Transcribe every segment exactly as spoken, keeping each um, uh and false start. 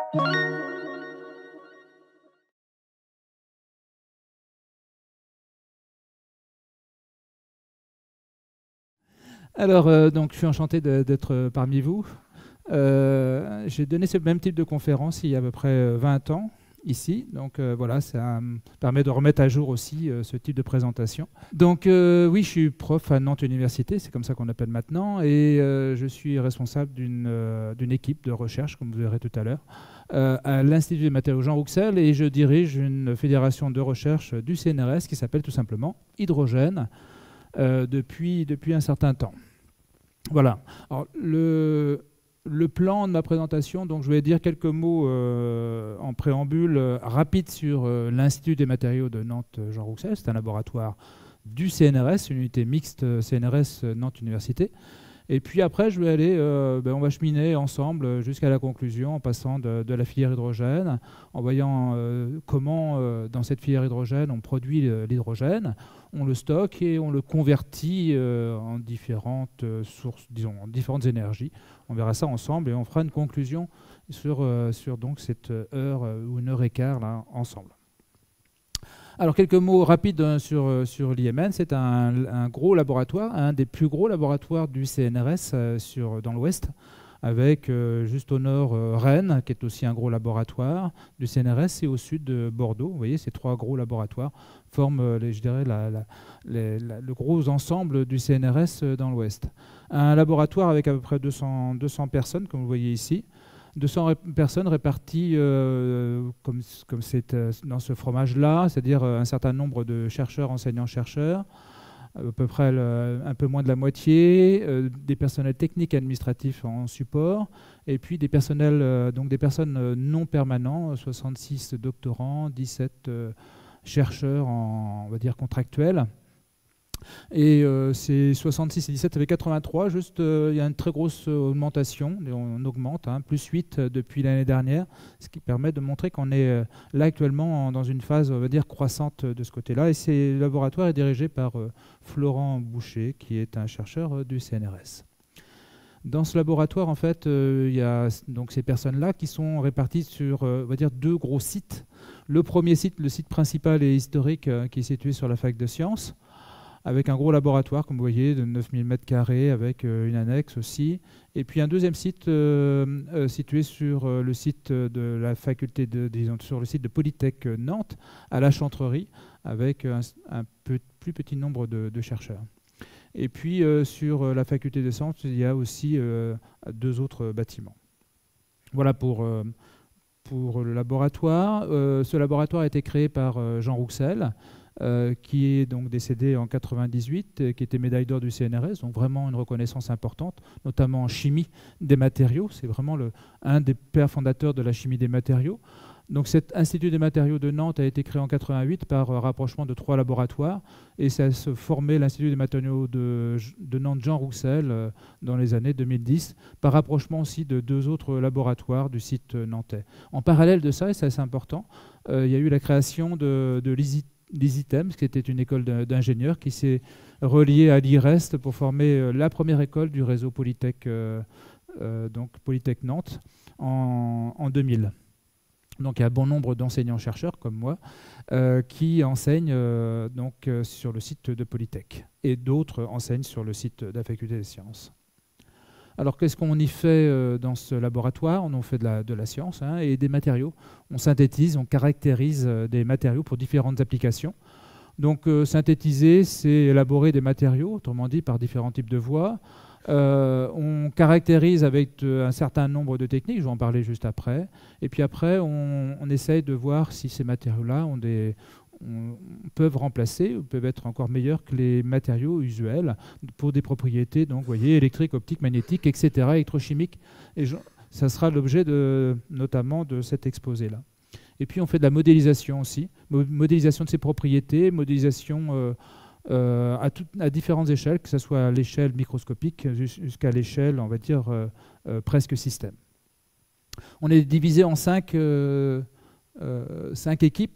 Alors, euh, donc, je suis enchanté d'être parmi vous. Euh, J'ai donné ce même type de conférence il y a à peu près vingt ans, ici. Donc euh, voilà, ça me permet de remettre à jour aussi euh, ce type de présentation. Donc euh, oui, je suis prof à Nantes Université, c'est comme ça qu'on appelle maintenant, et euh, je suis responsable d'une euh, d'une équipe de recherche, comme vous verrez tout à l'heure, euh, à l'Institut des matériaux Jean Rouxel, et je dirige une fédération de recherche du C N R S qui s'appelle tout simplement Hydrogène euh, depuis, depuis un certain temps. Voilà. Alors, le, le plan de ma présentation, donc je vais dire quelques mots euh, en préambule euh, rapide sur euh, l'Institut des matériaux de Nantes Jean Rouxel. C'est un laboratoire du C N R S, une unité mixte C N R S Nantes Université. Et puis après, je vais aller, euh, ben on va cheminer ensemble jusqu'à la conclusion en passant de, de la filière hydrogène, en voyant euh, comment euh, dans cette filière hydrogène on produit l'hydrogène, on le stocke et on le convertit euh, en différentes euh, sources, disons, en différentes énergies. On verra ça ensemble et on fera une conclusion sur, euh, sur donc cette heure euh, ou une heure et quart là, ensemble. Alors, quelques mots rapides sur, sur l'I M N. C'est un, un gros laboratoire, un des plus gros laboratoires du C N R S euh, sur, dans l'Ouest, avec euh, juste au nord euh, Rennes, qui est aussi un gros laboratoire du C N R S, et au sud de Bordeaux. Vous voyez, ces trois gros laboratoires forment, euh, les, je dirais, la, la, les, la, le gros ensemble du C N R S euh, dans l'Ouest. Un laboratoire avec à peu près deux cents, deux cents personnes, comme vous voyez ici. deux cents personnes réparties euh, comme comme c'est euh, dans ce fromage-là, c'est-à-dire euh, un certain nombre de chercheurs, enseignants-chercheurs, à peu près le, un peu moins de la moitié, euh, des personnels techniques et administratifs en support, et puis des personnels, euh, donc des personnes euh, non permanents, soixante-six doctorants, dix-sept euh, chercheurs, en, on va dire contractuels. Et euh, c'est soixante-six et dix-sept avec quatre-vingt-trois, juste euh, il y a une très grosse augmentation, on augmente, hein, plus huit depuis l'année dernière, ce qui permet de montrer qu'on est euh, là actuellement dans une phase, on va dire, croissante de ce côté-là. Et ce laboratoire est dirigé par euh, Florent Boucher, qui est un chercheur euh, du C N R S. Dans ce laboratoire, en fait, euh, il y a donc ces personnes-là qui sont réparties sur, euh, on va dire, deux gros sites. Le premier site, le site principal et historique, euh, qui est situé sur la fac de sciences, avec un gros laboratoire, comme vous voyez, de neuf mille mètres carrés, avec euh, une annexe aussi. Et puis un deuxième site euh, euh, situé sur euh, le site de la faculté, de, disons, sur le site de Polytech Nantes, à la Chantrerie, avec un, un peu, plus petit nombre de, de chercheurs. Et puis euh, sur la faculté des sciences, il y a aussi euh, deux autres bâtiments. Voilà pour, euh, pour le laboratoire. Euh, ce laboratoire a été créé par euh, Jean Rouxel, Euh, qui est donc décédé en quatre-vingt-dix-huit, euh, qui était médaille d'or du C N R S, donc vraiment une reconnaissance importante, notamment en chimie des matériaux. C'est vraiment le, un des pères fondateurs de la chimie des matériaux. Donc cet Institut des matériaux de Nantes a été créé en quatre-vingt-huit par euh, rapprochement de trois laboratoires, et ça se formait l'Institut des matériaux de, de Nantes Jean Rouxel euh, dans les années deux mille dix, par rapprochement aussi de deux autres laboratoires du site nantais. En parallèle de ça, et c'est assez important, euh, il y a eu la création de, de l'I S I l'I T E M, qui était une école d'ingénieurs qui s'est reliée à l'I R E S T pour former la première école du réseau Polytech, euh, euh, donc Polytech Nantes, en, en deux mille. Donc il y a un bon nombre d'enseignants-chercheurs comme moi euh, qui enseignent euh, donc, euh, sur le site de Polytech, et d'autres enseignent sur le site de la faculté des sciences. Alors, qu'est-ce qu'on y fait euh, dans ce laboratoire? On en fait de la, de la science hein, et des matériaux. On synthétise, on caractérise euh, des matériaux pour différentes applications. Donc, euh, synthétiser, c'est élaborer des matériaux, autrement dit, par différents types de voies. Euh, on caractérise avec de, un certain nombre de techniques, je vais en parler juste après. Et puis après, on, on essaye de voir si ces matériaux-là ont des... On, peuvent remplacer ou peuvent être encore meilleurs que les matériaux usuels pour des propriétés, donc, vous voyez, électriques, optiques, magnétiques, et cetera, électrochimiques. Et je, ça sera l'objet de, notamment de cet exposé-là. Et puis on fait de la modélisation aussi, modélisation de ces propriétés, modélisation euh, euh, à, tout, à différentes échelles, que ce soit à l'échelle microscopique jusqu'à l'échelle, on va dire, euh, euh, presque système. On est divisé en cinq, euh, euh, cinq équipes,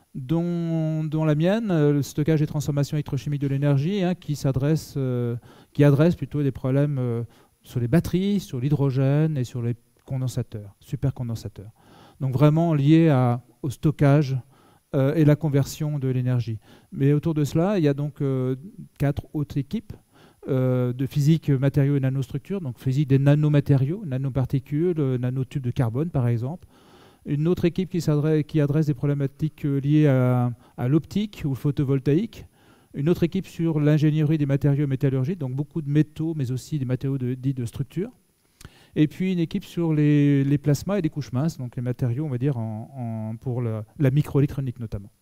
Dont, dont la mienne, le stockage et transformation électrochimique de l'énergie, hein, qui s'adresse, euh, qui adresse plutôt des problèmes euh, sur les batteries, sur l'hydrogène et sur les condensateurs, supercondensateurs. Donc vraiment lié à, au stockage euh, et la conversion de l'énergie. Mais autour de cela, il y a donc euh, quatre autres équipes euh, de physique, matériaux et nanostructures, donc physique des nanomatériaux, nanoparticules, euh, nanotubes de carbone par exemple. Une autre équipe qui, qui adresse des problématiques liées à, à l'optique ou le photovoltaïque. Une autre équipe sur l'ingénierie des matériaux et métallurgie, donc beaucoup de métaux, mais aussi des matériaux de, dits de structure. Et puis une équipe sur les, les plasmas et les couches minces, donc les matériaux, on va dire, en, en, pour la, la microélectronique notamment.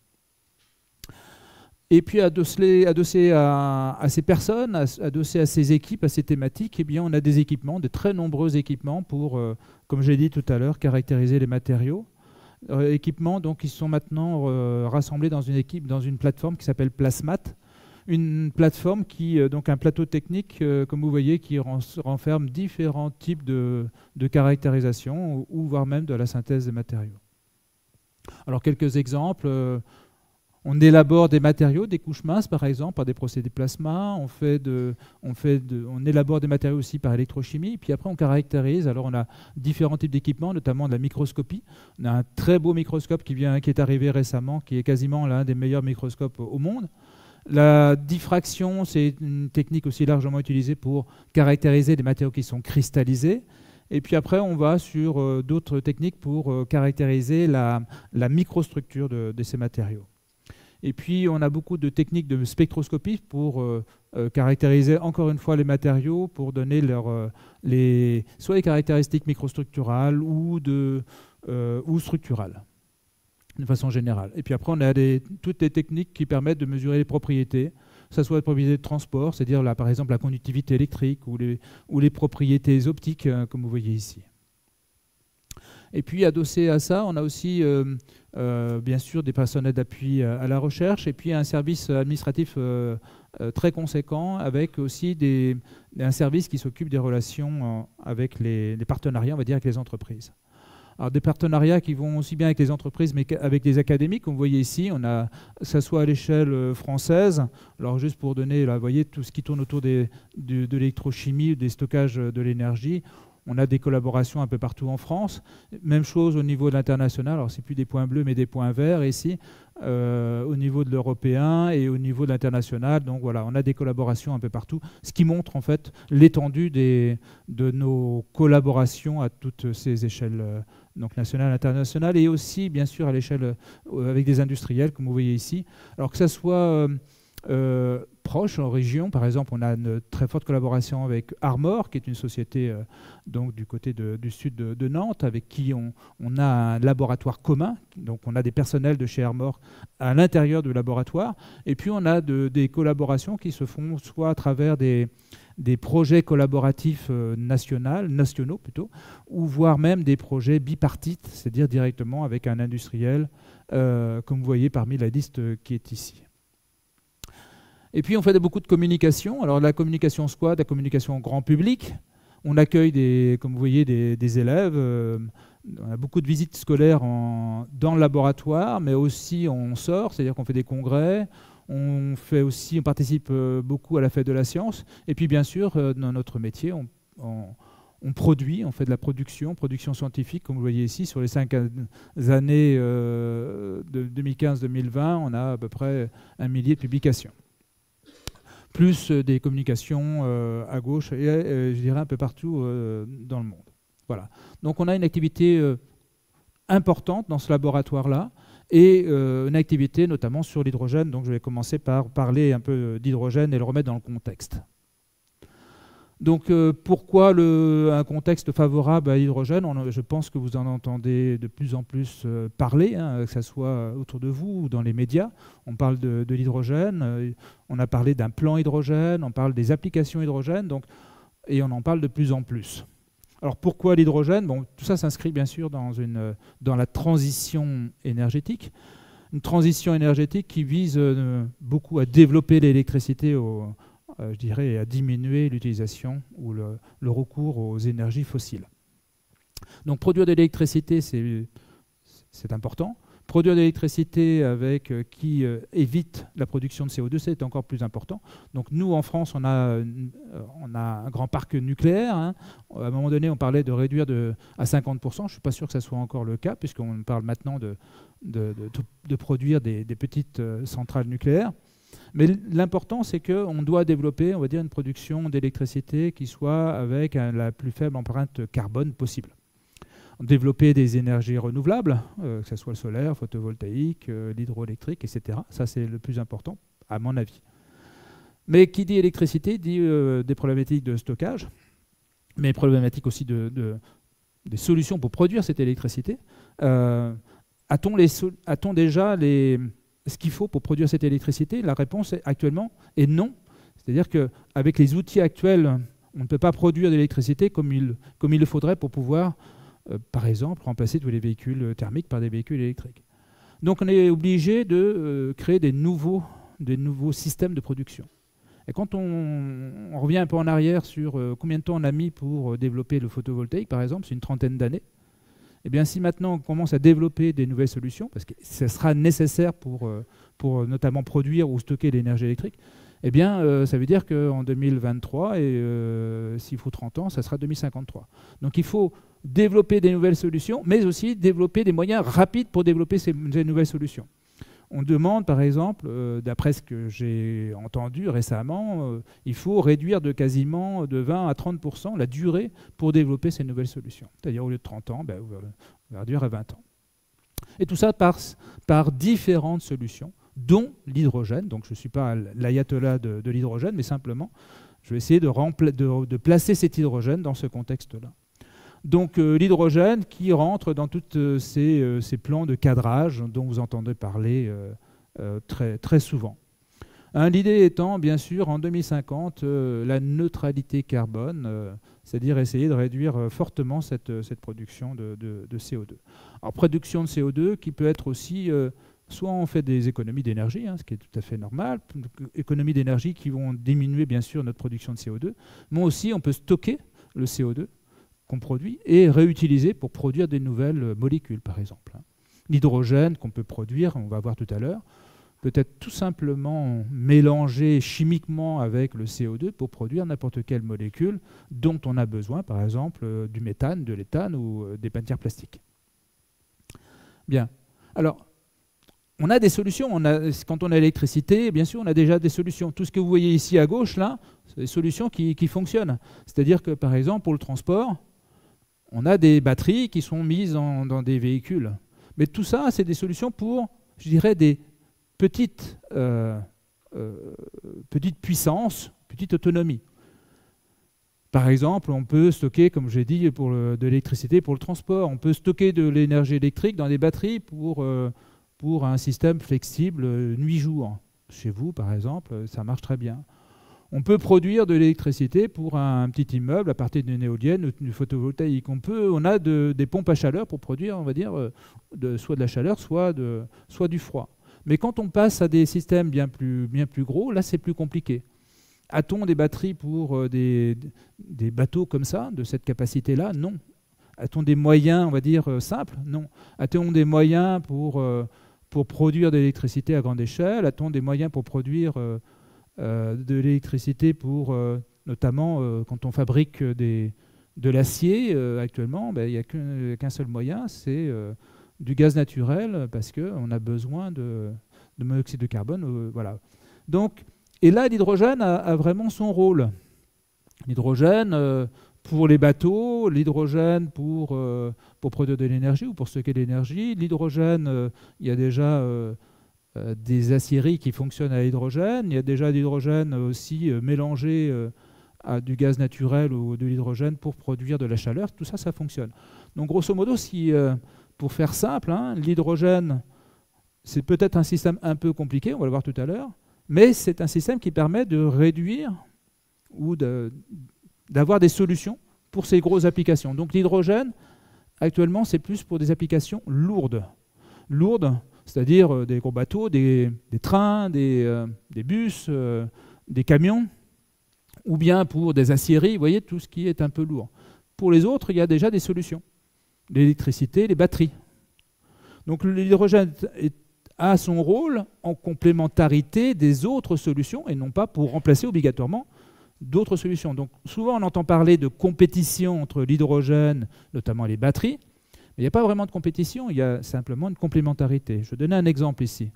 Et puis adossé, adossé à, à ces personnes, adossé à ces équipes, à ces thématiques, eh bien, on a des équipements, de très nombreux équipements pour, euh, comme j'ai dit tout à l'heure, caractériser les matériaux. Euh, équipements donc, qui sont maintenant euh, rassemblés dans une équipe, dans une plateforme qui s'appelle Plasmat. Une plateforme qui, euh, donc un plateau technique, euh, comme vous voyez, qui renferme différents types de, de caractérisation ou, ou voire même de la synthèse des matériaux. Alors quelques exemples. Euh, On élabore des matériaux, des couches minces par exemple, par des procédés plasma. On, fait de, on, fait de, on élabore des matériaux aussi par électrochimie. Puis après, on caractérise. Alors, on a différents types d'équipements, notamment de la microscopie. On a un très beau microscope qui, vient, qui est arrivé récemment, qui est quasiment l'un des meilleurs microscopes au monde. La diffraction, c'est une technique aussi largement utilisée pour caractériser des matériaux qui sont cristallisés. Et puis après, on va sur euh, d'autres techniques pour euh, caractériser la, la microstructure de, de ces matériaux. Et puis, on a beaucoup de techniques de spectroscopie pour euh, euh, caractériser encore une fois les matériaux, pour donner leur, euh, les, soit les caractéristiques microstructurales ou, de, euh, ou structurales, de façon générale. Et puis après, on a des, toutes les techniques qui permettent de mesurer les propriétés, que ce soit les propriétés de transport, c'est-à-dire là, par exemple la conductivité électrique ou les, ou les propriétés optiques, euh, comme vous voyez ici. Et puis, adossé à ça, on a aussi, euh, euh, bien sûr, des personnels d'appui à la recherche et puis un service administratif euh, euh, très conséquent avec aussi des, un service qui s'occupe des relations euh, avec les, les partenariats, on va dire, avec les entreprises. Alors, des partenariats qui vont aussi bien avec les entreprises, mais avec les académiques. Comme vous voyez ici, on a, que ce soit à l'échelle française, alors juste pour donner, là, vous voyez, tout ce qui tourne autour des, de, de l'électrochimie, des stockages de l'énergie. On a des collaborations un peu partout en France. Même chose au niveau de l'international. Alors, ce n'est plus des points bleus, mais des points verts ici, euh, au niveau de l'européen et au niveau de l'international. Donc, voilà, on a des collaborations un peu partout, ce qui montre en fait l'étendue de nos collaborations à toutes ces échelles, euh, donc nationales, internationales, et aussi, bien sûr, à l'échelle euh, avec des industriels, comme vous voyez ici. Alors, que ça soit... Euh, Euh, proches en région. Par exemple, on a une très forte collaboration avec Armor, qui est une société euh, donc, du côté de, du sud de, de Nantes, avec qui on, on a un laboratoire commun. Donc on a des personnels de chez Armor à l'intérieur du laboratoire. Et puis on a de, des collaborations qui se font soit à travers des, des projets collaboratifs euh, nationaux, nationaux plutôt, ou voire même des projets bipartites, c'est-à-dire directement avec un industriel, euh, comme vous voyez parmi la liste qui est ici. Et puis, on fait beaucoup de communication. Alors, la communication squad, la communication grand public. On accueille, des, comme vous voyez, des, des élèves. Euh, on a beaucoup de visites scolaires en, dans le laboratoire, mais aussi on sort, c'est-à-dire qu'on fait des congrès. On, fait aussi, on participe beaucoup à la fête de la science. Et puis, bien sûr, dans notre métier, on, on, on produit, on fait de la production, production scientifique, comme vous le voyez ici. Sur les cinq années euh, de deux mille quinze deux mille vingt, on a à peu près un millier de publications. Plus euh, des communications euh, à gauche et euh, je dirais un peu partout euh, dans le monde. Voilà. Donc on a une activité euh, importante dans ce laboratoire-là et euh, une activité notamment sur l'hydrogène. Donc je vais commencer par parler un peu d'hydrogène et le remettre dans le contexte. Donc euh, pourquoi le, un contexte favorable à l'hydrogène? Je pense que vous en entendez de plus en plus euh, parler, hein, que ce soit autour de vous ou dans les médias. On parle de, de l'hydrogène, euh, on a parlé d'un plan hydrogène, on parle des applications hydrogène, donc, et on en parle de plus en plus. Alors pourquoi l'hydrogène? Bon, tout ça s'inscrit bien sûr dans, une, dans la transition énergétique. Une transition énergétique qui vise euh, beaucoup à développer l'électricité au Euh, je dirais, à diminuer l'utilisation ou le, le recours aux énergies fossiles. Donc produire de l'électricité, c'est important. produire de l'électricité avec, euh, qui euh, évite la production de C O deux, c'est encore plus important. Donc nous, en France, on a, euh, on a un grand parc nucléaire. Hein. À un moment donné, on parlait de réduire de, à cinquante pour cent. Je ne suis pas sûr que ça soit encore le cas, puisqu'on parle maintenant de, de, de, de produire des, des petites euh, centrales nucléaires. Mais l'important, c'est qu'on doit développer, on va dire, une production d'électricité qui soit avec un, la plus faible empreinte carbone possible. Développer des énergies renouvelables, euh, que ce soit le solaire, le photovoltaïque, euh, l'hydroélectrique, et cetera. Ça, c'est le plus important, à mon avis. Mais qui dit électricité dit euh, des problématiques de stockage, mais problématiques aussi de, de, des solutions pour produire cette électricité. Euh, a-t-on, les, a-t-on déjà les, ce qu'il faut pour produire cette électricité? La réponse est, actuellement est non. C'est-à-dire qu'avec les outils actuels, on ne peut pas produire d'électricité comme il, comme il le faudrait pour pouvoir Euh, par exemple, remplacer tous les véhicules thermiques par des véhicules électriques. Donc on est obligé de euh, créer des nouveaux, des nouveaux systèmes de production. Et quand on, on revient un peu en arrière sur euh, combien de temps on a mis pour euh, développer le photovoltaïque, par exemple, c'est une trentaine d'années. Eh bien, si maintenant on commence à développer des nouvelles solutions, parce que ce sera nécessaire pour, euh, pour notamment produire ou stocker l'énergie électrique, eh bien, euh, ça veut dire qu'en deux mille vingt-trois, et euh, s'il faut trente ans, ça sera deux mille cinquante-trois. Donc il faut développer des nouvelles solutions, mais aussi développer des moyens rapides pour développer ces, ces nouvelles solutions. On demande, par exemple, euh, d'après ce que j'ai entendu récemment, euh, il faut réduire de quasiment de vingt à trente pour cent la durée pour développer ces nouvelles solutions. C'est-à-dire, au lieu de trente ans, ben, on va réduire à vingt ans. Et tout ça passe par différentes solutions, dont l'hydrogène. Donc je ne suis pas l'ayatollah de, de l'hydrogène, mais simplement, je vais essayer de, de, de placer cet hydrogène dans ce contexte-là. Donc euh, l'hydrogène qui rentre dans tous euh, ces, euh, ces plans de cadrage dont vous entendez parler euh, euh, très, très souvent. Hein, l'idée étant, bien sûr, en deux mille cinquante, euh, la neutralité carbone, euh, c'est-à-dire essayer de réduire euh, fortement cette, cette production de, de, de C O deux. Alors, production de C O deux qui peut être aussi, euh, soit on fait des économies d'énergie, hein, ce qui est tout à fait normal, économies d'énergie qui vont diminuer, bien sûr, notre production de C O deux, mais aussi on peut stocker le C O deux qu'on produit et réutiliser pour produire des nouvelles molécules, par exemple. L'hydrogène qu'on peut produire, on va voir tout à l'heure, peut être tout simplement mélangé chimiquement avec le C O deux pour produire n'importe quelle molécule dont on a besoin, par exemple euh, du méthane, de l'éthane ou euh, des matières plastiques. Bien. Alors, on a des solutions. On a, quand on a l'électricité, bien sûr, on a déjà des solutions. Tout ce que vous voyez ici à gauche, là, c'est des solutions qui, qui fonctionnent. C'est-à-dire que, par exemple, pour le transport, on a des batteries qui sont mises en, dans des véhicules. Mais tout ça, c'est des solutions pour, je dirais, des petites, euh, euh, petites puissances, petite autonomie. Par exemple, on peut stocker, comme j'ai dit, pour le, de l'électricité pour le transport. On peut stocker de l'énergie électrique dans des batteries pour, euh, pour un système flexible euh, nuit-jour. Chez vous, par exemple, ça marche très bien. On peut produire de l'électricité pour un, un petit immeuble à partir d'une éolienne ou du photovoltaïque. On, peut, on a de, des pompes à chaleur pour produire, on va dire, de, soit de la chaleur, soit, de, soit du froid. Mais quand on passe à des systèmes bien plus, bien plus gros, là, c'est plus compliqué. A-t-on des batteries pour des, des bateaux comme ça, de cette capacité-là? Non. A-t-on des moyens, on va dire, simples? Non. A-t-on des moyens pour, pour produire de l'électricité à grande échelle? A-t-on des moyens pour produire Euh, de l'électricité pour, euh, notamment euh, quand on fabrique des, de l'acier euh, actuellement, ben, il n'y a qu'un qu'un seul moyen, c'est euh, du gaz naturel, parce qu'on a besoin de, de monoxyde de carbone. Euh, voilà. Donc, et là, l'hydrogène a, a vraiment son rôle. L'hydrogène euh, pour les bateaux, l'hydrogène pour, euh, pour produire de l'énergie ou pour stocker de l'énergie. L'hydrogène, euh, il y a déjà... Euh, des aciéries qui fonctionnent à l'hydrogène. Il y a déjà de l'hydrogène aussi euh, mélangé euh, à du gaz naturel ou de l'hydrogène pour produire de la chaleur. Tout ça, ça fonctionne. Donc grosso modo, si, euh, pour faire simple, hein, l'hydrogène, c'est peut-être un système un peu compliqué, on va le voir tout à l'heure, mais c'est un système qui permet de réduire ou de, d'avoir des solutions pour ces grosses applications. Donc l'hydrogène, actuellement, c'est plus pour des applications lourdes. Lourdes, c'est-à-dire euh, des gros bateaux, des, des trains, des, euh, des bus, euh, des camions, ou bien pour des aciéries, vous voyez, tout ce qui est un peu lourd. Pour les autres, il y a déjà des solutions. L'électricité, les batteries. Donc l'hydrogène a son rôle en complémentarité des autres solutions et non pas pour remplacer obligatoirement d'autres solutions. Donc souvent on entend parler de compétition entre l'hydrogène, notamment les batteries, mais il n'y a pas vraiment de compétition, il y a simplement une complémentarité. Je vais donner un exemple ici.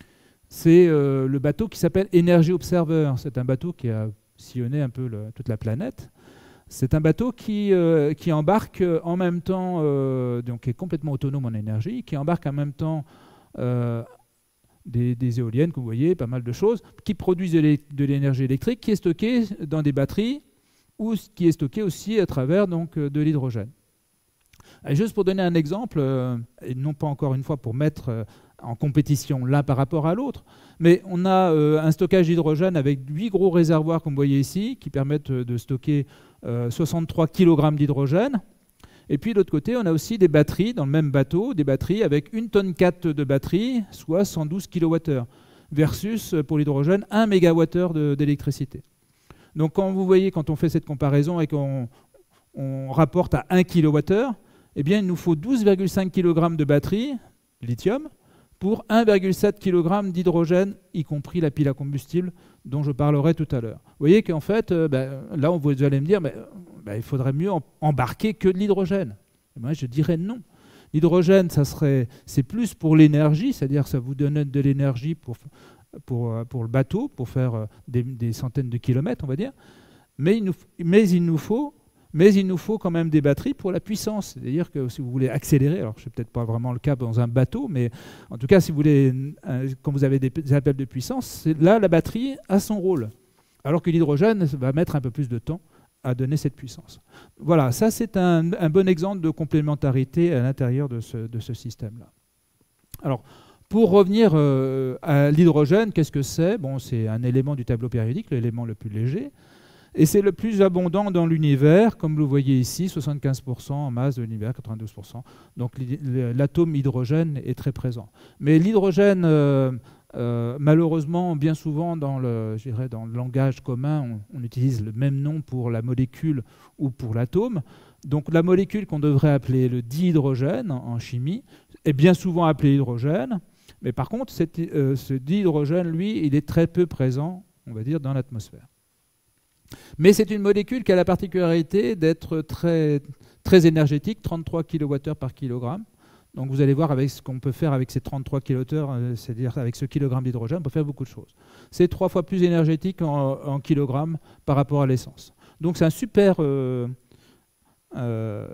C'est euh, le bateau qui s'appelle Energy Observer. C'est un bateau qui a sillonné un peu le, toute la planète. C'est un bateau qui, euh, qui embarque en même temps, euh, donc qui est complètement autonome en énergie, qui embarque en même temps euh, des, des éoliennes, que vous voyez, pas mal de choses, qui produisent de l'énergie électrique, qui est stockée dans des batteries ou qui est stockée aussi à travers donc, de l'hydrogène. Juste pour donner un exemple, euh, et non pas encore une fois pour mettre euh, en compétition l'un par rapport à l'autre, mais on a euh, un stockage d'hydrogène avec huit gros réservoirs, comme vous voyez ici, qui permettent de stocker euh, soixante-trois kilogrammes d'hydrogène. Et puis de l'autre côté, on a aussi des batteries dans le même bateau, des batteries avec une tonne quatre de batterie, soit cent douze kilowattheures, versus pour l'hydrogène un mégawattheure d'électricité. Donc quand vous voyez, quand on fait cette comparaison et qu'on on rapporte à un kilowattheure, eh bien, il nous faut douze virgule cinq kilogrammes de batterie, lithium, pour un virgule sept kilogrammes d'hydrogène, y compris la pile à combustible dont je parlerai tout à l'heure. Vous voyez qu'en fait, euh, ben, là, vous allez me dire, ben, ben, il faudrait mieux embarquer que de l'hydrogène. Moi, je dirais non. L'hydrogène, ça serait, c'est plus pour l'énergie, c'est-à-dire que ça vous donne de l'énergie pour, pour, pour le bateau, pour faire des, des centaines de kilomètres, on va dire. Mais il nous, mais il nous faut... Mais il nous faut quand même des batteries pour la puissance. C'est-à-dire que si vous voulez accélérer, alors ce n'est peut-être pas vraiment le cas dans un bateau, mais en tout cas, si vous voulez, quand vous avez des, des appels de puissance, là, la batterie a son rôle. Alors que l'hydrogène va mettre un peu plus de temps à donner cette puissance. Voilà, ça c'est un, un bon exemple de complémentarité à l'intérieur de ce, de ce système-là. Alors, pour revenir euh, à l'hydrogène, qu'est-ce que c'est? Bon, c'est un élément du tableau périodique, l'élément le plus léger. Et c'est le plus abondant dans l'univers, comme vous le voyez ici, soixante-quinze pour cent en masse de l'univers, quatre-vingt-douze pour cent. Donc l'atome hydrogène est très présent. Mais l'hydrogène, euh, euh, malheureusement, bien souvent dans le, je dirais, dans le langage commun, on, on utilise le même nom pour la molécule ou pour l'atome. Donc la molécule qu'on devrait appeler le dihydrogène en chimie est bien souvent appelée hydrogène. Mais par contre, cette, euh, ce dihydrogène, lui, il est très peu présent, on va dire, dans l'atmosphère. Mais c'est une molécule qui a la particularité d'être très, très énergétique, trente-trois kilowattheures par kilogramme. Donc vous allez voir avec ce qu'on peut faire avec ces trente-trois kilowattheures, c'est-à-dire avec ce kilogramme d'hydrogène, on peut faire beaucoup de choses. C'est trois fois plus énergétique en, en kilogrammes par rapport à l'essence. Donc c'est un super, euh, euh,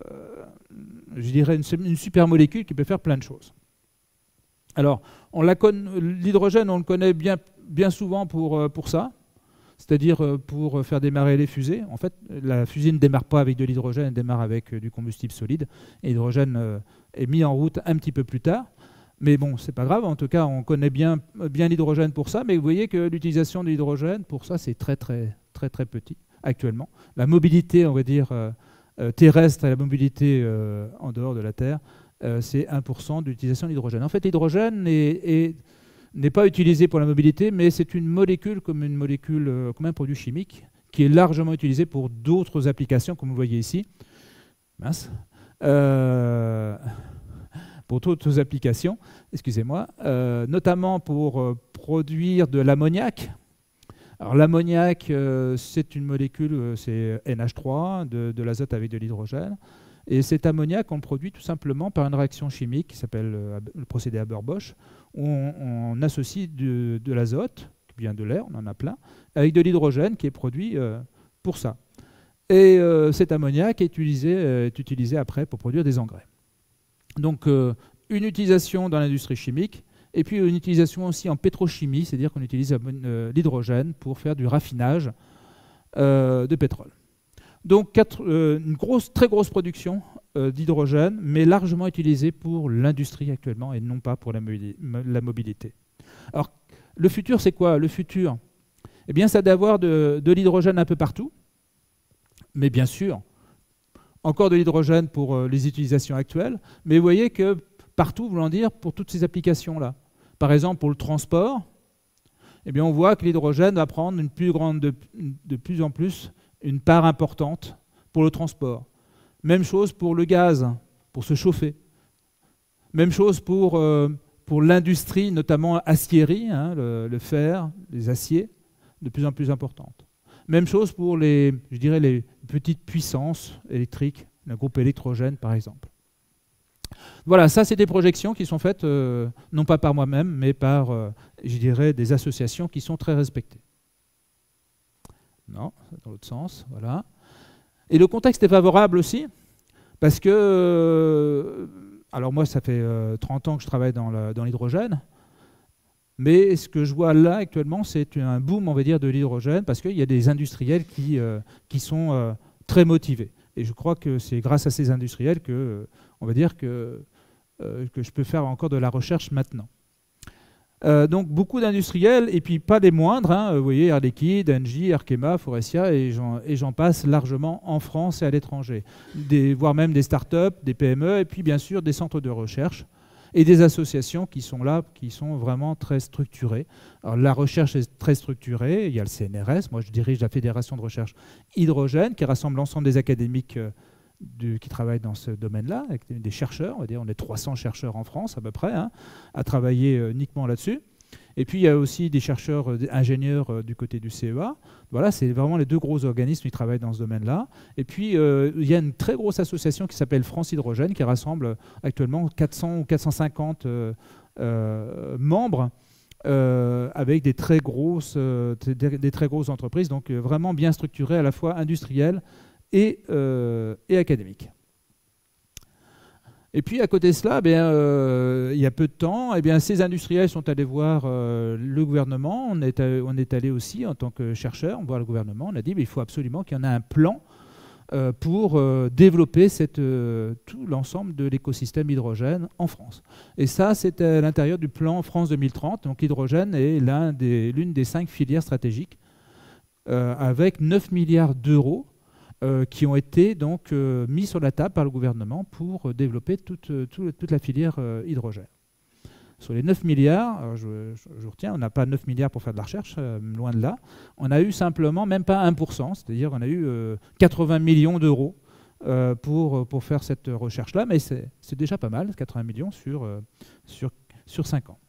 je dirais une, une super molécule qui peut faire plein de choses. Alors, l'hydrogène, on le connaît bien, bien souvent pour, pour ça. C'est-à-dire pour faire démarrer les fusées. En fait, la fusée ne démarre pas avec de l'hydrogène, elle démarre avec du combustible solide. Et l'hydrogène est mis en route un petit peu plus tard. Mais bon, c'est pas grave. En tout cas, on connaît bien, bien l'hydrogène pour ça. Mais vous voyez que l'utilisation de l'hydrogène, pour ça, c'est très, très, très, très petit actuellement. La mobilité, on va dire, euh, terrestre et la mobilité euh, en dehors de la Terre, euh, c'est un pour cent de l'utilisation de l'hydrogène. En fait, l'hydrogène est... est n'est pas utilisé pour la mobilité, mais c'est une molécule comme une molécule, euh, comme un produit chimique, qui est largement utilisé pour d'autres applications, comme vous le voyez ici. Mince. Euh, pour d'autres applications, excusez-moi, euh, notamment pour euh, produire de l'ammoniac. Alors l'ammoniac, euh, c'est une molécule, euh, c'est N H trois, de, de l'azote avec de l'hydrogène. Et cet ammoniac, on le produit tout simplement par une réaction chimique qui s'appelle euh, le procédé Haber-Bosch, où on, on associe de, de l'azote, qui vient de l'air, on en a plein, avec de l'hydrogène qui est produit euh, pour ça. Et euh, cet ammoniac est utilisé, euh, est utilisé après pour produire des engrais. Donc euh, une utilisation dans l'industrie chimique, et puis une utilisation aussi en pétrochimie, c'est-à-dire qu'on utilise euh, l'hydrogène pour faire du raffinage euh, de pétrole. Donc quatre, euh, une grosse, très grosse production euh, d'hydrogène, mais largement utilisée pour l'industrie actuellement et non pas pour la, la mobilité. Alors, le futur, c'est quoi? Le futur, eh bien, c'est d'avoir de, de l'hydrogène un peu partout, mais bien sûr, encore de l'hydrogène pour euh, les utilisations actuelles, mais vous voyez que partout, voulant dire pour toutes ces applications-là. Par exemple, pour le transport, eh bien, on voit que l'hydrogène va prendre une plus grande, de, de plus en plus une part importante pour le transport. Même chose pour le gaz, pour se chauffer. Même chose pour, euh, pour l'industrie, notamment aciérie, hein, le, le fer, les aciers, de plus en plus importantes. Même chose pour les, je dirais, les petites puissances électriques, le groupe électrogène par exemple. Voilà, ça c'est des projections qui sont faites euh, non pas par moi-même, mais par, euh, je dirais, des associations qui sont très respectées. Non, dans l'autre sens, voilà. Et le contexte est favorable aussi, parce que, euh, alors moi ça fait euh, trente ans que je travaille dans l'hydrogène, mais ce que je vois là actuellement, c'est un boom, on va dire, de l'hydrogène, parce qu'il y a des industriels qui, euh, qui sont euh, très motivés. Et je crois que c'est grâce à ces industriels que, euh, on va dire, que, euh, que je peux faire encore de la recherche maintenant. Euh, donc beaucoup d'industriels, et puis pas les moindres, hein, vous voyez, Air Liquide, Engie, Arkema, Faurecia, et j'en passe largement en France et à l'étranger, voire même des startups, des P M E, et puis bien sûr des centres de recherche, et des associations qui sont là, qui sont vraiment très structurées. Alors, la recherche est très structurée, il y a le C N R S, moi je dirige la Fédération de recherche hydrogène, qui rassemble l'ensemble des académiques euh, du, qui travaillent dans ce domaine-là, avec des, des chercheurs, on va dire, on est trois cents chercheurs en France à peu près, hein, à travailler euh, uniquement là-dessus. Et puis il y a aussi des chercheurs, euh, des ingénieurs euh, du côté du C E A. Voilà, c'est vraiment les deux gros organismes qui travaillent dans ce domaine-là. Et puis euh, il y a une très grosse association qui s'appelle France Hydrogène, qui rassemble actuellement quatre cents ou quatre cent cinquante euh, euh, membres, euh, avec des très, grosses, euh, des, des très grosses entreprises, donc euh, vraiment bien structurées, à la fois industrielles et, euh, et académiques. Et puis à côté de cela, eh bien, euh, il y a peu de temps, eh bien, ces industriels sont allés voir euh, le gouvernement. On est, on est allé aussi en tant que chercheur voir le gouvernement. On a dit qu'il faut absolument qu'il y en ait un plan euh, pour euh, développer cette, euh, tout l'ensemble de l'écosystème hydrogène en France. Et ça, c'est à l'intérieur du plan France deux mille trente. Donc l'hydrogène est l'un des, l'une des cinq filières stratégiques euh, avec neuf milliards d'euros Euh, qui ont été donc euh, mis sur la table par le gouvernement pour euh, développer toute, toute, toute la filière euh, hydrogène. Sur les neuf milliards, alors je, je, je retiens, on n'a pas neuf milliards pour faire de la recherche, euh, loin de là. On a eu simplement même pas un pour cent, c'est-à-dire qu'on a eu euh, quatre-vingts millions d'euros euh, pour, pour faire cette recherche-là, mais c'est déjà pas mal, quatre-vingts millions sur, euh, sur, sur cinq ans.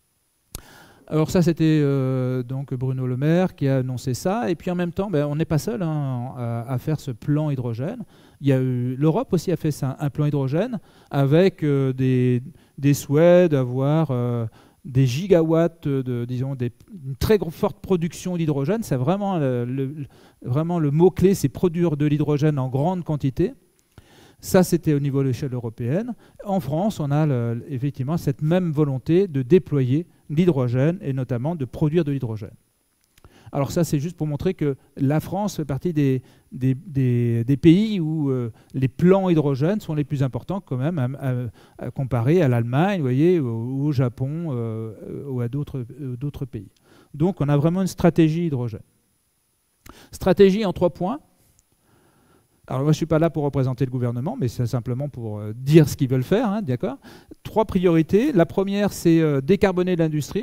Alors ça, c'était euh, donc Bruno Le Maire qui a annoncé ça. Et puis en même temps, ben, on n'est pas seul hein, à, à faire ce plan hydrogène. Il y a eu l'Europe aussi a fait ça, un plan hydrogène avec euh, des, des souhaits d'avoir euh, des gigawatts, de, disons, des, une très forte production d'hydrogène. C'est vraiment le, le, vraiment le mot-clé, c'est produire de l'hydrogène en grande quantité. Ça, c'était au niveau de l'échelle européenne. En France, on a le, effectivement cette même volonté de déployer l'hydrogène et notamment de produire de l'hydrogène. Alors ça, c'est juste pour montrer que la France fait partie des, des, des, des pays où euh, les plans hydrogène sont les plus importants quand même, à, à, à comparer à l'Allemagne, vous voyez, ou au Japon euh, ou à d'autres d'autres pays. Donc on a vraiment une stratégie hydrogène. Stratégie en trois points. Alors moi, je ne suis pas là pour représenter le gouvernement, mais c'est simplement pour euh, dire ce qu'ils veulent faire, hein, d'accord ? Trois priorités. La première, c'est euh, décarboner l'industrie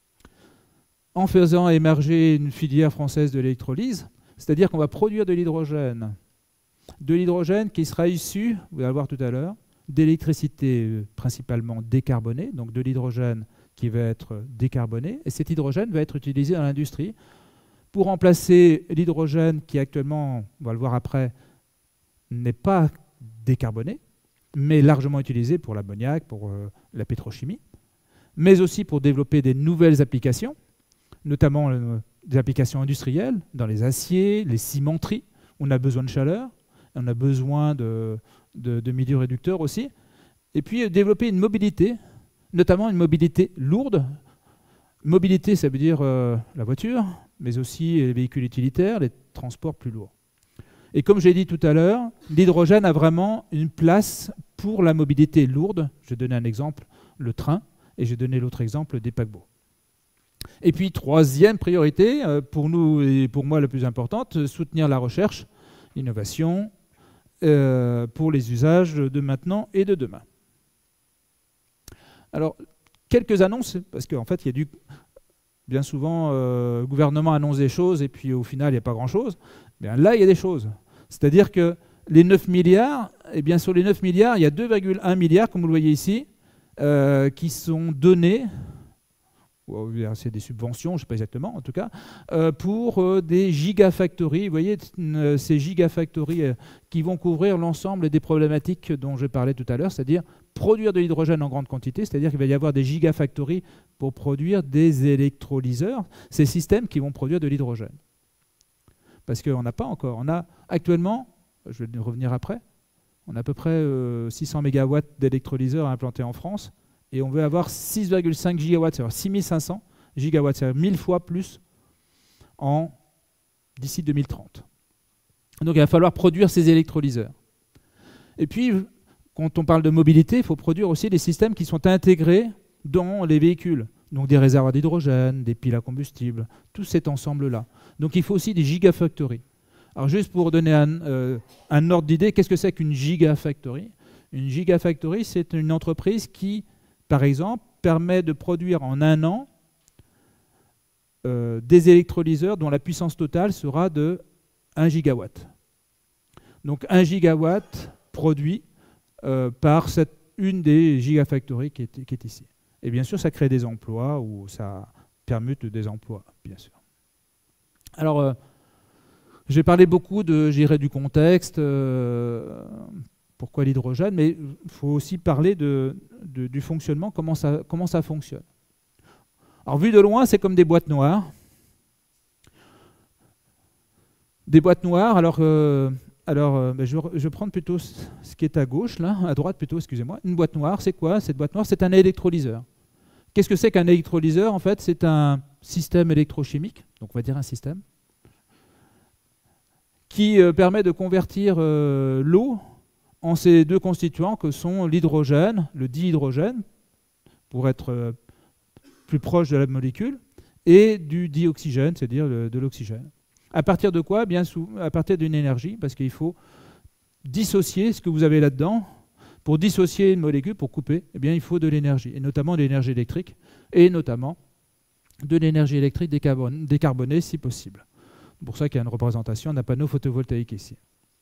en faisant émerger une filière française de l'électrolyse, c'est-à-dire qu'on va produire de l'hydrogène. De l'hydrogène qui sera issu, vous allez voir tout à l'heure, d'électricité euh, principalement décarbonée, donc de l'hydrogène qui va être décarboné, et cet hydrogène va être utilisé dans l'industrie pour remplacer l'hydrogène qui actuellement, on va le voir après, n'est pas décarboné, mais largement utilisé pour l'ammoniac, pour euh, la pétrochimie, mais aussi pour développer des nouvelles applications, notamment euh, des applications industrielles, dans les aciers, les cimenteries. On a besoin de chaleur, on a besoin de, de, de milieux réducteurs aussi. Et puis euh, développer une mobilité, notamment une mobilité lourde. Mobilité, ça veut dire euh, la voiture, mais aussi les véhicules utilitaires, les transports plus lourds. Et comme j'ai dit tout à l'heure, l'hydrogène a vraiment une place pour la mobilité lourde. Je vais donner un exemple, le train, et j'ai donné l'autre exemple des paquebots. Et puis, troisième priorité, pour nous et pour moi la plus importante, soutenir la recherche, l'innovation, euh, pour les usages de maintenant et de demain. Alors, quelques annonces, parce qu'en fait, il y a du... Bien souvent, euh, le gouvernement annonce des choses et puis au final, il n'y a pas grand-chose. Bien, là, il y a des choses. C'est-à-dire que les neuf milliards, eh bien, sur les neuf milliards, il y a deux virgule un milliards, comme vous le voyez ici, euh, qui sont données, c'est des subventions, je ne sais pas exactement en tout cas, euh, pour euh, des gigafactories. Vous voyez, euh, ces gigafactories euh, qui vont couvrir l'ensemble des problématiques dont je parlais tout à l'heure, c'est-à-dire produire de l'hydrogène en grande quantité, c'est-à-dire qu'il va y avoir des gigafactories pour produire des électrolyseurs, ces systèmes qui vont produire de l'hydrogène. Parce qu'on n'a pas encore. On a actuellement, je vais revenir après, on a à peu près euh, six cents mégawatts d'électrolyseurs à implanter en France. Et on veut avoir six virgule cinq gigawatts, c'est-à-dire six mille cinq cents gigawatts, c'est-à-dire mille fois plus d'ici deux mille trente. Donc il va falloir produire ces électrolyseurs. Et puis, quand on parle de mobilité, il faut produire aussi des systèmes qui sont intégrés dans les véhicules. Donc des réservoirs d'hydrogène, des piles à combustible, tout cet ensemble-là. Donc il faut aussi des gigafactories. Alors juste pour donner un, euh, un ordre d'idée, qu'est-ce que c'est qu'une gigafactory? Une gigafactory, c'est une entreprise qui, par exemple, permet de produire en un an euh, des électrolyseurs dont la puissance totale sera de un gigawatt. Donc un gigawatt produit euh, par cette, une des gigafactories qui est, qui est ici. Et bien sûr, ça crée des emplois ou ça permute des emplois, bien sûr. Alors, euh, j'ai parlé beaucoup de, j'irai du contexte, euh, pourquoi l'hydrogène, mais il faut aussi parler de, de, du fonctionnement, comment ça, comment ça fonctionne. Alors, vu de loin, c'est comme des boîtes noires. Des boîtes noires, alors, euh, alors euh, ben je, je vais prendre plutôt ce qui est à gauche, là, à droite plutôt, excusez-moi. Une boîte noire, c'est quoi? Cette boîte noire, c'est un électrolyseur. Qu'est-ce que c'est qu'un électrolyseur? En fait, c'est un système électrochimique, donc on va dire un système, qui euh, permet de convertir euh, l'eau en ces deux constituants que sont l'hydrogène, le dihydrogène, pour être euh, plus proche de la molécule, et du dioxygène, c'est-à-dire de, de l'oxygène. À partir de quoi? Bien sous, à partir d'une énergie, parce qu'il faut dissocier ce que vous avez là-dedans. Pour dissocier une molécule, pour couper, eh bien, il faut de l'énergie, et notamment de l'énergie électrique, et notamment de l'énergie électrique décarbonée, décarbonée si possible. C'est pour ça qu'il y a une représentation d'un panneau photovoltaïque ici.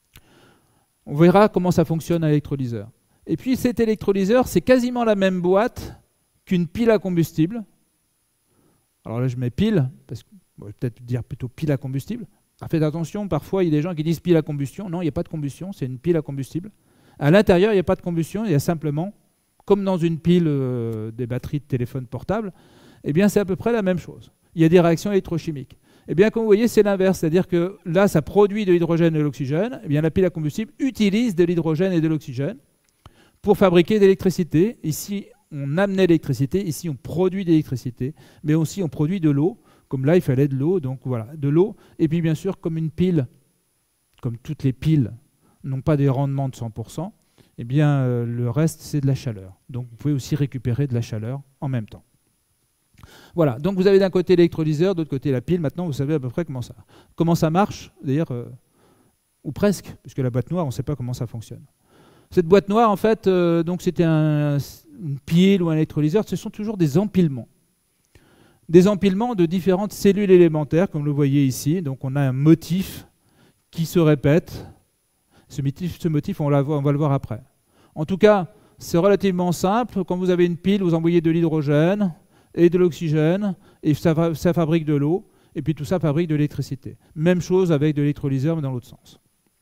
On verra comment ça fonctionne un électrolyseur. Et puis cet électrolyseur, c'est quasiment la même boîte qu'une pile à combustible. Alors là, je mets pile, parce que on va peut-être dire plutôt pile à combustible. Alors faites attention, parfois il y a des gens qui disent pile à combustion. Non, il n'y a pas de combustion, c'est une pile à combustible. À l'intérieur, il n'y a pas de combustion, il y a simplement, comme dans une pile euh, des batteries de téléphone portable, eh bien c'est à peu près la même chose. Il y a des réactions électrochimiques. Eh bien, comme vous voyez, c'est l'inverse, c'est-à-dire que là, ça produit de l'hydrogène et de l'oxygène. Eh bien, la pile à combustible utilise de l'hydrogène et de l'oxygène pour fabriquer de l'électricité. Ici, on amenait l'électricité, ici, on produit de l'électricité, mais aussi on produit de l'eau. Comme là, il fallait de l'eau, donc voilà, de l'eau. Et puis, bien sûr, comme une pile, comme toutes les piles, n'ont pas des rendements de cent pour cent, eh bien, euh, le reste, c'est de la chaleur. Donc, vous pouvez aussi récupérer de la chaleur en même temps. Voilà, donc vous avez d'un côté l'électrolyseur, de l'autre côté la pile. Maintenant, vous savez à peu près comment ça, comment ça marche, d'ailleurs, euh, ou presque, puisque la boîte noire, on ne sait pas comment ça fonctionne. Cette boîte noire, en fait, euh, donc c'était un, une pile ou un électrolyseur, ce sont toujours des empilements. Des empilements de différentes cellules élémentaires, comme vous le voyez ici. Donc, on a un motif qui se répète. Ce motif, ce motif on, la voit, on va le voir après. En tout cas, c'est relativement simple. Quand vous avez une pile, vous envoyez de l'hydrogène et de l'oxygène, et ça, ça fabrique de l'eau, et puis tout ça fabrique de l'électricité. Même chose avec de l'électrolyseur, mais dans l'autre sens.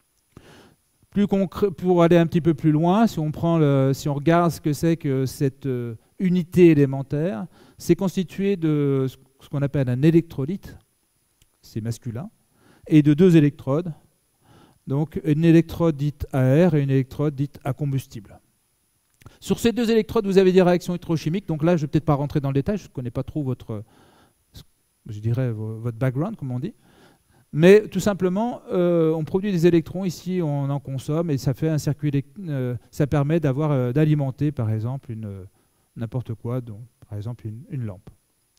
Plus concret, pour aller un petit peu plus loin, si on, prend le, si on regarde ce que c'est que cette euh, unité élémentaire, c'est constitué de ce qu'on appelle un électrolyte, c'est masculin, et de deux électrodes. Donc une électrode dite à air et une électrode dite à combustible. Sur ces deux électrodes, vous avez des réactions électrochimiques. Donc là, je ne vais peut-être pas rentrer dans le détail, je ne connais pas trop votre, je dirais, votre background, comme on dit. Mais tout simplement, euh, on produit des électrons, ici on en consomme, et ça fait un circuit, euh, ça permet d'avoir, euh, d'alimenter par exemple une, euh, n'importe quoi, donc, par exemple une, une lampe.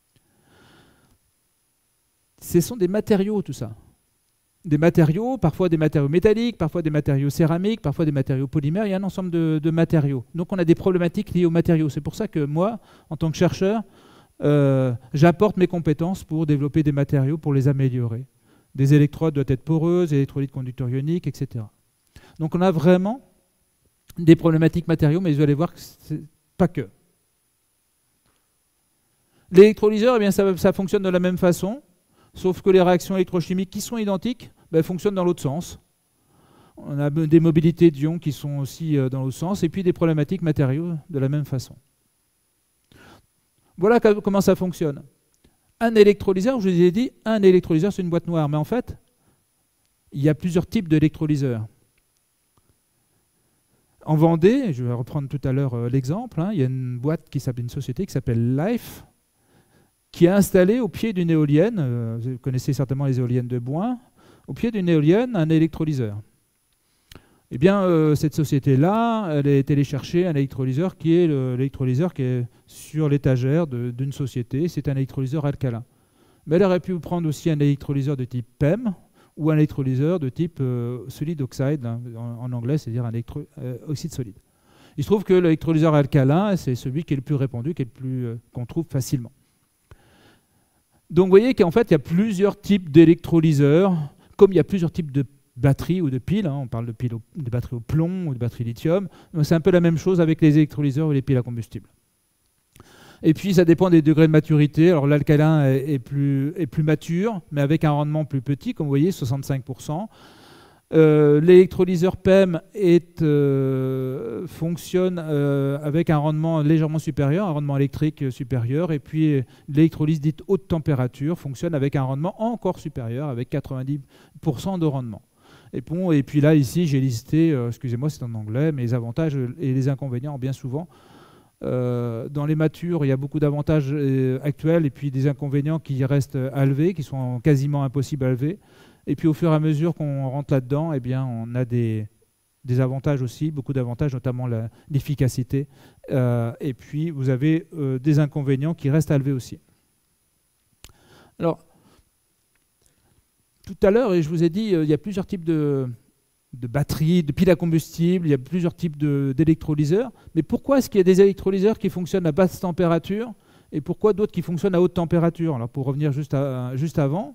Ce sont des matériaux tout ça. Des matériaux, parfois des matériaux métalliques, parfois des matériaux céramiques, parfois des matériaux polymères, il y a un ensemble de, de matériaux. Donc on a des problématiques liées aux matériaux. C'est pour ça que moi, en tant que chercheur, euh, j'apporte mes compétences pour développer des matériaux, pour les améliorer. Des électrodes doivent être poreuses, des électrolytes conducteurs ioniques, et cetera. Donc on a vraiment des problématiques matériaux, mais vous allez voir que c'est pas que. L'électrolyseur, eh bien, ça, ça fonctionne de la même façon, sauf que les réactions électrochimiques qui sont identiques ben, fonctionnent dans l'autre sens. On a des mobilités d'ions qui sont aussi dans l'autre sens, et puis des problématiques matériaux de la même façon. Voilà comment ça fonctionne. Un électrolyseur, je vous ai dit, un électrolyseur, c'est une boîte noire, mais en fait, il y a plusieurs types d'électrolyseurs. En Vendée, je vais reprendre tout à l'heure euh, l'exemple, hein, il y a une boîte qui s'appelle une société qui s'appelle Life, qui a installé au pied d'une éolienne, euh, vous connaissez certainement les éoliennes de Boin, au pied d'une éolienne, un électrolyseur. Eh bien, euh, cette société-là, elle a été allée chercher un électrolyseur qui est l'électrolyseur qui est sur l'étagère d'une société. C'est un électrolyseur alcalin. Mais elle aurait pu prendre aussi un électrolyseur de type P E M ou un électrolyseur de type euh, solid oxide, hein, en, en anglais, c'est-à-dire un électro, euh, oxyde solide. Il se trouve que l'électrolyseur alcalin, c'est celui qui est le plus répandu, qui est le plus euh, qu'on trouve facilement. Donc, vous voyez qu'en fait, il y a plusieurs types d'électrolyseurs, comme il y a plusieurs types de batteries ou de piles, hein, on parle de, piles au, de batteries au plomb ou de batteries lithium. C'est un peu la même chose avec les électrolyseurs ou les piles à combustible. Et puis ça dépend des degrés de maturité. Alors l'alcalin est, est, plus, est plus mature, mais avec un rendement plus petit, comme vous voyez, soixante-cinq pour cent. Euh, L'électrolyseur P E M est, euh, fonctionne euh, avec un rendement légèrement supérieur, un rendement électrique supérieur, et puis l'électrolyse dite haute température fonctionne avec un rendement encore supérieur, avec quatre-vingt-dix pour cent de rendement. Et, bon, et puis là, ici, j'ai listé, euh, excusez-moi, c'est en anglais, mais les avantages et les inconvénients, bien souvent. Euh, dans les matures, il y a beaucoup d'avantages euh, actuels et puis des inconvénients qui restent à lever, qui sont quasiment impossibles à lever. Et puis au fur et à mesure qu'on rentre là-dedans, eh bien, on a des, des avantages aussi, beaucoup d'avantages, notamment l'efficacité. Euh, et puis vous avez euh, des inconvénients qui restent à lever aussi. Alors, tout à l'heure, je vous ai dit, euh, il y a plusieurs types de, de batteries, de piles à combustible, il y a plusieurs types d'électrolyseurs. Mais pourquoi est-ce qu'il y a des électrolyseurs qui fonctionnent à basse température et pourquoi d'autres qui fonctionnent à haute température? Alors pour revenir juste, à, juste avant,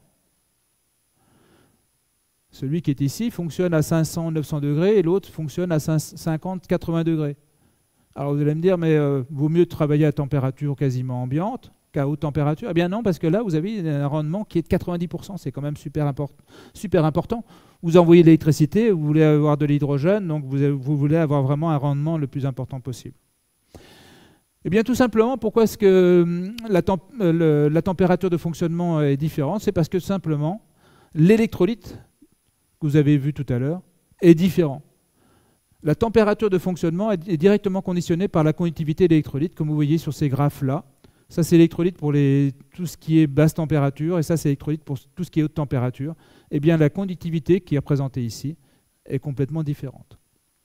celui qui est ici fonctionne à cinq cents, neuf cents degrés et l'autre fonctionne à cinquante, quatre-vingts degrés. Alors vous allez me dire, mais euh, vaut mieux travailler à température quasiment ambiante qu'à haute température. Eh bien non, parce que là, vous avez un rendement qui est de quatre-vingt-dix pour cent. C'est quand même super, import super important. Vous envoyez de l'électricité, vous voulez avoir de l'hydrogène, donc vous, avez, vous voulez avoir vraiment un rendement le plus important possible. Eh bien tout simplement, pourquoi est-ce que la, temp le, la température de fonctionnement est différente? C'est parce que simplement, l'électrolyte, que vous avez vu tout à l'heure, est différent. La température de fonctionnement est directement conditionnée par la conductivité de l'électrolyte, comme vous voyez sur ces graphes-là. Ça, c'est l'électrolyte pour les, tout ce qui est basse température, et ça, c'est l'électrolyte pour tout ce qui est haute température. Eh bien, la conductivité qui est représentée ici est complètement différente.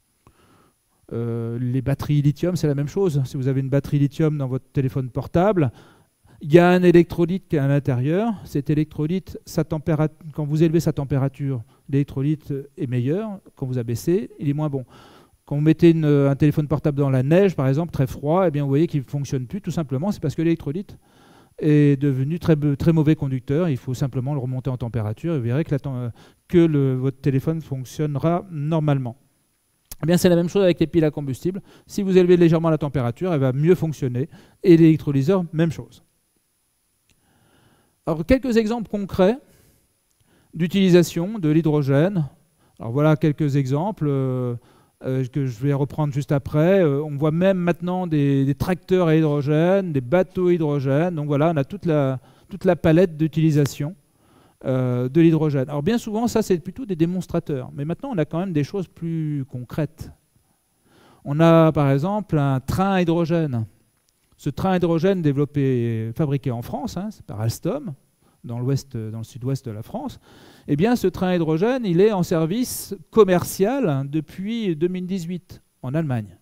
Euh, les batteries lithium, c'est la même chose. Si vous avez une batterie lithium dans votre téléphone portable, il y a un électrolyte qui est à l'intérieur. Cet électrolyte, sa quand vous élevez sa température, l'électrolyte est meilleur. Quand vous abaissez, il est moins bon. Quand vous mettez une, un téléphone portable dans la neige, par exemple, très froid, eh bien, vous voyez qu'il ne fonctionne plus. Tout simplement, c'est parce que l'électrolyte est devenu très, très mauvais conducteur. Il faut simplement le remonter en température et vous verrez que, la, que le, votre téléphone fonctionnera normalement. Eh bien, c'est la même chose avec les piles à combustible. Si vous élevez légèrement la température, elle va mieux fonctionner. Et l'électrolyseur, même chose. Alors, quelques exemples concrets d'utilisation de l'hydrogène. Alors, voilà quelques exemples. Euh, Euh, que je vais reprendre juste après. Euh, on voit même maintenant des, des tracteurs à hydrogène, des bateaux à hydrogène. Donc voilà, on a toute la, toute la palette d'utilisation euh, de l'hydrogène. Alors bien souvent, ça c'est plutôt des démonstrateurs. Mais maintenant, on a quand même des choses plus concrètes. On a par exemple un train à hydrogène. Ce train à hydrogène développé, fabriqué en France, hein, c'est par Alstom, dans l'ouest, dans le sud-ouest de la France. Eh bien, ce train à hydrogène, il est en service commercial depuis deux mille dix-huit en Allemagne.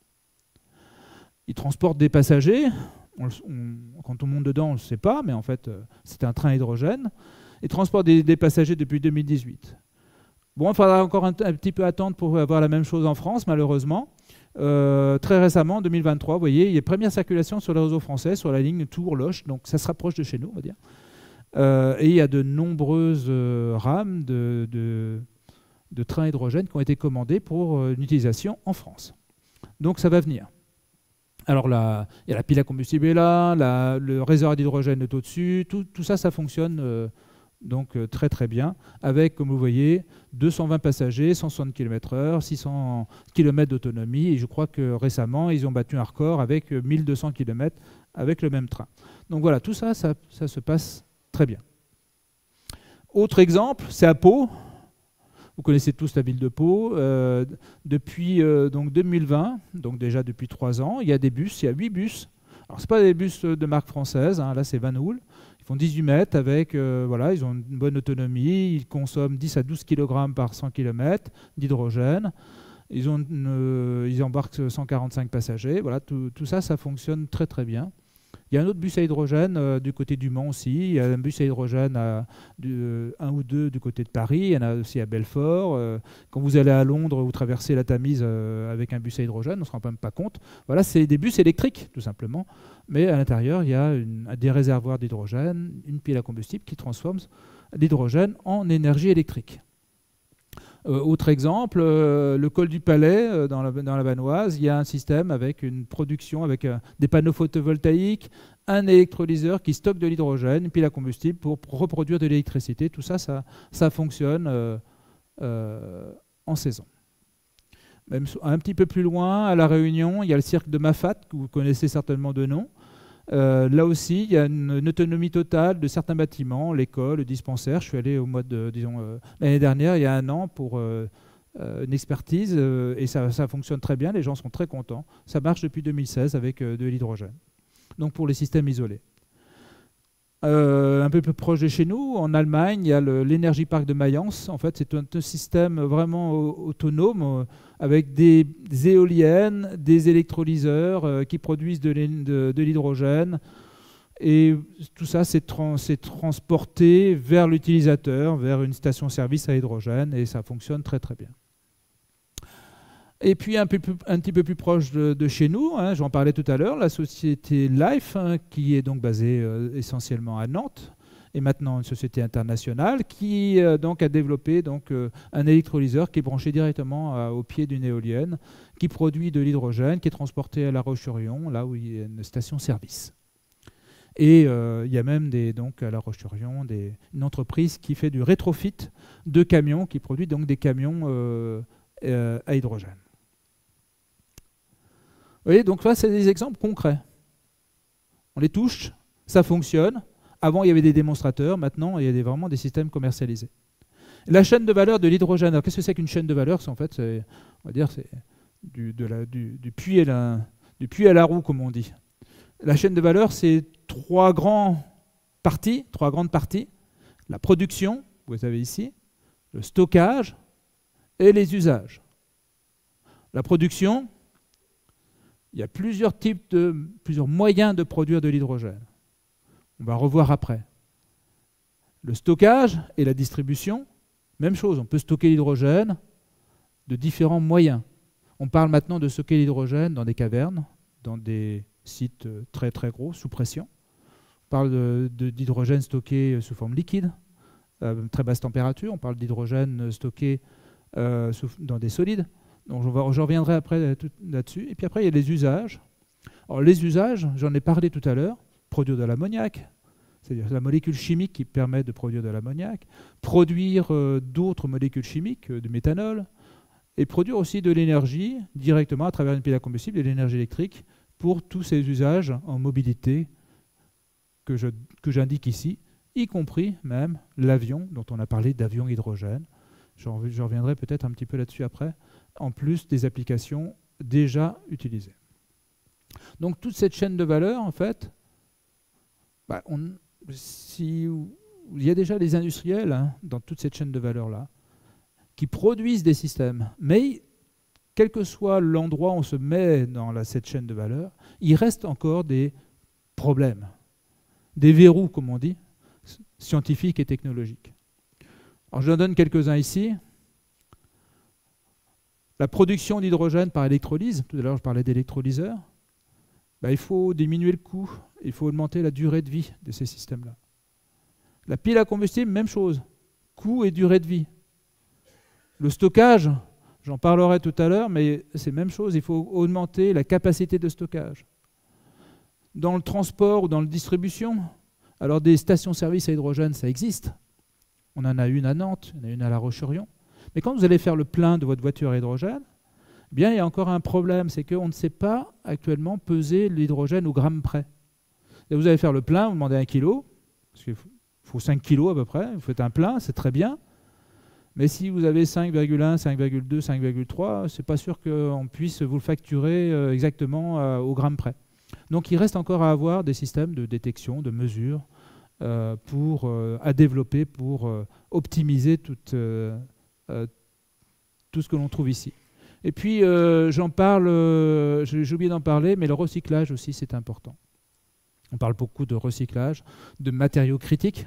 Il transporte des passagers. On, on, quand on monte dedans, on ne le sait pas, mais en fait, c'est un train à hydrogène. Il transporte des, des passagers depuis deux mille dix-huit. Bon, il faudra encore un, un petit peu attendre pour avoir la même chose en France, malheureusement. Euh, très récemment, en deux mille vingt-trois, vous voyez, il y a une première circulation sur le réseau français, sur la ligne Tours-Loche, donc ça se rapproche de chez nous, on va dire. Euh, et il y a de nombreuses euh, rames de, de, de trains hydrogène qui ont été commandées pour euh, une utilisation en France. Donc ça va venir. Alors là, il y a la pile à combustible est là, la, le réservoir d'hydrogène est au-dessus, tout, tout ça, ça fonctionne euh, donc euh, très très bien, avec, comme vous voyez, deux cent vingt passagers, cent soixante kilomètres heure, six cents kilomètres d'autonomie, et je crois que récemment, ils ont battu un record avec mille deux cents kilomètres avec le même train. Donc voilà, tout ça, ça, ça se passe très bien. Autre exemple, c'est à Pau. Vous connaissez tous la ville de Pau. Euh, depuis euh, donc deux mille vingt, donc déjà depuis trois ans, il y a des bus, il y a huit bus. Alors, ce pas des bus de marque française, hein, là c'est Van Hool. Ils font dix-huit mètres avec, euh, voilà, ils ont une bonne autonomie, ils consomment dix à douze kilogrammes par cent kilomètres d'hydrogène. Ils, ont une, euh, ils embarquent cent quarante-cinq passagers. Voilà, tout, tout ça, ça fonctionne très très bien. Il y a un autre bus à hydrogène euh, du côté du Mans aussi. Il y a un bus à hydrogène, à, du, euh, un ou deux du côté de Paris. Il y en a aussi à Belfort. Euh, quand vous allez à Londres, vous traversez la Tamise euh, avec un bus à hydrogène, on ne se rend même pas compte. Voilà, c'est des bus électriques, tout simplement. Mais à l'intérieur, il y a une, des réservoirs d'hydrogène, une pile à combustible qui transforme l'hydrogène en énergie électrique. Euh, autre exemple, euh, le col du Palais, euh, dans, la, dans la Vanoise, il y a un système avec une production, avec euh, des panneaux photovoltaïques, un électrolyseur qui stocke de l'hydrogène, une pile à combustible pour, pour reproduire de l'électricité. Tout ça, ça, ça fonctionne euh, euh, en saison. Même un petit peu plus loin, à La Réunion, il y a le cirque de Mafat, que vous connaissez certainement de nom. Euh, là aussi, il y a une, une autonomie totale de certains bâtiments, l'école, le dispensaire. Je suis allé au mois de, disons, euh, l'année dernière, il y a un an, pour euh, euh, une expertise, euh, et ça, ça fonctionne très bien. Les gens sont très contents. Ça marche depuis deux mille seize avec euh, de l'hydrogène. Donc pour les systèmes isolés. Euh, un peu plus proche de chez nous, en Allemagne, il y a l'Energy Park de Mayence. En fait, c'est un, un système vraiment autonome euh, avec des, des éoliennes, des électrolyseurs euh, qui produisent de, de, de l'hydrogène. Et tout ça, c'est trans, transporté vers l'utilisateur, vers une station-service à hydrogène, et ça fonctionne très très bien. Et puis un, peu plus, un petit peu plus proche de, de chez nous, hein, j'en parlais tout à l'heure, la société Life, hein, qui est donc basée euh, essentiellement à Nantes, et maintenant une société internationale, qui euh, donc a développé donc, euh, un électrolyseur qui est branché directement euh, au pied d'une éolienne, qui produit de l'hydrogène, qui est transporté à La Roche-sur-Yon, là où il y a une station-service. Et euh, il y a même des, donc, à La Roche-sur-Yon des, une entreprise qui fait du rétrofit de camions, qui produit donc des camions euh, euh, à hydrogène. Vous voyez, donc là, c'est des exemples concrets. On les touche, ça fonctionne. Avant, il y avait des démonstrateurs. Maintenant, il y a des, vraiment des systèmes commercialisés. La chaîne de valeur de l'hydrogène. Alors, qu'est-ce que c'est qu'une chaîne de valeur? En fait, on va dire, c'est du, de la, du, du, puits à la, du puits à la roue, comme on dit. La chaîne de valeur, c'est trois grandes parties, trois grandes parties. La production, vous avez ici, le stockage et les usages. La production, il y a plusieurs types de, plusieurs moyens de produire de l'hydrogène. On va revoir après. Le stockage et la distribution, même chose, on peut stocker l'hydrogène de différents moyens. On parle maintenant de stocker l'hydrogène dans des cavernes, dans des sites très très gros, sous pression. On parle d'hydrogène stocké sous forme liquide, à très basse température. On parle d'hydrogène stocké euh, sous, dans des solides. Donc je reviendrai après là-dessus. Et puis après, il y a les usages. Alors les usages, j'en ai parlé tout à l'heure, produire de l'ammoniac, c'est-à-dire la molécule chimique qui permet de produire de l'ammoniac, produire euh, d'autres molécules chimiques, euh, du méthanol, et produire aussi de l'énergie directement à travers une pile à combustible et de l'énergie électrique pour tous ces usages en mobilité que je, que j'indique ici, y compris même l'avion, dont on a parlé d'avion hydrogène. Je reviendrai peut-être un petit peu là-dessus après, en plus des applications déjà utilisées. Donc toute cette chaîne de valeur, en fait, bah, on, si, il y a déjà des industriels hein, dans toute cette chaîne de valeur-là, qui produisent des systèmes, mais quel que soit l'endroit où on se met dans la, cette chaîne de valeur, il reste encore des problèmes, des verrous, comme on dit, scientifiques et technologiques. Alors je en donne quelques-uns ici. La production d'hydrogène par électrolyse, tout à l'heure je parlais d'électrolyseurs, ben, il faut diminuer le coût, il faut augmenter la durée de vie de ces systèmes-là. La pile à combustible, même chose, coût et durée de vie. Le stockage, j'en parlerai tout à l'heure, mais c'est la même chose, il faut augmenter la capacité de stockage. Dans le transport ou dans la distribution, alors des stations-service à hydrogène, ça existe. On en a une à Nantes, on en a une à La Roche-sur-Yon. Mais quand vous allez faire le plein de votre voiture à hydrogène, eh bien, il y a encore un problème, c'est qu'on ne sait pas actuellement peser l'hydrogène au gramme près. Et vous allez faire le plein, vous demandez un kilo, parce qu'il faut cinq kilos à peu près, vous faites un plein, c'est très bien. Mais si vous avez cinq virgule un, cinq virgule deux, cinq virgule trois, c'est pas sûr qu'on puisse vous le facturer exactement au gramme près. Donc il reste encore à avoir des systèmes de détection, de mesure, euh, pour, euh, à développer pour euh, optimiser tout, euh, euh, tout ce que l'on trouve ici. Et puis euh, j'en parle, euh, j'ai oublié d'en parler, mais le recyclage aussi c'est important. On parle beaucoup de recyclage, de matériaux critiques.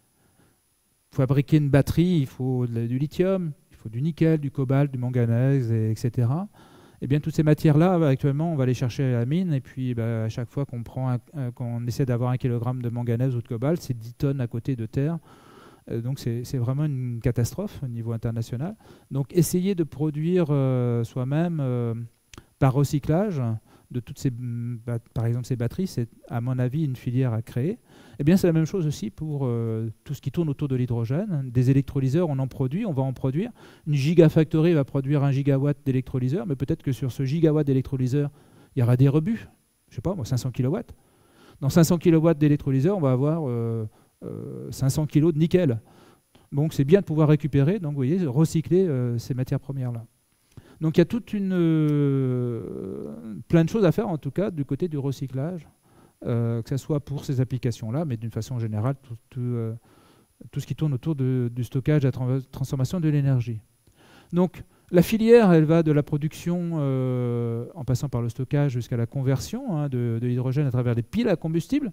Pour fabriquer une batterie, il faut du lithium, il faut du nickel, du cobalt, du manganèse, et etc. Eh bien, toutes ces matières-là, actuellement, on va les chercher à la mine, et puis bah, à chaque fois qu'on prend un, euh, qu'on essaie d'avoir un kilogramme de manganèse ou de cobalt, c'est dix tonnes à côté de terre. Euh, donc c'est vraiment une catastrophe au niveau international. Donc essayer de produire euh, soi-même euh, par recyclage de toutes ces, bah, par exemple ces batteries, c'est à mon avis une filière à créer. Eh bien c'est la même chose aussi pour euh, tout ce qui tourne autour de l'hydrogène. Des électrolyseurs, on en produit, on va en produire. Une gigafactory va produire un gigawatt d'électrolyseurs, mais peut-être que sur ce gigawatt d'électrolyseurs, il y aura des rebuts. Je ne sais pas, moi, cinq cents kilowatts. Dans cinq cents kilowatts d'électrolyseurs, on va avoir euh, euh, cinq cents kilos de nickel. Donc c'est bien de pouvoir récupérer, donc vous voyez, recycler euh, ces matières premières-là. Donc il y a toute une euh, plein de choses à faire en tout cas du côté du recyclage, euh, que ce soit pour ces applications-là, mais d'une façon générale, tout, tout, euh, tout ce qui tourne autour de, du stockage et de la transformation de l'énergie. Donc la filière, elle va de la production euh, en passant par le stockage jusqu'à la conversion hein, de, de l'hydrogène à travers des piles à combustible.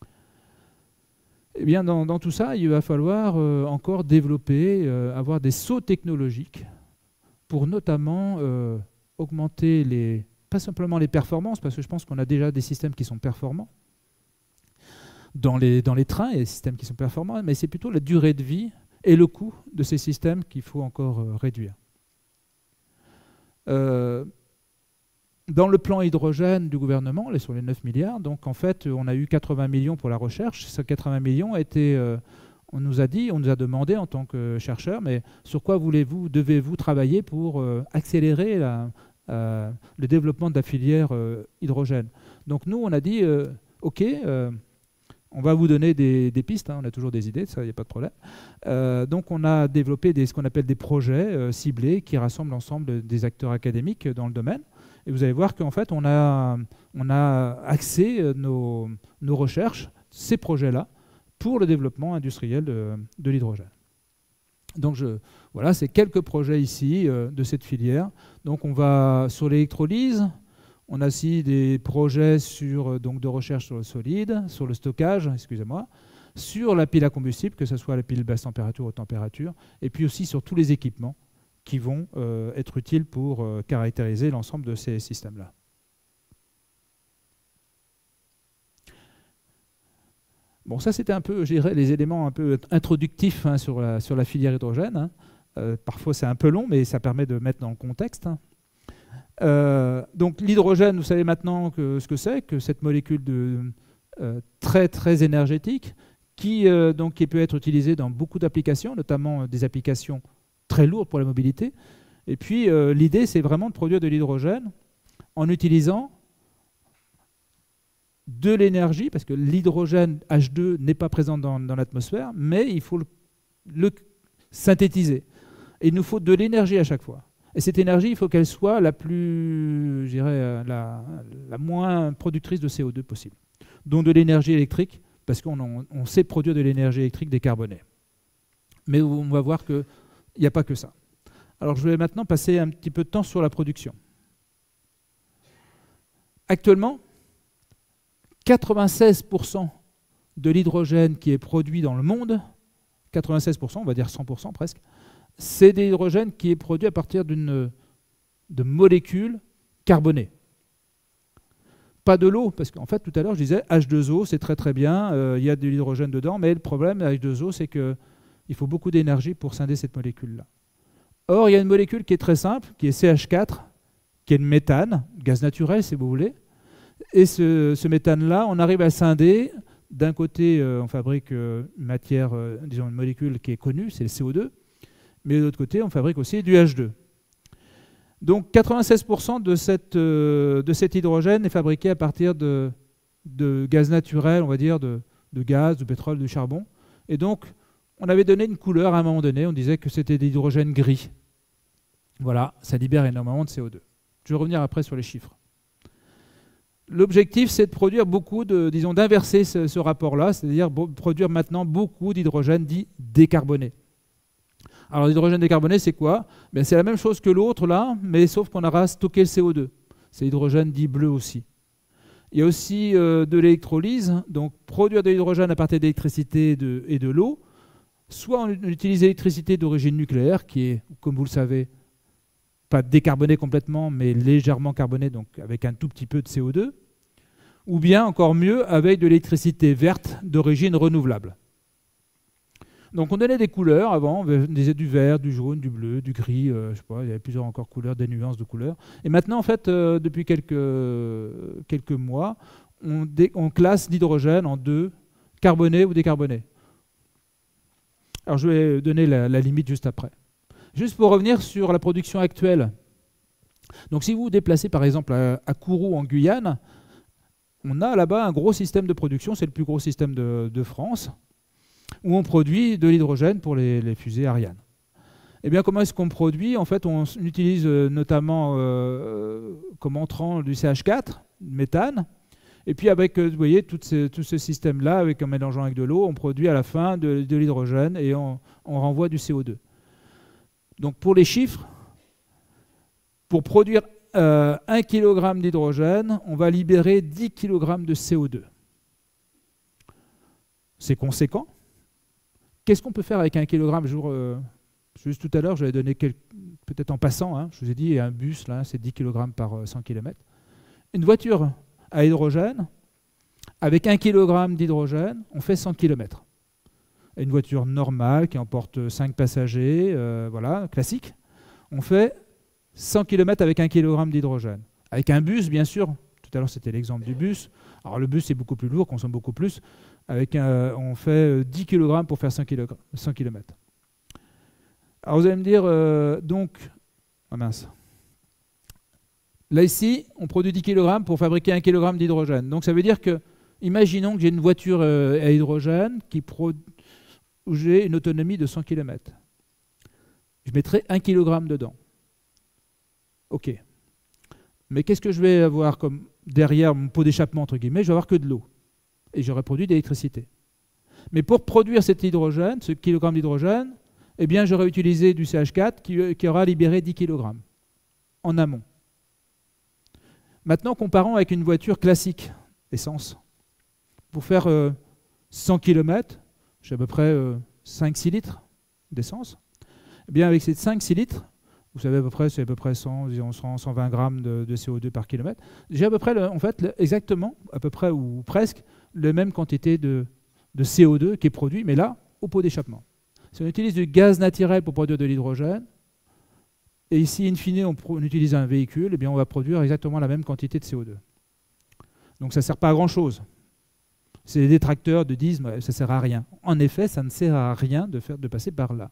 Eh bien, dans, dans tout ça, il va falloir euh, encore développer, euh, avoir des sauts technologiques pour notamment euh, augmenter les, pas simplement les performances, parce que je pense qu'on a déjà des systèmes qui sont performants. Dans les, dans les trains, il y a des systèmes qui sont performants, mais c'est plutôt la durée de vie et le coût de ces systèmes qu'il faut encore euh, réduire. Euh, dans le plan hydrogène du gouvernement, sur les neuf milliards, donc en fait, on a eu quatre-vingts millions pour la recherche. Ces quatre-vingts millions étaient... Euh, On nous a dit, on nous a demandé en tant que chercheurs, mais sur quoi voulez-vous, devez-vous travailler pour euh, accélérer la, euh, le développement de la filière euh, hydrogène. Donc nous, on a dit, euh, ok, euh, on va vous donner des, des pistes, hein, on a toujours des idées, ça, il n'y a pas de problème. Euh, donc on a développé des, ce qu'on appelle des projets euh, ciblés qui rassemblent l'ensemble des acteurs académiques dans le domaine. Et vous allez voir qu'en fait, on a, on a axé nos, nos recherches, ces projets-là, pour le développement industriel de, de l'hydrogène. Donc je, voilà, c'est quelques projets ici euh, de cette filière. Donc on va sur l'électrolyse, on a aussi des projets sur, donc de recherche sur le solide, sur le stockage, excusez-moi, sur la pile à combustible, que ce soit la pile basse température ou haute température, et puis aussi sur tous les équipements qui vont euh, être utiles pour euh, caractériser l'ensemble de ces systèmes-là. Bon, ça c'était un peu, je dirais, les éléments un peu introductifs hein, sur, la, sur la filière hydrogène. Hein. Euh, parfois c'est un peu long, mais ça permet de mettre dans le contexte. Hein. Euh, donc l'hydrogène, vous savez maintenant que, ce que c'est, que cette molécule de, euh, très très énergétique, qui, euh, donc, qui peut être utilisée dans beaucoup d'applications, notamment des applications très lourdes pour la mobilité. Et puis euh, l'idée, c'est vraiment de produire de l'hydrogène en utilisant de l'énergie, parce que l'hydrogène H deux n'est pas présent dans, dans l'atmosphère, mais il faut le, le synthétiser. Et il nous faut de l'énergie à chaque fois. Et cette énergie, il faut qu'elle soit la plus, je dirais, la, la moins productrice de C O deux possible. Donc de l'énergie électrique, parce qu'on on sait produire de l'énergie électrique décarbonée. Mais on va voir qu'il n'y a pas que ça. Alors je vais maintenant passer un petit peu de temps sur la production. Actuellement, quatre-vingt-seize pour cent de l'hydrogène qui est produit dans le monde, quatre-vingt-seize pour cent, on va dire cent pour cent presque, c'est de l'hydrogène qui est produit à partir d'une de molécules carbonées. Pas de l'eau, parce qu'en fait, tout à l'heure, je disais H deux O, c'est très très bien, euh, il y a de l'hydrogène dedans, mais le problème avec H deux O, c'est qu'il faut beaucoup d'énergie pour scinder cette molécule-là. Or, il y a une molécule qui est très simple, qui est C H quatre, qui est le méthane, gaz naturel si vous voulez, Et ce, ce méthane-là, on arrive à scinder. D'un côté, euh, on fabrique euh, une matière, euh, disons une molécule qui est connue, c'est le C O deux. Mais de l'autre côté, on fabrique aussi du H deux. Donc quatre-vingt-seize pour cent de, cette, euh, de cet hydrogène est fabriqué à partir de, de gaz naturel, on va dire, de, de gaz, de pétrole, de charbon. Et donc, on avait donné une couleur à un moment donné, on disait que c'était de l'hydrogène gris. Voilà, ça libère énormément de C O deux. Je vais revenir après sur les chiffres. L'objectif, c'est de produire beaucoup de, disons, d'inverser ce, ce rapport-là, c'est-à-dire produire maintenant beaucoup d'hydrogène dit décarboné. Alors l'hydrogène décarboné, c'est quoi? Ben, c'est la même chose que l'autre là, mais sauf qu'on aura stocké le C O deux. C'est l'hydrogène dit bleu aussi. Il y a aussi euh, de l'électrolyse, donc produire de l'hydrogène à partir d'électricité et de, et de l'eau. Soit on utilise l'électricité d'origine nucléaire, qui est, comme vous le savez, pas décarbonée complètement, mais légèrement carbonée, donc avec un tout petit peu de C O deux. Ou bien, encore mieux, avec de l'électricité verte d'origine renouvelable. Donc on donnait des couleurs avant, on disait du vert, du jaune, du bleu, du gris, euh, je sais pas, il y avait plusieurs encore couleurs, des nuances de couleurs. Et maintenant, en fait, euh, depuis quelques, quelques mois, on, dé, on classe l'hydrogène en deux, carboné ou décarboné. Alors je vais donner la, la limite juste après. Juste pour revenir sur la production actuelle. Donc si vous vous déplacez par exemple à, à Kourou en Guyane, on a là-bas un gros système de production, c'est le plus gros système de, de France, où on produit de l'hydrogène pour les, les fusées Ariane. Eh bien, comment est-ce qu'on produit? En fait, on utilise notamment euh, comme entrant du C H quatre, méthane, et puis avec, vous voyez, tout ce, tout ce système-là, avec, en mélangeant avec de l'eau, on produit à la fin de, de l'hydrogène et on, on renvoie du C O deux. Donc pour les chiffres, pour produire euh, un kilogramme d'hydrogène, on va libérer dix kilogrammes de C O deux. C'est conséquent. Qu'est-ce qu'on peut faire avec un kilogramme? euh, Juste tout à l'heure, je l'avais donné peut-être en passant, hein, je vous ai dit, un bus, là, c'est dix kilogrammes par cent kilomètres. Une voiture à hydrogène, avec un kilogramme d'hydrogène, on fait cent kilomètres. Une voiture normale qui emporte cinq passagers, euh, voilà, classique, on fait cent kilomètres avec un kilogramme d'hydrogène. Avec un bus, bien sûr, tout à l'heure c'était l'exemple du bus. Alors le bus est beaucoup plus lourd, consomme beaucoup plus. Avec un, on fait dix kilogrammes pour faire cent kilomètres. Alors vous allez me dire, euh, donc, oh mince. Là ici, on produit dix kilogrammes pour fabriquer un kilogramme d'hydrogène. Donc ça veut dire que, imaginons que j'ai une voiture euh, à hydrogène qui produit, où j'ai une autonomie de cent kilomètres. Je mettrai un kilogramme dedans. OK. Mais qu'est-ce que je vais avoir comme derrière mon pot d'échappement, entre guillemets? Je vais avoir que de l'eau. Et j'aurai produit de l'électricité. Mais pour produire cet hydrogène, ce kilogramme d'hydrogène, eh bien j'aurais utilisé du C H quatre qui, qui aura libéré dix kilogrammes en amont. Maintenant, comparons avec une voiture classique, essence. Pour faire euh, cent kilomètres, j'ai à peu près euh, cinq à six litres d'essence. Eh bien, avec ces cinq à six litres, vous savez à peu près, c'est à peu près cent, cent vingt grammes de, de C O deux par kilomètre. J'ai à peu près, le, en fait, le, exactement, à peu près ou presque, la même quantité de, de C O deux qui est produit, mais là, au pot d'échappement. Si on utilise du gaz naturel pour produire de l'hydrogène, et ici, in fine, on, on utilise un véhicule, eh bien, on va produire exactement la même quantité de C O deux. Donc ça ne sert pas à grand-chose. C'est les détracteurs de disent que ça ne sert à rien. En effet, ça ne sert à rien de, faire, de passer par là.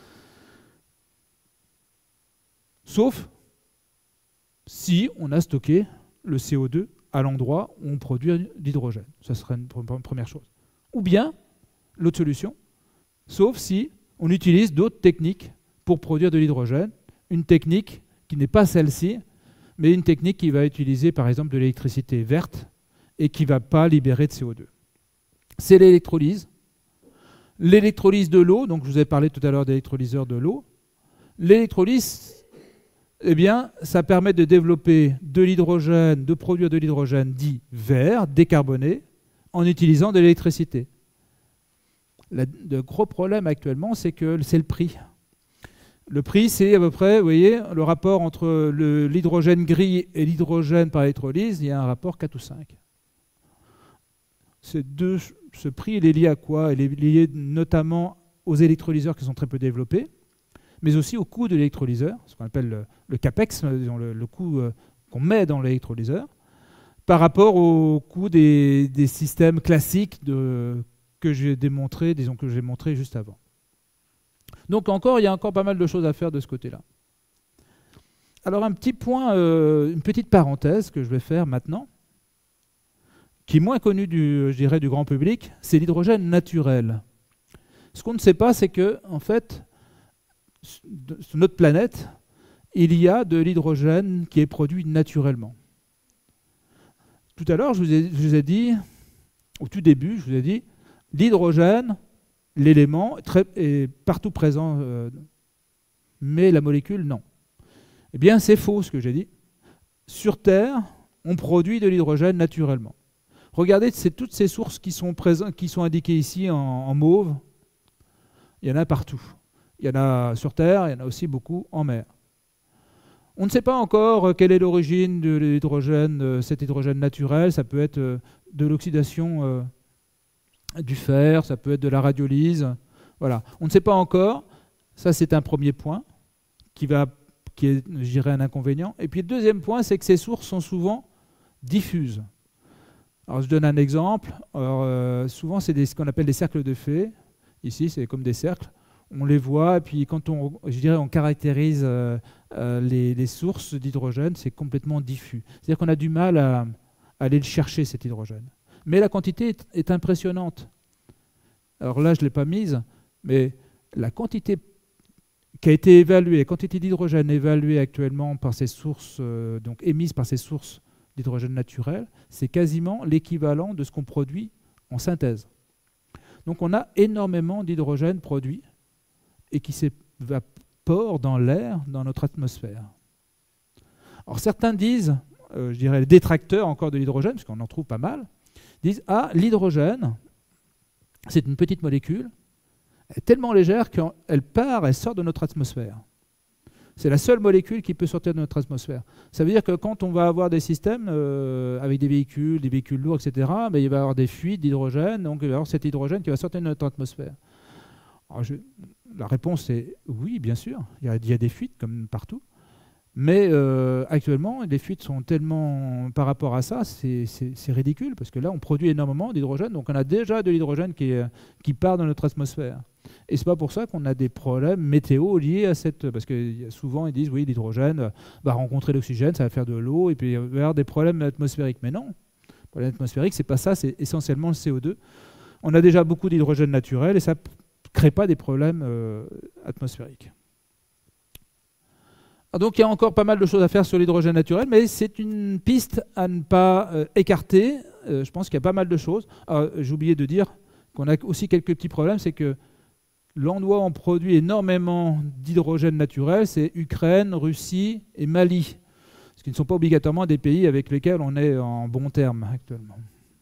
Sauf si on a stocké le C O deux à l'endroit où on produit l'hydrogène. Ça serait une première chose. Ou bien, l'autre solution, sauf si on utilise d'autres techniques pour produire de l'hydrogène. Une technique qui n'est pas celle-ci, mais une technique qui va utiliser par exemple de l'électricité verte et qui ne va pas libérer de C O deux. C'est l'électrolyse. L'électrolyse de l'eau, donc je vous ai parlé tout à l'heure d'électrolyseur de l'eau. L'électrolyse, eh bien, ça permet de développer de l'hydrogène, de produire de l'hydrogène dit vert, décarboné, en utilisant de l'électricité. Le gros problème actuellement, c'est que c'est le prix. Le prix, c'est à peu près, vous voyez, le rapport entre l'hydrogène gris et l'hydrogène par électrolyse, il y a un rapport quatre ou cinq. Ces deux, ce prix, il est lié à quoi? Il est lié notamment aux électrolyseurs qui sont très peu développés, mais aussi au coût de l'électrolyseur, ce qu'on appelle le, le CAPEX, le, le coût euh, qu'on met dans l'électrolyseur, par rapport au coût des, des systèmes classiques de, que j'ai démontré, disons que j'ai montré juste avant. Donc encore, il y a encore pas mal de choses à faire de ce côté-là. Alors un petit point, euh, une petite parenthèse que je vais faire maintenant, qui est moins connu du, je dirais, du grand public, c'est l'hydrogène naturel. Ce qu'on ne sait pas, c'est que, en fait, sur notre planète, il y a de l'hydrogène qui est produit naturellement. Tout à l'heure, je, je vous ai dit, au tout début, je vous ai dit, l'hydrogène, l'élément, est partout présent, euh, mais la molécule, non. Eh bien, c'est faux ce que j'ai dit. Sur Terre, on produit de l'hydrogène naturellement. Regardez, c'est toutes ces sources qui sont, présentes, qui sont indiquées ici en, en mauve. Il y en a partout. Il y en a sur Terre, il y en a aussi beaucoup en mer. On ne sait pas encore quelle est l'origine de l'hydrogène, cet hydrogène naturel. Ça peut être de l'oxydation euh, du fer, ça peut être de la radiolyse. Voilà. On ne sait pas encore. Ça, c'est un premier point qui, va, qui est, je dirais, un inconvénient. Et puis le deuxième point, c'est que ces sources sont souvent diffuses. Alors, je donne un exemple. Alors, euh, souvent, c'est ce qu'on appelle des cercles de fées. Ici, c'est comme des cercles. On les voit, et puis quand on, je dirais, on caractérise euh, euh, les, les sources d'hydrogène, c'est complètement diffus. C'est-à-dire qu'on a du mal à, à aller le chercher, cet hydrogène. Mais la quantité est, est impressionnante. Alors là, je ne l'ai pas mise, mais la quantité qui a été évaluée, la quantité d'hydrogène évaluée actuellement par ces sources, euh, donc émise par ces sources d'hydrogène naturel, c'est quasiment l'équivalent de ce qu'on produit en synthèse. Donc on a énormément d'hydrogène produit et qui s'évapore dans l'air, dans notre atmosphère. Alors certains disent, euh, je dirais les détracteurs encore de l'hydrogène, parce qu'on en trouve pas mal, disent « Ah, l'hydrogène, c'est une petite molécule, elle est tellement légère qu'elle part, elle sort de notre atmosphère. C'est la seule molécule qui peut sortir de notre atmosphère. Ça veut dire que quand on va avoir des systèmes euh, avec des véhicules, des véhicules lourds, et cetera, ben, il va y avoir des fuites d'hydrogène, donc il va y avoir cet hydrogène qui va sortir de notre atmosphère. » Alors je, la réponse est oui, bien sûr, il y a, il y a des fuites comme partout, mais euh, actuellement, les fuites sont tellement, par rapport à ça, c'est ridicule, parce que là, on produit énormément d'hydrogène, donc on a déjà de l'hydrogène qui, qui part dans notre atmosphère. Et c'est pas pour ça qu'on a des problèmes météo liés à cette... Parce que souvent, ils disent, oui, l'hydrogène va rencontrer l'oxygène, ça va faire de l'eau, et puis il va y avoir des problèmes atmosphériques. Mais non, le problème atmosphérique, c'est pas ça, c'est essentiellement le C O deux. On a déjà beaucoup d'hydrogène naturel, et ça crée pas des problèmes euh, atmosphériques. Donc il y a encore pas mal de choses à faire sur l'hydrogène naturel, mais c'est une piste à ne pas euh, écarter. Euh, je pense qu'il y a pas mal de choses. J'ai oublié de dire qu'on a aussi quelques petits problèmes, c'est que l'endroit où on produit énormément d'hydrogène naturel, c'est Ukraine, Russie et Mali, ce qui ne sont pas obligatoirement des pays avec lesquels on est en bon terme actuellement.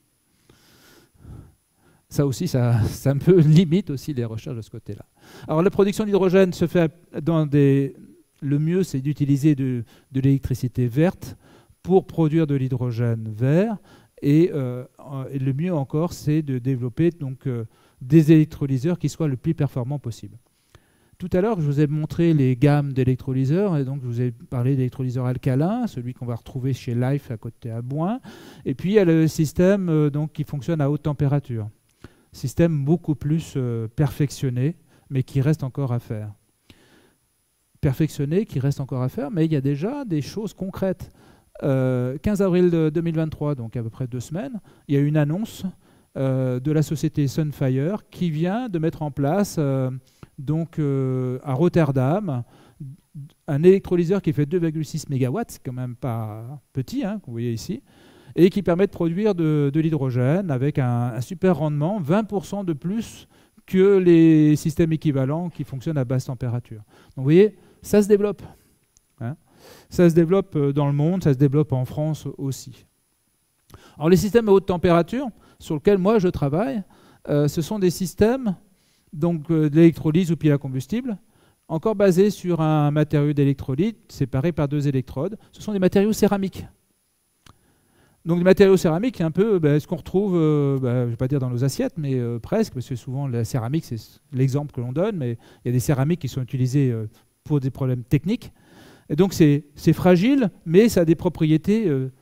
Ça aussi, ça, ça un peu limite aussi les recherches de ce côté-là. Alors la production d'hydrogène se fait dans des... Le mieux, c'est d'utiliser de, de l'électricité verte pour produire de l'hydrogène vert. Et, euh, et le mieux encore, c'est de développer donc, euh, des électrolyseurs qui soient le plus performants possible. Tout à l'heure, je vous ai montré les gammes d'électrolyseurs. Et donc, je vous ai parlé d'électrolyseur alcalin, celui qu'on va retrouver chez Life à côté à Bouin. Et puis, il y a le système euh, donc, qui fonctionne à haute température. Système beaucoup plus euh, perfectionné, mais qui reste encore à faire. Perfectionné, qui reste encore à faire, mais il y a déjà des choses concrètes. Euh, quinze avril deux mille vingt-trois, donc à peu près deux semaines, il y a une annonce euh, de la société Sunfire qui vient de mettre en place euh, donc, euh, à Rotterdam un électrolyseur qui fait deux virgule six mégawatts, c'est quand même pas petit, hein, que vous voyez ici, et qui permet de produire de, de l'hydrogène avec un, un super rendement, vingt pour cent de plus que les systèmes équivalents qui fonctionnent à basse température. Donc vous voyez, ça se développe. Hein. Ça se développe dans le monde, ça se développe en France aussi. Alors les systèmes à haute température, sur lesquels moi je travaille, euh, ce sont des systèmes donc euh, d'électrolyse ou pile à combustible, encore basés sur un matériau d'électrolyte séparé par deux électrodes. Ce sont des matériaux céramiques. Donc les matériaux céramiques, c'est un peu ben, ce qu'on retrouve, euh, ben, je ne vais pas dire dans nos assiettes, mais euh, presque, parce que souvent la céramique, c'est l'exemple que l'on donne, mais il y a des céramiques qui sont utilisées euh, pour des problèmes techniques. Et donc c'est fragile, mais ça a des propriétés euh,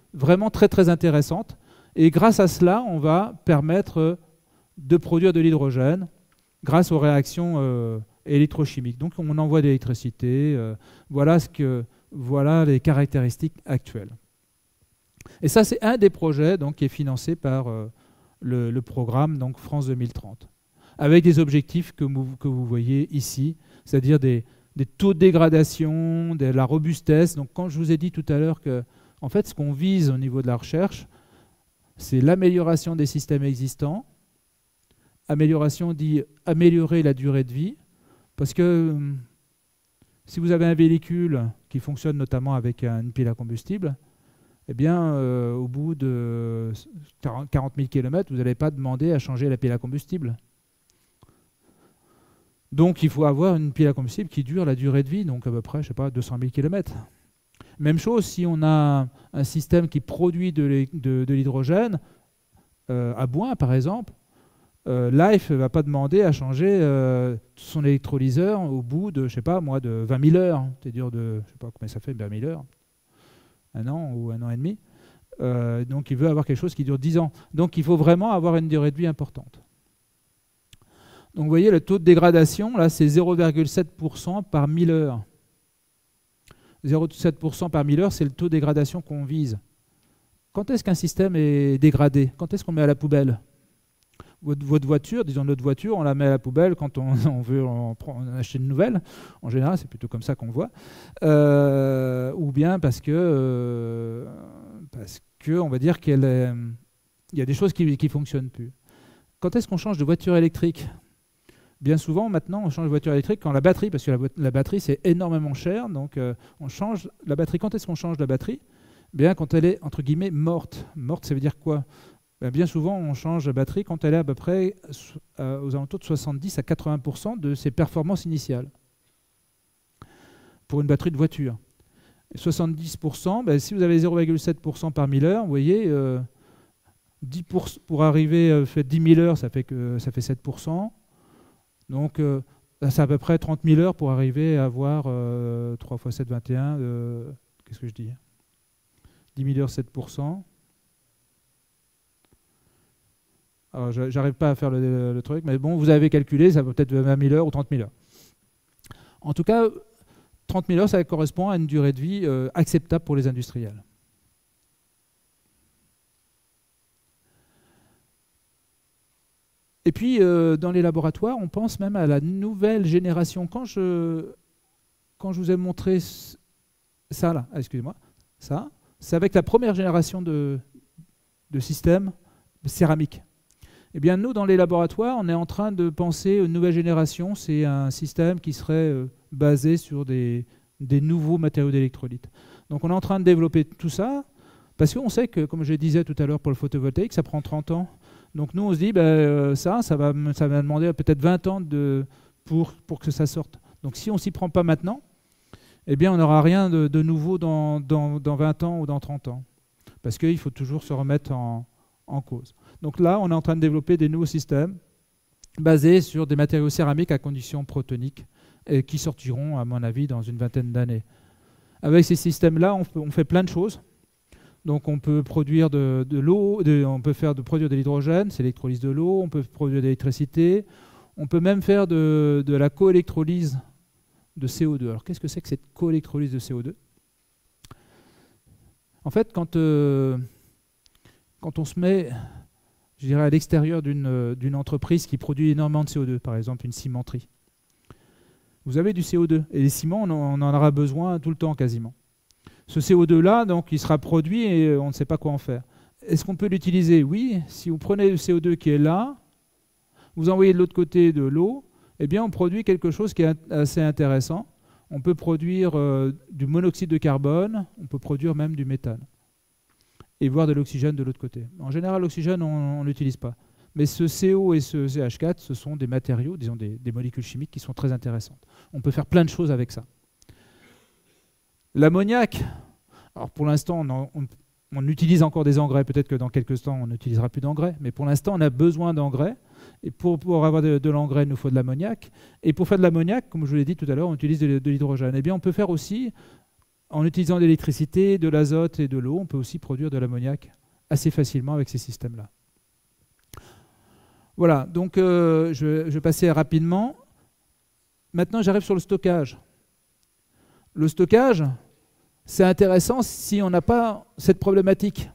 vraiment très très intéressantes. Et grâce à cela, on va permettre de produire de l'hydrogène grâce aux réactions euh, électrochimiques. Donc on envoie de l'électricité, euh, voilà, ce que, voilà les caractéristiques actuelles. Et ça, c'est un des projets donc, qui est financé par euh, le, le programme donc, France deux mille trente, avec des objectifs que vous, que vous voyez ici, c'est-à-dire des, des taux de dégradation, de la robustesse. Donc quand je vous ai dit tout à l'heure que en fait, ce qu'on vise au niveau de la recherche, c'est l'amélioration des systèmes existants. Amélioration dit améliorer la durée de vie, parce que euh, si vous avez un véhicule qui fonctionne notamment avec une pile à combustible, eh bien, euh, au bout de quarante mille kilomètres, vous n'allez pas demander à changer la pile à combustible. Donc, il faut avoir une pile à combustible qui dure la durée de vie, donc à peu près, je sais pas, deux cent mille kilomètres. Même chose si on a un système qui produit de l'hydrogène, euh, à Bouin par exemple, euh, Life ne va pas demander à changer euh, son électrolyseur au bout de, je sais pas moi, de vingt mille heures. C'est-à-dire de, je sais pas combien ça fait, vingt mille heures, un an ou un an et demi. Euh, donc il veut avoir quelque chose qui dure dix ans. Donc il faut vraiment avoir une durée de vie importante. Donc vous voyez, le taux de dégradation, là, c'est zéro virgule sept pour cent par mille heures. zéro virgule sept pour cent par mille heures, c'est le taux de dégradation qu'on vise. Quand est-ce qu'un système est dégradé? Quand est-ce qu'on met à la poubelle? Votre, votre voiture, disons notre voiture, on la met à la poubelle quand on, on veut en, en acheter une nouvelle. En général, c'est plutôt comme ça qu'on voit. Euh, ou bien parce que, euh, parce que, on va dire qu'il y a des choses qui ne fonctionnent plus. Quand est-ce qu'on change de voiture électrique? Bien souvent, maintenant, on change de voiture électrique quand la batterie, parce que la, la batterie, c'est énormément cher, donc euh, on change la batterie. Quand est-ce qu'on change la batterie? Bien, quand elle est, entre guillemets, morte. Morte, ça veut dire quoi? Bien, bien souvent, on change la batterie quand elle est à peu près euh, aux alentours de soixante-dix à quatre-vingts pour cent de ses performances initiales, pour une batterie de voiture. soixante-dix pour cent, ben, si vous avez zéro virgule sept pour cent par mille heures, vous voyez, euh, dix pour cent pour arriver, euh, fait dix mille heures, ça fait, que, ça fait sept pour cent. Donc, euh, c'est à peu près trente mille heures pour arriver à avoir euh, trois fois sept, vingt et un. Euh, Qu'est-ce que je dis? dix mille heures, sept pour cent. Alors, j'arrive pas à faire le, le truc, mais bon, vous avez calculé, ça peut peut-être vingt mille heures ou trente mille heures. En tout cas, trente mille heures, ça correspond à une durée de vie euh, acceptable pour les industriels. Et puis, euh, dans les laboratoires, on pense même à la nouvelle génération. Quand je, quand je vous ai montré ça, là, excusez-moi, ça, c'est avec la première génération de, de systèmes céramiques. Eh bien, nous, dans les laboratoires, on est en train de penser à une nouvelle génération. C'est un système qui serait euh, basé sur des, des nouveaux matériaux d'électrolyte. Donc, on est en train de développer tout ça, parce qu'on sait que, comme je disais tout à l'heure pour le photovoltaïque, ça prend trente ans. Donc nous, on se dit, ben, euh, ça, ça va, ça va demander peut-être vingt ans de, pour, pour que ça sorte. Donc si on ne s'y prend pas maintenant, eh bien, on n'aura rien de, de nouveau dans, dans, dans vingt ans ou dans trente ans. Parce qu'il faut toujours se remettre en, en cause. Donc là, on est en train de développer des nouveaux systèmes basés sur des matériaux céramiques à condition protonique et qui sortiront, à mon avis, dans une vingtaine d'années. Avec ces systèmes-là, on, on fait plein de choses. Donc on peut produire de, de l'eau, on peut faire de produire de l'hydrogène, c'est l'électrolyse de l'eau, on peut produire de l'électricité, on peut même faire de, de la coélectrolyse de C O deux. Alors qu'est-ce que c'est que cette coélectrolyse de C O deux? En fait, quand, euh, quand on se met, je dirais, à l'extérieur d'une d'une entreprise qui produit énormément de C O deux, par exemple une cimenterie, vous avez du C O deux, et les ciments, on en, on en aura besoin tout le temps quasiment. Ce C O deux-là, donc, il sera produit et on ne sait pas quoi en faire. Est-ce qu'on peut l'utiliser? Oui. Si vous prenez le C O deux qui est là, vous envoyez de l'autre côté de l'eau, eh bien, on produit quelque chose qui est assez intéressant. On peut produire euh, du monoxyde de carbone, on peut produire même du méthane. Et voir de l'oxygène de l'autre côté. En général, l'oxygène, on ne l'utilise pas. Mais ce C O et ce C H quatre, ce sont des matériaux, disons des, des molécules chimiques qui sont très intéressantes. On peut faire plein de choses avec ça. L'ammoniac, alors pour l'instant, on, on, on utilise encore des engrais. Peut-être que dans quelques temps, on n'utilisera plus d'engrais. Mais pour l'instant, on a besoin d'engrais. Et pour, pour avoir de, de l'engrais, il nous faut de l'ammoniac. Et pour faire de l'ammoniac, comme je vous l'ai dit tout à l'heure, on utilise de, de l'hydrogène. Eh bien, on peut faire aussi, en utilisant de l'électricité, de l'azote et de l'eau, on peut aussi produire de l'ammoniac assez facilement avec ces systèmes-là. Voilà, donc euh, je, je vais passer rapidement. Maintenant, j'arrive sur le stockage. Le stockage, c'est intéressant si on n'a pas cette problématique.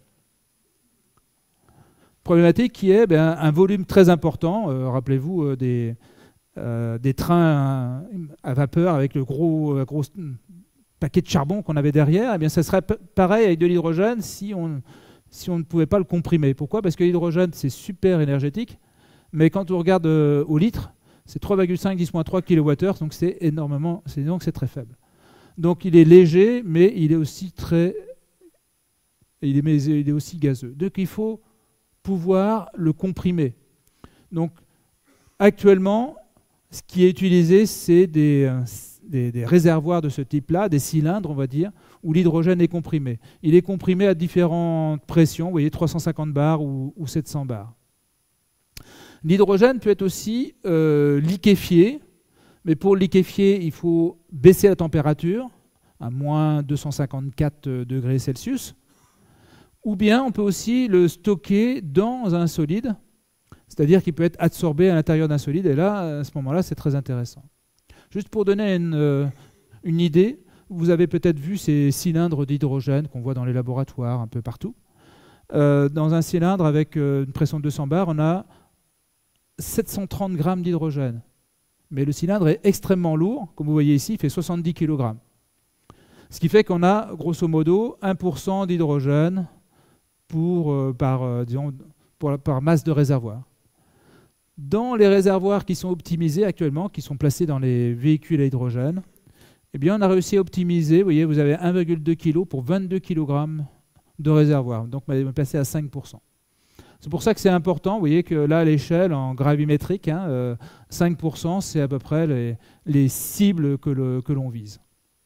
Problématique qui est ben, un volume très important. Euh, Rappelez-vous euh, des, euh, des trains à vapeur avec le gros, euh, gros paquet de charbon qu'on avait derrière. Eh bien, ça serait pareil avec de l'hydrogène si on, si on ne pouvait pas le comprimer. Pourquoi? Parce que l'hydrogène, c'est super énergétique, mais quand on regarde euh, au litre, c'est trois virgule cinq dix moins trois kilowattheures, donc c'est énormément, donc c'est très faible. Donc il est léger, mais il est aussi très, il est, mais il est aussi gazeux. Donc il faut pouvoir le comprimer. Donc actuellement, ce qui est utilisé, c'est des, des, des réservoirs de ce type-là, des cylindres, on va dire, où l'hydrogène est comprimé. Il est comprimé à différentes pressions, vous voyez, trois cent cinquante bars ou, ou sept cents bars. L'hydrogène peut être aussi euh, liquéfié, mais pour le liquéfier, il faut baisser la température à moins deux cent cinquante-quatre degrés Celsius, ou bien on peut aussi le stocker dans un solide, c'est-à-dire qu'il peut être absorbé à l'intérieur d'un solide, et là, à ce moment-là, c'est très intéressant. Juste pour donner une, euh, une idée, vous avez peut-être vu ces cylindres d'hydrogène qu'on voit dans les laboratoires un peu partout. Euh, dans un cylindre avec euh, une pression de deux cents bars, on a sept cent trente grammes d'hydrogène. Mais le cylindre est extrêmement lourd, comme vous voyez ici, il fait soixante-dix kilogrammes. Ce qui fait qu'on a, grosso modo, un pour cent d'hydrogène pour, euh, par, euh, disons, pour, par masse de réservoir. Dans les réservoirs qui sont optimisés actuellement, qui sont placés dans les véhicules à hydrogène, eh bien, on a réussi à optimiser, vous voyez, vous avez un virgule deux kilos pour vingt-deux kilogrammes de réservoir. Donc, on est passé à cinq pour cent. C'est pour ça que c'est important, vous voyez que là, à l'échelle, en gravimétrique, hein, euh, cinq pour cent, c'est à peu près les, les cibles que, le, que l'on vise.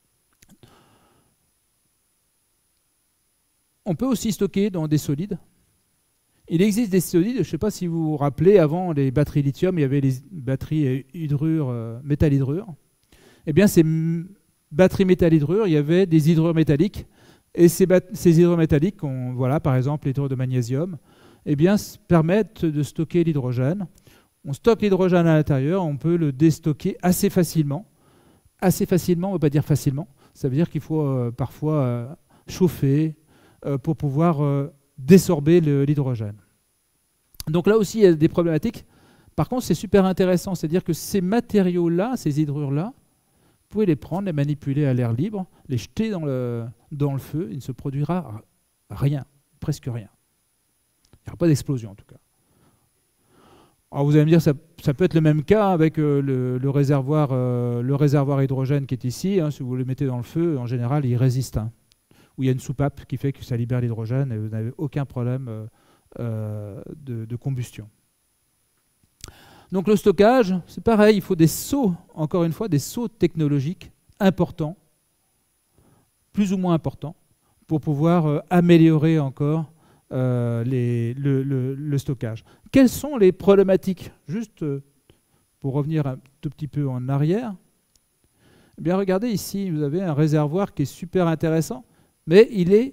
On peut aussi stocker dans des solides. Il existe des solides, je ne sais pas si vous vous rappelez, avant les batteries lithium, il y avait les batteries hydrure, euh, métal-hydrure. Eh bien, ces batteries métal-hydrure, il y avait des hydrures métalliques. Et ces, ces hydrures métalliques, on, voilà, par exemple l'hydrure de magnésium, eh bien, permettent de stocker l'hydrogène. On stocke l'hydrogène à l'intérieur, on peut le déstocker assez facilement. Assez facilement, on ne veut pas dire facilement. Ça veut dire qu'il faut euh, parfois euh, chauffer euh, pour pouvoir euh, désorber l'hydrogène. Donc là aussi, il y a des problématiques. Par contre, c'est super intéressant. C'est-à-dire que ces matériaux-là, ces hydrures-là, vous pouvez les prendre, les manipuler à l'air libre, les jeter dans le, dans le feu, il ne se produira rien, presque rien. Il n'y aura pas d'explosion en tout cas. Alors vous allez me dire, ça, ça peut être le même cas avec euh, le, le, réservoir, euh, le réservoir hydrogène qui est ici. Hein, si vous le mettez dans le feu, en général, il résiste. Hein, où il y a une soupape qui fait que ça libère l'hydrogène et vous n'avez aucun problème euh, euh, de, de combustion. Donc le stockage, c'est pareil, il faut des sauts, encore une fois, des sauts technologiques importants, plus ou moins importants, pour pouvoir euh, améliorer encore Euh, les, le, le, le stockage. Quelles sont les problématiques? Juste euh, pour revenir un tout petit peu en arrière, eh bien regardez ici, vous avez un réservoir qui est super intéressant, mais il est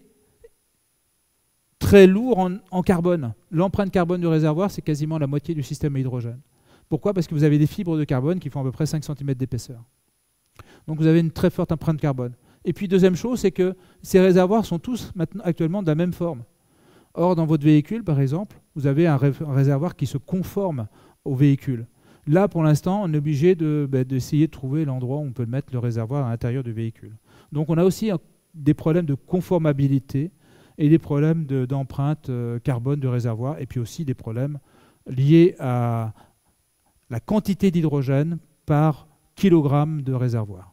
très lourd en, en carbone. L'empreinte carbone du réservoir, c'est quasiment la moitié du système à hydrogène. Pourquoi? Parce que vous avez des fibres de carbone qui font à peu près cinq centimètres d'épaisseur. Donc vous avez une très forte empreinte carbone. Et puis deuxième chose, c'est que ces réservoirs sont tous maintenant, actuellement de la même forme. Or, dans votre véhicule, par exemple, vous avez un, ré un réservoir qui se conforme au véhicule. Là, pour l'instant, on est obligé de, bah, d'essayer de trouver l'endroit où on peut mettre le réservoir à l'intérieur du véhicule. Donc, on a aussi un, des problèmes de conformabilité et des problèmes de, d'empreinte euh, carbone du réservoir, et puis aussi des problèmes liés à la quantité d'hydrogène par kilogramme de réservoir.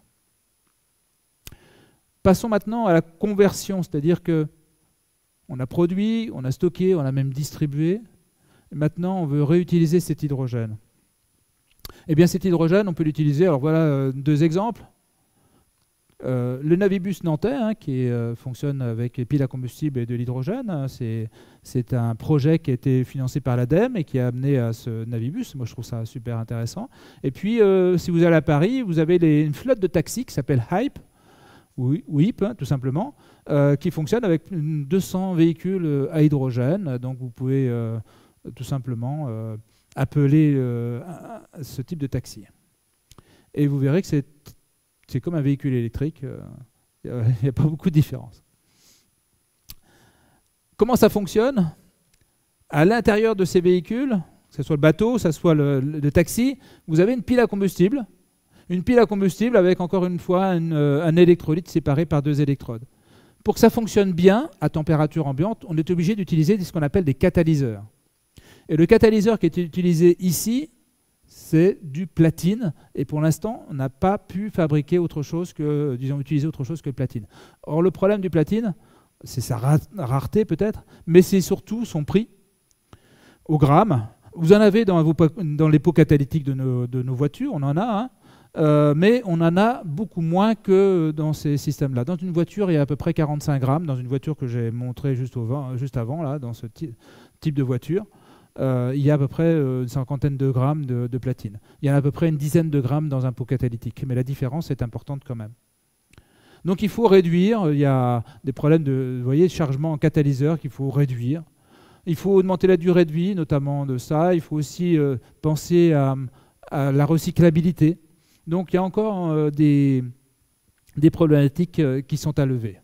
Passons maintenant à la conversion, c'est-à-dire que on a produit, on a stocké, on a même distribué. Et maintenant, on veut réutiliser cet hydrogène. Eh bien, cet hydrogène, on peut l'utiliser. Alors voilà euh, deux exemples. Euh, le Navibus nantais, hein, qui euh, fonctionne avec des piles à combustible et de l'hydrogène. Hein, c'est un projet qui a été financé par l'ADEME et qui a amené à ce Navibus. Moi, je trouve ça super intéressant. Et puis, euh, si vous allez à Paris, vous avez les, une flotte de taxis qui s'appelle Hype, ou ou I P, hein, tout simplement, euh, qui fonctionne avec deux cents véhicules à hydrogène. Donc vous pouvez euh, tout simplement euh, appeler euh, ce type de taxi. Et vous verrez que c'est c'est comme un véhicule électrique, il euh, n'y a, a pas beaucoup de différence. Comment ça fonctionne? À l'intérieur de ces véhicules, que ce soit le bateau, que ce soit le, le taxi, vous avez une pile à combustible. Une pile à combustible avec, encore une fois, une, euh, un électrolyte séparé par deux électrodes. Pour que ça fonctionne bien, à température ambiante, on est obligé d'utiliser ce qu'on appelle des catalyseurs. Et le catalyseur qui est utilisé ici, c'est du platine. Et pour l'instant, on n'a pas pu fabriquer autre chose que, disons, utiliser autre chose que le platine. Or, le problème du platine, c'est sa rareté peut-être, mais c'est surtout son prix au gramme. Vous en avez dans, vos, dans les pots catalytiques de nos, de nos voitures, on en a, hein, euh, mais on en a beaucoup moins que dans ces systèmes-là. Dans une voiture, il y a à peu près quarante-cinq grammes, dans une voiture que j'ai montrée juste, au, juste avant, là, dans ce type de voiture. Euh, il y a à peu près une cinquantaine de grammes de, de platine. Il y en a à peu près une dizaine de grammes dans un pot catalytique, mais la différence est importante quand même. Donc il faut réduire, il y a des problèmes de, vous voyez, de chargement en catalyseur qu'il faut réduire. Il faut augmenter la durée de vie, notamment de ça. Il faut aussi euh, penser à, à la recyclabilité. Donc il y a encore euh, des, des problématiques euh, qui sont à lever.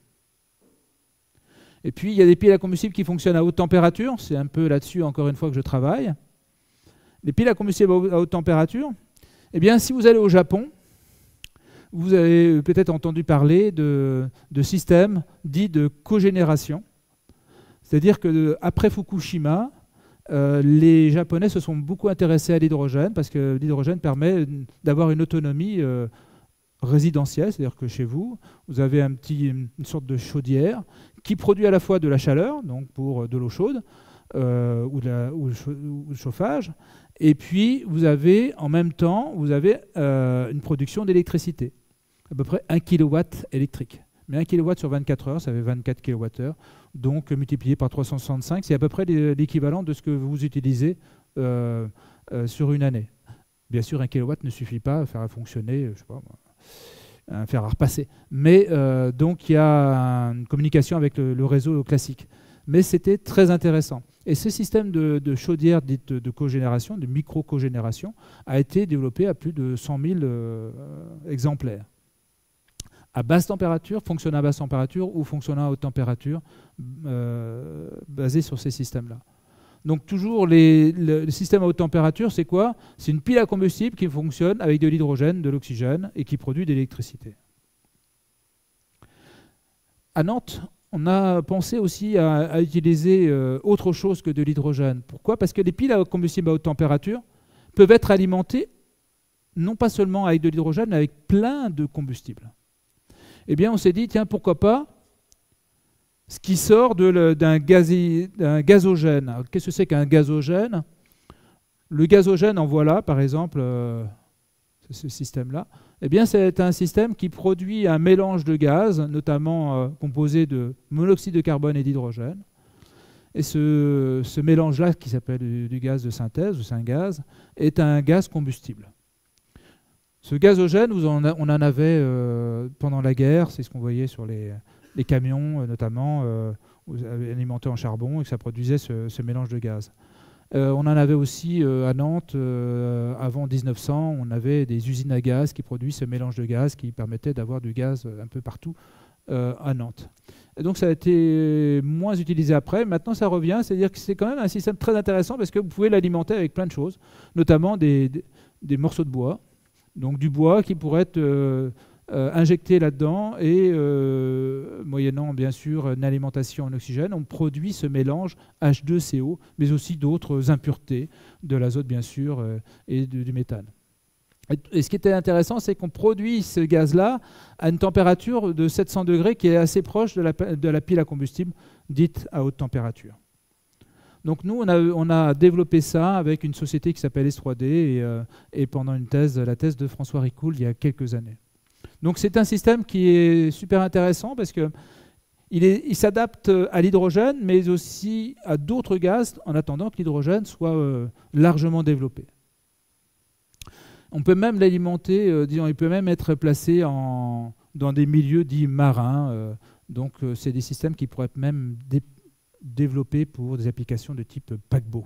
Et puis, il y a des piles à combustible qui fonctionnent à haute température. C'est un peu là-dessus, encore une fois, que je travaille. Les piles à combustible à haute température, eh bien, si vous allez au Japon, vous avez peut-être entendu parler de, de systèmes dits de cogénération. C'est-à-dire qu'après Fukushima, euh, les Japonais se sont beaucoup intéressés à l'hydrogène parce que l'hydrogène permet d'avoir une autonomie euh, résidentielle. C'est-à-dire que chez vous, vous avez un petit, une sorte de chaudière qui produit à la fois de la chaleur, donc pour de l'eau chaude euh, ou, de la, ou le chauffage, et puis vous avez en même temps vous avez, euh, une production d'électricité, à peu près un kilowatt électrique. Mais un kilowatt sur vingt-quatre heures, ça fait vingt-quatre kilowattheures, donc multiplié par trois cent soixante-cinq, c'est à peu près l'équivalent de ce que vous utilisez euh, euh, sur une année. Bien sûr, un kilowatt ne suffit pas à faire fonctionner, je sais pas, un fer à repasser. Mais euh, donc il y a une communication avec le, le réseau classique. Mais c'était très intéressant. Et ce système de, de chaudière dite de cogénération, de micro-cogénération, a été développé à plus de cent mille euh, exemplaires. À basse température, fonctionnant à basse température ou fonctionnant à haute température, euh, basé sur ces systèmes-là. Donc toujours, les, le, le système à haute température, c'est quoi? C'est une pile à combustible qui fonctionne avec de l'hydrogène, de l'oxygène et qui produit de l'électricité. À Nantes, on a pensé aussi à, à utiliser euh, autre chose que de l'hydrogène. Pourquoi? Parce que les piles à combustible à haute température peuvent être alimentées non pas seulement avec de l'hydrogène, mais avec plein de combustibles. Eh bien, on s'est dit, tiens, pourquoi pas ce qui sort d'un gazogène. Qu'est-ce que c'est qu'un gazogène? Le gazogène, en voilà, par exemple, euh, ce système-là. Eh bien, c'est un système qui produit un mélange de gaz, notamment euh, composé de monoxyde de carbone et d'hydrogène. Et ce, ce mélange-là, qui s'appelle du, du gaz de synthèse, ou syngaz, est un gaz combustible. Ce gazogène, on en, on en avait euh, pendant la guerre, c'est ce qu'on voyait sur les, les camions, notamment, euh, alimentés en charbon, et que ça produisait ce, ce mélange de gaz. Euh, on en avait aussi euh, à Nantes, euh, avant mille neuf cents, on avait des usines à gaz qui produisent ce mélange de gaz qui permettait d'avoir du gaz un peu partout euh, à Nantes. Et donc ça a été moins utilisé après. Maintenant ça revient, c'est-à-dire que c'est quand même un système très intéressant parce que vous pouvez l'alimenter avec plein de choses, notamment des, des, des morceaux de bois. Donc du bois qui pourrait être euh, euh, injecté là-dedans et euh, moyennant bien sûr une alimentation en oxygène, on produit ce mélange H deux C O, mais aussi d'autres impuretés, de l'azote bien sûr euh, et de, du méthane. Et, et ce qui était intéressant, c'est qu'on produit ce gaz-là à une température de sept cents degrés qui est assez proche de la, de la pile à combustible dite à haute température. Donc nous, on a, on a développé ça avec une société qui s'appelle S trois D et, euh, et pendant une thèse, la thèse de François Ricoul il y a quelques années. Donc c'est un système qui est super intéressant parce qu'il il s'adapte à l'hydrogène mais aussi à d'autres gaz en attendant que l'hydrogène soit euh, largement développé. On peut même l'alimenter, euh, disons, il peut même être placé en, dans des milieux dits marins. Euh, donc, euh, c'est des systèmes qui pourraient être même dé développés pour des applications de type paquebot.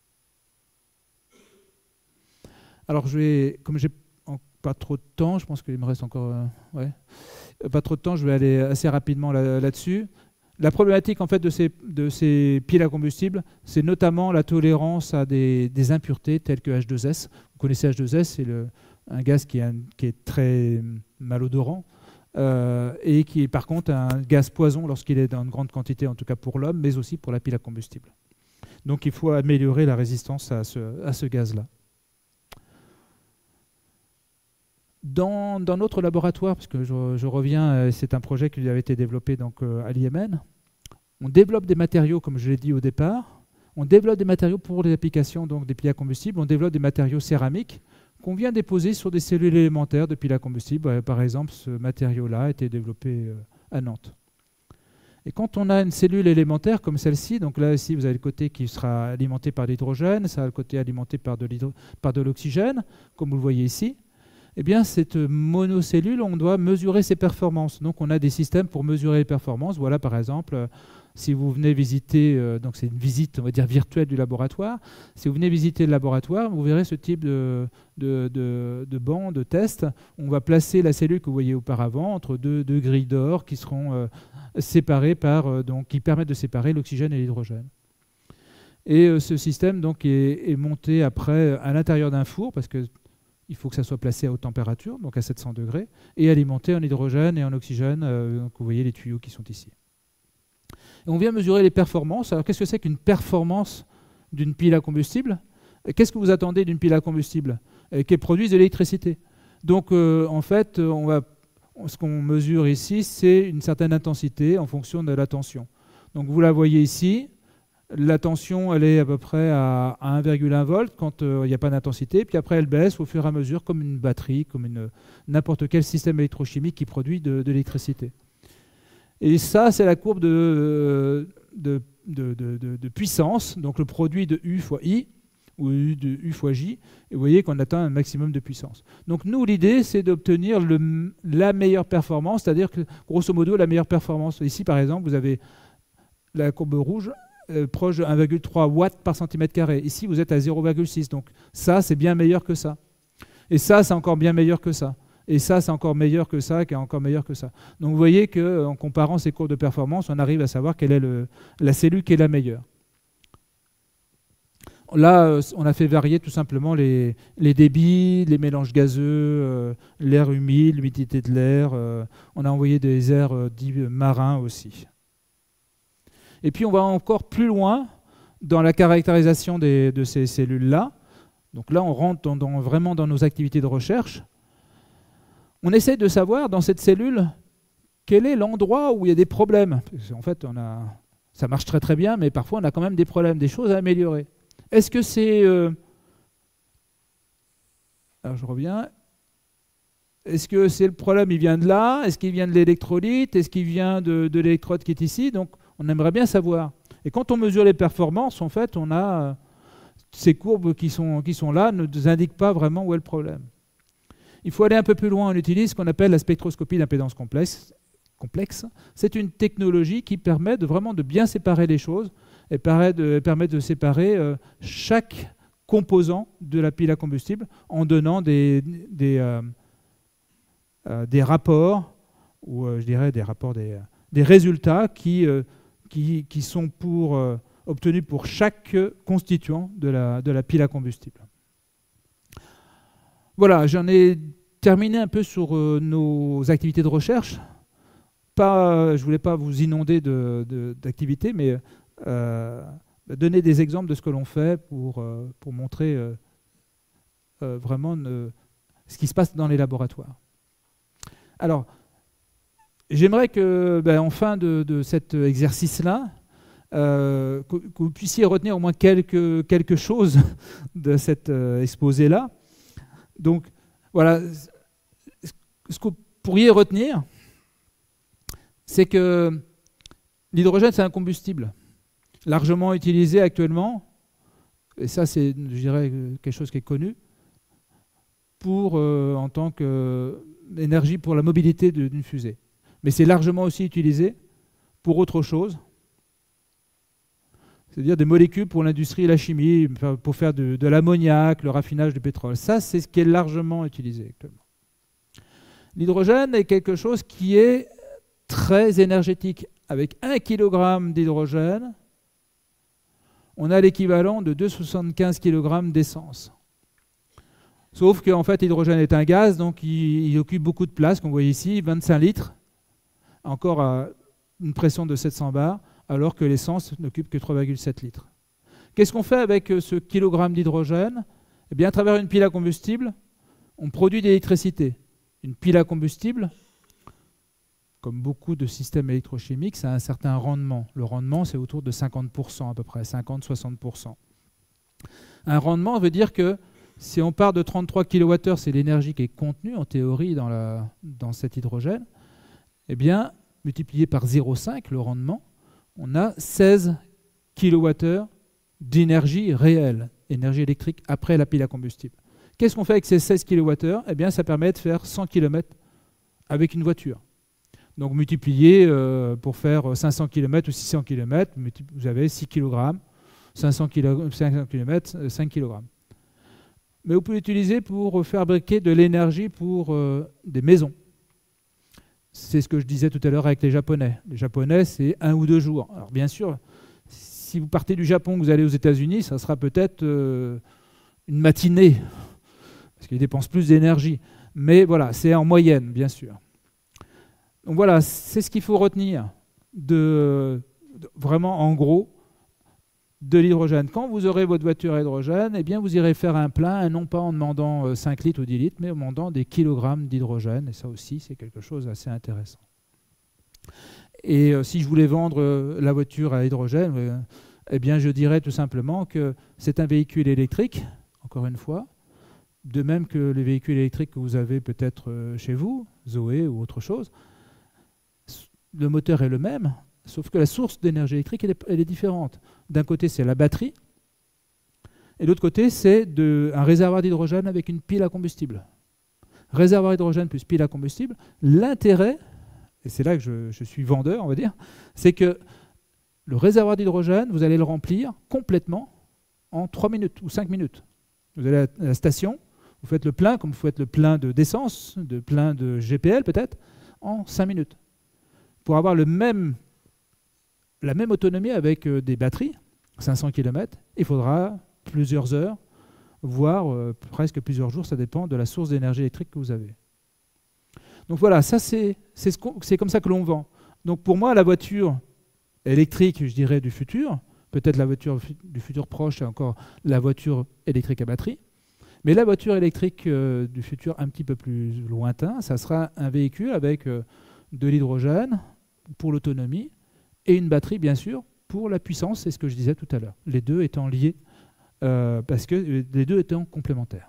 Alors, je vais, comme j'ai pas trop de temps, je pense qu'il me reste encore... Euh, ouais, pas trop de temps, je vais aller assez rapidement là, là-dessus. La problématique en fait de ces, de ces piles à combustible, c'est notamment la tolérance à des, des impuretés telles que H deux S. Vous connaissez H deux S, c'est le, un gaz qui est, un, qui est très malodorant euh, et qui est par contre un gaz poison lorsqu'il est dans une grande quantité, en tout cas pour l'homme, mais aussi pour la pile à combustible. Donc il faut améliorer la résistance à ce, à ce gaz-là. Dans, dans notre laboratoire, parce que je, je reviens, c'est un projet qui avait été développé donc, à l'I M N, on développe des matériaux, comme je l'ai dit au départ, on développe des matériaux pour les applications donc, des piles à combustible, on développe des matériaux céramiques qu'on vient déposer sur des cellules élémentaires de piles à combustible. Par exemple, ce matériau-là a été développé à Nantes. Et quand on a une cellule élémentaire comme celle-ci, donc là ici vous avez le côté qui sera alimenté par l'hydrogène, ça a le côté alimenté par de l'oxygène, comme vous le voyez ici. Eh bien, cette monocellule, on doit mesurer ses performances. Donc, on a des systèmes pour mesurer les performances. Voilà, par exemple, euh, si vous venez visiter, euh, donc c'est une visite, on va dire, virtuelle du laboratoire. Si vous venez visiter le laboratoire, vous verrez ce type de, de, de, de banc, de test. On va placer la cellule que vous voyez auparavant entre deux, deux grilles d'or qui seront euh, séparées par, euh, donc, qui permettent de séparer l'oxygène et l'hydrogène. Et euh, ce système donc, est, est monté après à l'intérieur d'un four, parce que il faut que ça soit placé à haute température, donc à sept cents degrés, et alimenté en hydrogène et en oxygène. Euh, donc vous voyez les tuyaux qui sont ici. Et on vient mesurer les performances. Alors qu'est-ce que c'est qu'une performance d'une pile à combustible? Qu'est-ce que vous attendez d'une pile à combustible euh, qui produise de l'électricité? Donc euh, en fait, on va, ce qu'on mesure ici, c'est une certaine intensité en fonction de la tension. Donc vous la voyez ici. La tension, elle est à peu près à un virgule un volt quand il euh, n'y a pas d'intensité. Puis après, elle baisse au fur et à mesure comme une batterie, comme n'importe quel système électrochimique qui produit de, de l'électricité. Et ça, c'est la courbe de, de, de, de, de, de puissance, donc le produit de U fois I, ou U de U fois J. Et vous voyez qu'on atteint un maximum de puissance. Donc nous, l'idée, c'est d'obtenir la meilleure performance, c'est-à-dire que, grosso modo, la meilleure performance. Ici, par exemple, vous avez la courbe rouge, Euh, proche de un virgule trois watts par centimètre carré. Ici, vous êtes à zéro virgule six. Donc ça, c'est bien meilleur que ça. Et ça, c'est encore bien meilleur que ça. Et ça, c'est encore meilleur que ça, qui est encore meilleur que ça. Donc vous voyez qu'en comparant ces courbes de performance, on arrive à savoir quelle est le, la cellule qui est la meilleure. Là, on a fait varier tout simplement les, les débits, les mélanges gazeux, euh, l'air humide, l'humidité de l'air. Euh, on a envoyé des airs euh, dits marins aussi. Et puis on va encore plus loin dans la caractérisation des, de ces cellules-là. Donc là, on rentre dans, dans, vraiment dans nos activités de recherche. On essaie de savoir dans cette cellule quel est l'endroit où il y a des problèmes. En fait, on a, ça marche très très bien, mais parfois on a quand même des problèmes, des choses à améliorer. Est-ce que c'est... Euh, alors je reviens. Est-ce que c'est le problème, il vient de là? Est-ce qu'il vient de l'électrolyte? Est-ce qu'il vient de, de l'électrode qui est ici? Donc, on aimerait bien savoir. Et quand on mesure les performances, en fait, on a euh, ces courbes qui sont, qui sont là, ne nous indiquent pas vraiment où est le problème. Il faut aller un peu plus loin. On utilise ce qu'on appelle la spectroscopie d'impédance complexe. complexe. C'est une technologie qui permet de vraiment de bien séparer les choses et permet de, permet de séparer euh, chaque composant de la pile à combustible en donnant des, des, euh, euh, des rapports, ou euh, je dirais des rapports, des, des résultats qui... Euh, Qui, qui sont pour, euh, obtenus pour chaque constituant de la, de la pile à combustible. Voilà, j'en ai terminé un peu sur euh, nos activités de recherche. Pas, je ne voulais pas vous inonder d'activités, mais euh, donner des exemples de ce que l'on fait pour, euh, pour montrer euh, euh, vraiment ne, ce qui se passe dans les laboratoires. Alors, j'aimerais que, ben, en fin de, de cet exercice-là, euh, que, que vous puissiez retenir au moins quelque, quelque chose de cet euh, exposé-là. Donc, voilà, ce que vous pourriez retenir, c'est que l'hydrogène, c'est un combustible largement utilisé actuellement, et ça, c'est, je dirais, quelque chose qui est connu. pour, euh, en tant qu'énergie pour la mobilité d'une fusée. Mais c'est largement aussi utilisé pour autre chose, c'est-à-dire des molécules pour l'industrie et la chimie, pour faire de, de l'ammoniac, le raffinage du pétrole. Ça, c'est ce qui est largement utilisé actuellement. L'hydrogène est quelque chose qui est très énergétique. Avec un kilogramme d'hydrogène, on a l'équivalent de deux virgule soixante-quinze kilogrammes d'essence. Sauf qu'en fait, l'hydrogène est un gaz, donc il, il occupe beaucoup de place, comme vous voyez ici, vingt-cinq litres, encore à une pression de sept cents bars, alors que l'essence n'occupe que trois virgule sept litres. Qu'est-ce qu'on fait avec ce kilogramme d'hydrogène? Eh bien, à travers une pile à combustible, on produit de l'électricité. Une pile à combustible, comme beaucoup de systèmes électrochimiques, ça a un certain rendement. Le rendement, c'est autour de cinquante pour cent à peu près, cinquante à soixante pour cent. Un rendement veut dire que si on part de trente-trois kilowattheures, c'est l'énergie qui est contenue en théorie dans, la, dans cet hydrogène, eh bien, multiplié par zéro virgule cinq, le rendement, on a seize kilowattheures d'énergie réelle, énergie électrique après la pile à combustible. Qu'est-ce qu'on fait avec ces seize kilowattheures? Eh bien, ça permet de faire cent kilomètres avec une voiture. Donc, multiplié euh, pour faire cinq cents kilomètres ou six cents kilomètres, vous avez six kilogrammes, cinq cents kilomètres, cinq kilogrammes. Mais vous pouvez l'utiliser pour fabriquer de l'énergie pour euh, des maisons. C'est ce que je disais tout à l'heure avec les Japonais. Les Japonais, c'est un ou deux jours. Alors, bien sûr, si vous partez du Japon, que vous allez aux États-Unis, ça sera peut-être euh, une matinée, parce qu'ils dépensent plus d'énergie. Mais voilà, c'est en moyenne, bien sûr. Donc voilà, c'est ce qu'il faut retenir de, de vraiment, en gros, de l'hydrogène. Quand vous aurez votre voiture à hydrogène, eh bien, vous irez faire un plein, non pas en demandant cinq litres ou dix litres, mais en demandant des kilogrammes d'hydrogène. Et ça aussi, c'est quelque chose d'assez intéressant. Et euh, si je voulais vendre euh, la voiture à hydrogène, euh, eh bien, je dirais tout simplement que c'est un véhicule électrique, encore une fois, de même que les véhicules électriques que vous avez peut-être chez vous, Zoé ou autre chose. Le moteur est le même, sauf que la source d'énergie électrique, elle est, elle est différente. D'un côté, c'est la batterie, et de l'autre côté, c'est un réservoir d'hydrogène avec une pile à combustible. Réservoir d'hydrogène plus pile à combustible, l'intérêt, et c'est là que je, je suis vendeur, on va dire, c'est que le réservoir d'hydrogène, vous allez le remplir complètement en trois minutes ou cinq minutes. Vous allez à la station, vous faites le plein, comme vous faites le plein d'essence, de plein de G P L peut-être, en cinq minutes. Pour avoir le même, la même autonomie avec euh, des batteries, cinq cents kilomètres, il faudra plusieurs heures, voire euh, presque plusieurs jours, ça dépend de la source d'énergie électrique que vous avez. Donc voilà, ça c'est ce c'est comme ça que l'on vend. Donc pour moi, la voiture électrique, je dirais, du futur, peut-être la voiture du futur proche, c'est encore la voiture électrique à batterie, mais la voiture électrique euh, du futur un petit peu plus lointain, ça sera un véhicule avec euh, de l'hydrogène pour l'autonomie et une batterie, bien sûr, pour la puissance, c'est ce que je disais tout à l'heure. Les deux étant liés, euh, parce que les deux étant complémentaires.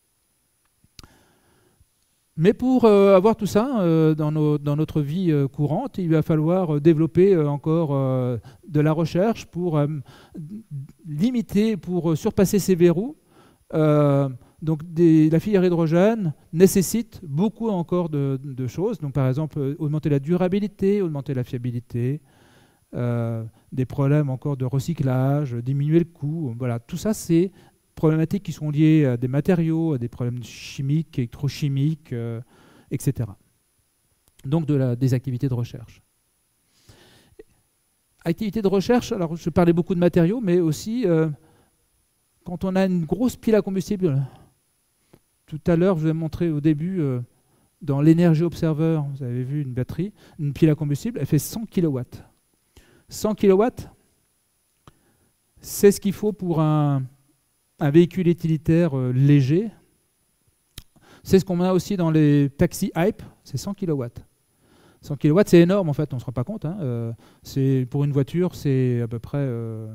Mais pour euh, avoir tout ça euh, dans, nos, dans notre vie euh, courante, il va falloir euh, développer euh, encore euh, de la recherche pour euh, limiter, pour euh, surpasser ces verrous. Euh, donc des, la filière hydrogène nécessite beaucoup encore de, de choses. Donc par exemple, euh, augmenter la durabilité, augmenter la fiabilité, euh, des problèmes encore de recyclage, diminuer le coût. Voilà, tout ça, c'est problématiques qui sont liées à des matériaux, à des problèmes chimiques, électrochimiques, euh, et cetera. Donc de la, des activités de recherche. Activités de recherche, alors je parlais beaucoup de matériaux, mais aussi euh, quand on a une grosse pile à combustible. Tout à l'heure, je vous ai montré au début, euh, dans l'Energy Observer, vous avez vu une batterie, une pile à combustible, elle fait cent kilowatts. cent kilowatts, c'est ce qu'il faut pour un... un véhicule utilitaire euh, léger. C'est ce qu'on a aussi dans les taxis Hype, c'est cent kilowatts. cent kilowatts, c'est énorme en fait, on ne se rend pas compte. Hein. Euh, c'est, pour une voiture, c'est à peu près... Euh,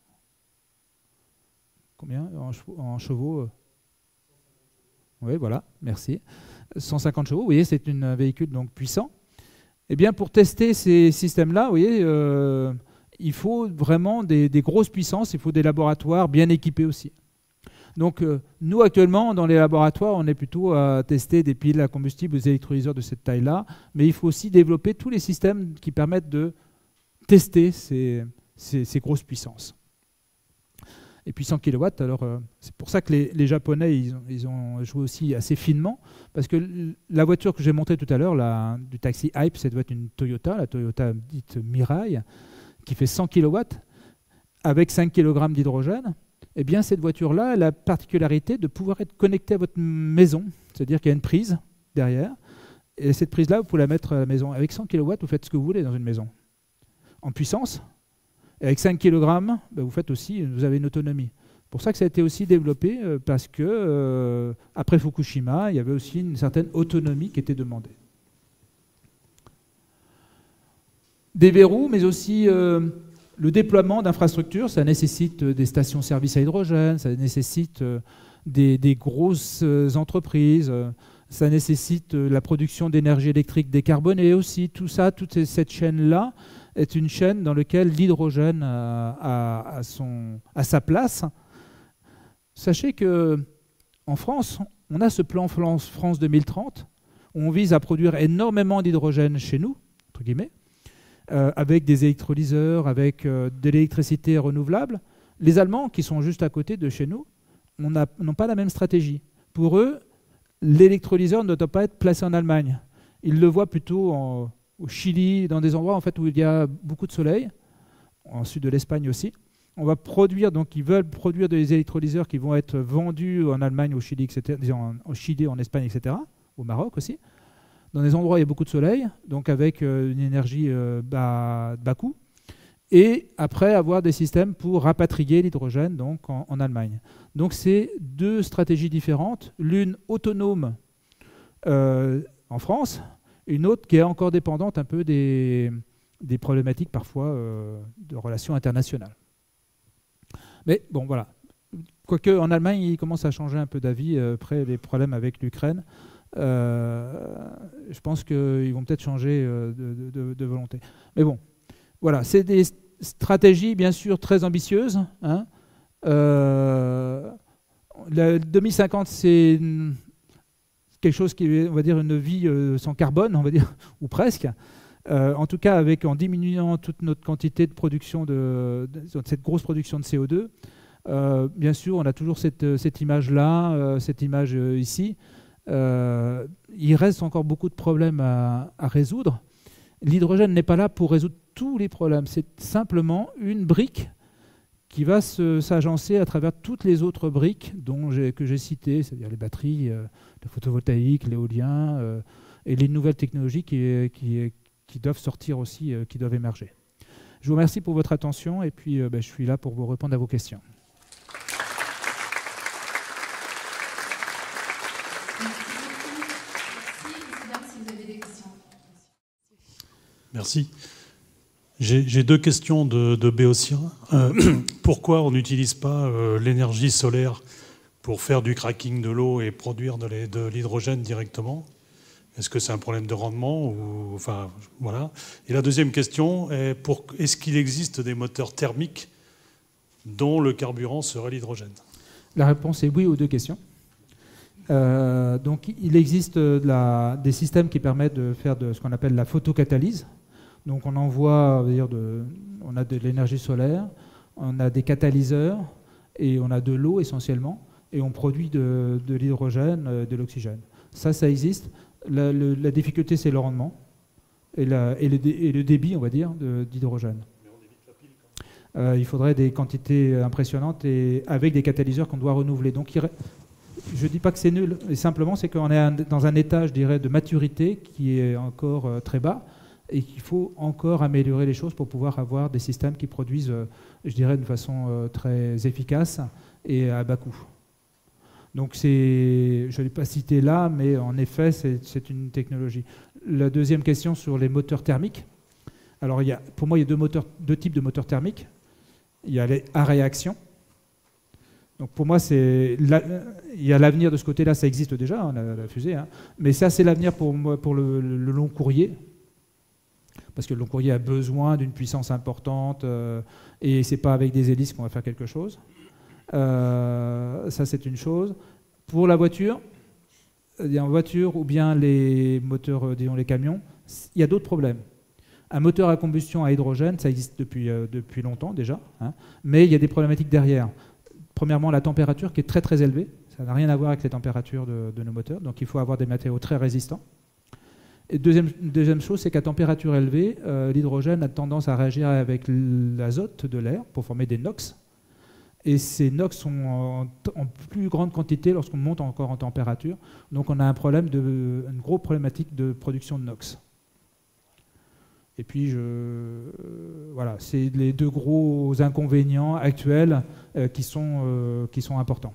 combien en chevaux, en chevaux euh, Oui, voilà, merci. cent cinquante chevaux, vous voyez, c'est un véhicule donc puissant. Eh bien, pour tester ces systèmes-là, vous voyez, euh, il faut vraiment des, des grosses puissances, il faut des laboratoires bien équipés aussi. Donc euh, nous actuellement dans les laboratoires on est plutôt à tester des piles à combustible ou des électrolyseurs de cette taille-là, mais il faut aussi développer tous les systèmes qui permettent de tester ces, ces, ces grosses puissances. Et puis cent kilowatts, alors euh, c'est pour ça que les, les Japonais ils ont, ils ont joué aussi assez finement, parce que la voiture que j'ai montrée tout à l'heure, du taxi Hype, ça doit être une Toyota, la Toyota dite Mirai, qui fait cent kilowatts avec cinq kilogrammes d'hydrogène. Eh bien cette voiture-là, elle a la particularité de pouvoir être connectée à votre maison, c'est-à-dire qu'il y a une prise derrière, et cette prise-là, vous pouvez la mettre à la maison. Avec cent kilowatts, vous faites ce que vous voulez dans une maison, en puissance. Et avec cinq kilogrammes, ben vous faites aussi, vous avez une autonomie. C'est pour ça que ça a été aussi développé, euh, parce que euh, après Fukushima, il y avait aussi une certaine autonomie qui était demandée. Des verrous, mais aussi euh, le déploiement d'infrastructures, ça nécessite des stations-service à hydrogène, ça nécessite euh, des, des grosses euh, entreprises, euh, ça nécessite euh, la production d'énergie électrique décarbonée aussi. Tout ça, toute cette chaîne-là, est une chaîne dans laquelle l'hydrogène a, a, a, son, a sa place. Sachez qu'en France, on a ce plan France deux mille trente, où on vise à produire énormément d'hydrogène chez nous, entre guillemets, euh, avec des électrolyseurs, avec euh, de l'électricité renouvelable. Les Allemands, qui sont juste à côté de chez nous, n'ont pas la même stratégie. Pour eux, l'électrolyseur ne doit pas être placé en Allemagne. Ils le voient plutôt en au Chili, dans des endroits en fait, où il y a beaucoup de soleil, en sud de l'Espagne aussi. On va produire, donc ils veulent produire des électrolyseurs qui vont être vendus en Allemagne, au Chili, et cetera, au Chili, en Espagne, et cetera, au Maroc aussi, dans des endroits où il y a beaucoup de soleil, donc avec euh, une énergie euh, bas, bas coût, et après avoir des systèmes pour rapatrier l'hydrogène donc en, en Allemagne. Donc c'est deux stratégies différentes, l'une autonome euh, en France, une autre qui est encore dépendante un peu des, des problématiques parfois euh, de relations internationales. Mais bon, voilà. Quoique en Allemagne, ils commencent à changer un peu d'avis euh, après les problèmes avec l'Ukraine. Euh, je pense qu'ils vont peut-être changer euh, de, de, de volonté. Mais bon, voilà. C'est des stratégies, bien sûr, très ambitieuses. Hein. Euh, le deux mille cinquante, c'est quelque chose qui est, on va dire, une vie euh, sans carbone, on va dire, ou presque. Euh, en tout cas, avec, en diminuant toute notre quantité de production, de, de, de cette grosse production de C O deux. Euh, bien sûr, on a toujours cette, cette image-là, euh, cette image euh, ici. Euh, il reste encore beaucoup de problèmes à, à résoudre. L'hydrogène n'est pas là pour résoudre tous les problèmes. C'est simplement une brique qui va s'agencer à travers toutes les autres briques dont que j'ai citées, c'est-à-dire les batteries, euh, le photovoltaïque, l'éolien, euh, et les nouvelles technologies qui, qui, qui doivent sortir aussi, euh, qui doivent émerger. Je vous remercie pour votre attention et puis euh, ben, je suis là pour vous répondre à vos questions. Merci. J'ai deux questions de, de Béotien. Euh, pourquoi on n'utilise pas euh, l'énergie solaire pour faire du cracking de l'eau et produire de l'hydrogène directement? Est-ce que c'est un problème de rendement ou, enfin, voilà. Et la deuxième question est, est-ce qu'il existe des moteurs thermiques dont le carburant serait l'hydrogène? La réponse est oui aux deux questions. Euh, donc, il existe de la, des systèmes qui permettent de faire de ce qu'on appelle la photocatalyse. Donc on envoie, on va dire de, on a de l'énergie solaire, on a des catalyseurs et on a de l'eau essentiellement, et on produit de, de l'hydrogène, de l'oxygène. Ça, ça existe. La, le, la difficulté, c'est le rendement et, la, et, le, et le débit, on va dire, d'hydrogène. Euh, il faudrait des quantités impressionnantes et avec des catalyseurs qu'on doit renouveler. Donc il, je ne dis pas que c'est nul, mais simplement c'est qu'on est dans un état, je dirais, de maturité qui est encore euh, très bas, et qu'il faut encore améliorer les choses pour pouvoir avoir des systèmes qui produisent, je dirais, de façon euh, très efficace et à bas coût. Donc c'est, je ne l'ai pas cité là, mais en effet, c'est une technologie. La deuxième question sur les moteurs thermiques. Alors il y a, pour moi, il y a deux, moteurs, deux types de moteurs thermiques. Il y a les à réaction. Donc pour moi, c'est la, il y a l'avenir de ce côté-là, ça existe déjà, hein, la, la fusée, hein, mais ça c'est l'avenir pour, pour le, le long courrier. Parce que le long courrier a besoin d'une puissance importante euh, et ce n'est pas avec des hélices qu'on va faire quelque chose. Euh, ça, c'est une chose. Pour la voiture, en voiture ou bien les moteurs, disons les camions, il y a d'autres problèmes. Un moteur à combustion à hydrogène, ça existe depuis, euh, depuis longtemps déjà, hein, mais il y a des problématiques derrière. Premièrement, la température qui est très très élevée. Ça n'a rien à voir avec les températures de, de nos moteurs, donc il faut avoir des matériaux très résistants. Et deuxième, deuxième chose, c'est qu'à température élevée, euh, l'hydrogène a tendance à réagir avec l'azote de l'air pour former des NOx. Et ces NOx sont en, en plus grande quantité lorsqu'on monte encore en température. Donc on a un problème de, une grosse problématique de production de NOx. Et puis, je, euh, voilà, c'est les deux gros inconvénients actuels euh, qui, sont, euh, qui sont importants.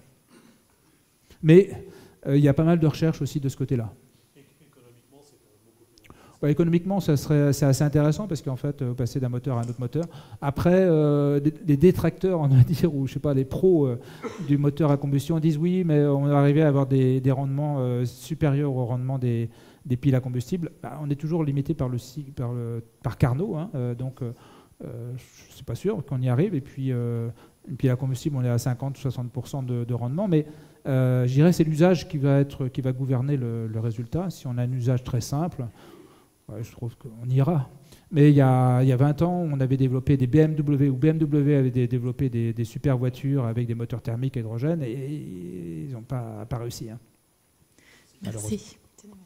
Mais euh, il y a pas mal de recherches aussi de ce côté-là. Économiquement, c'est beaucoup plus... Économiquement, ça serait, c'est assez intéressant parce qu'en fait, euh, passer d'un moteur à un autre moteur. Après, euh, les détracteurs, on va dire, ou je sais pas, les pros euh, du moteur à combustion disent oui, mais on est arrivé à avoir des, des rendements euh, supérieurs au rendement des des piles à combustible. Bah, on est toujours limité par, le, par, le, par Carnot, hein, euh, donc euh, je ne suis pas sûr qu'on y arrive. Et puis, euh, une pile à combustible, on est à cinquante à soixante pour cent de, de rendement, mais euh, je dirais que c'est l'usage qui va, être, qui va gouverner le, le résultat. Si on a un usage très simple, ouais, je trouve qu'on ira. Mais il y, a, il y a vingt ans, on avait développé des B M W, ou B M W avait des, développé des, des super voitures avec des moteurs thermiques à hydrogène, et, et ils n'ont pas, pas réussi. Hein. Merci.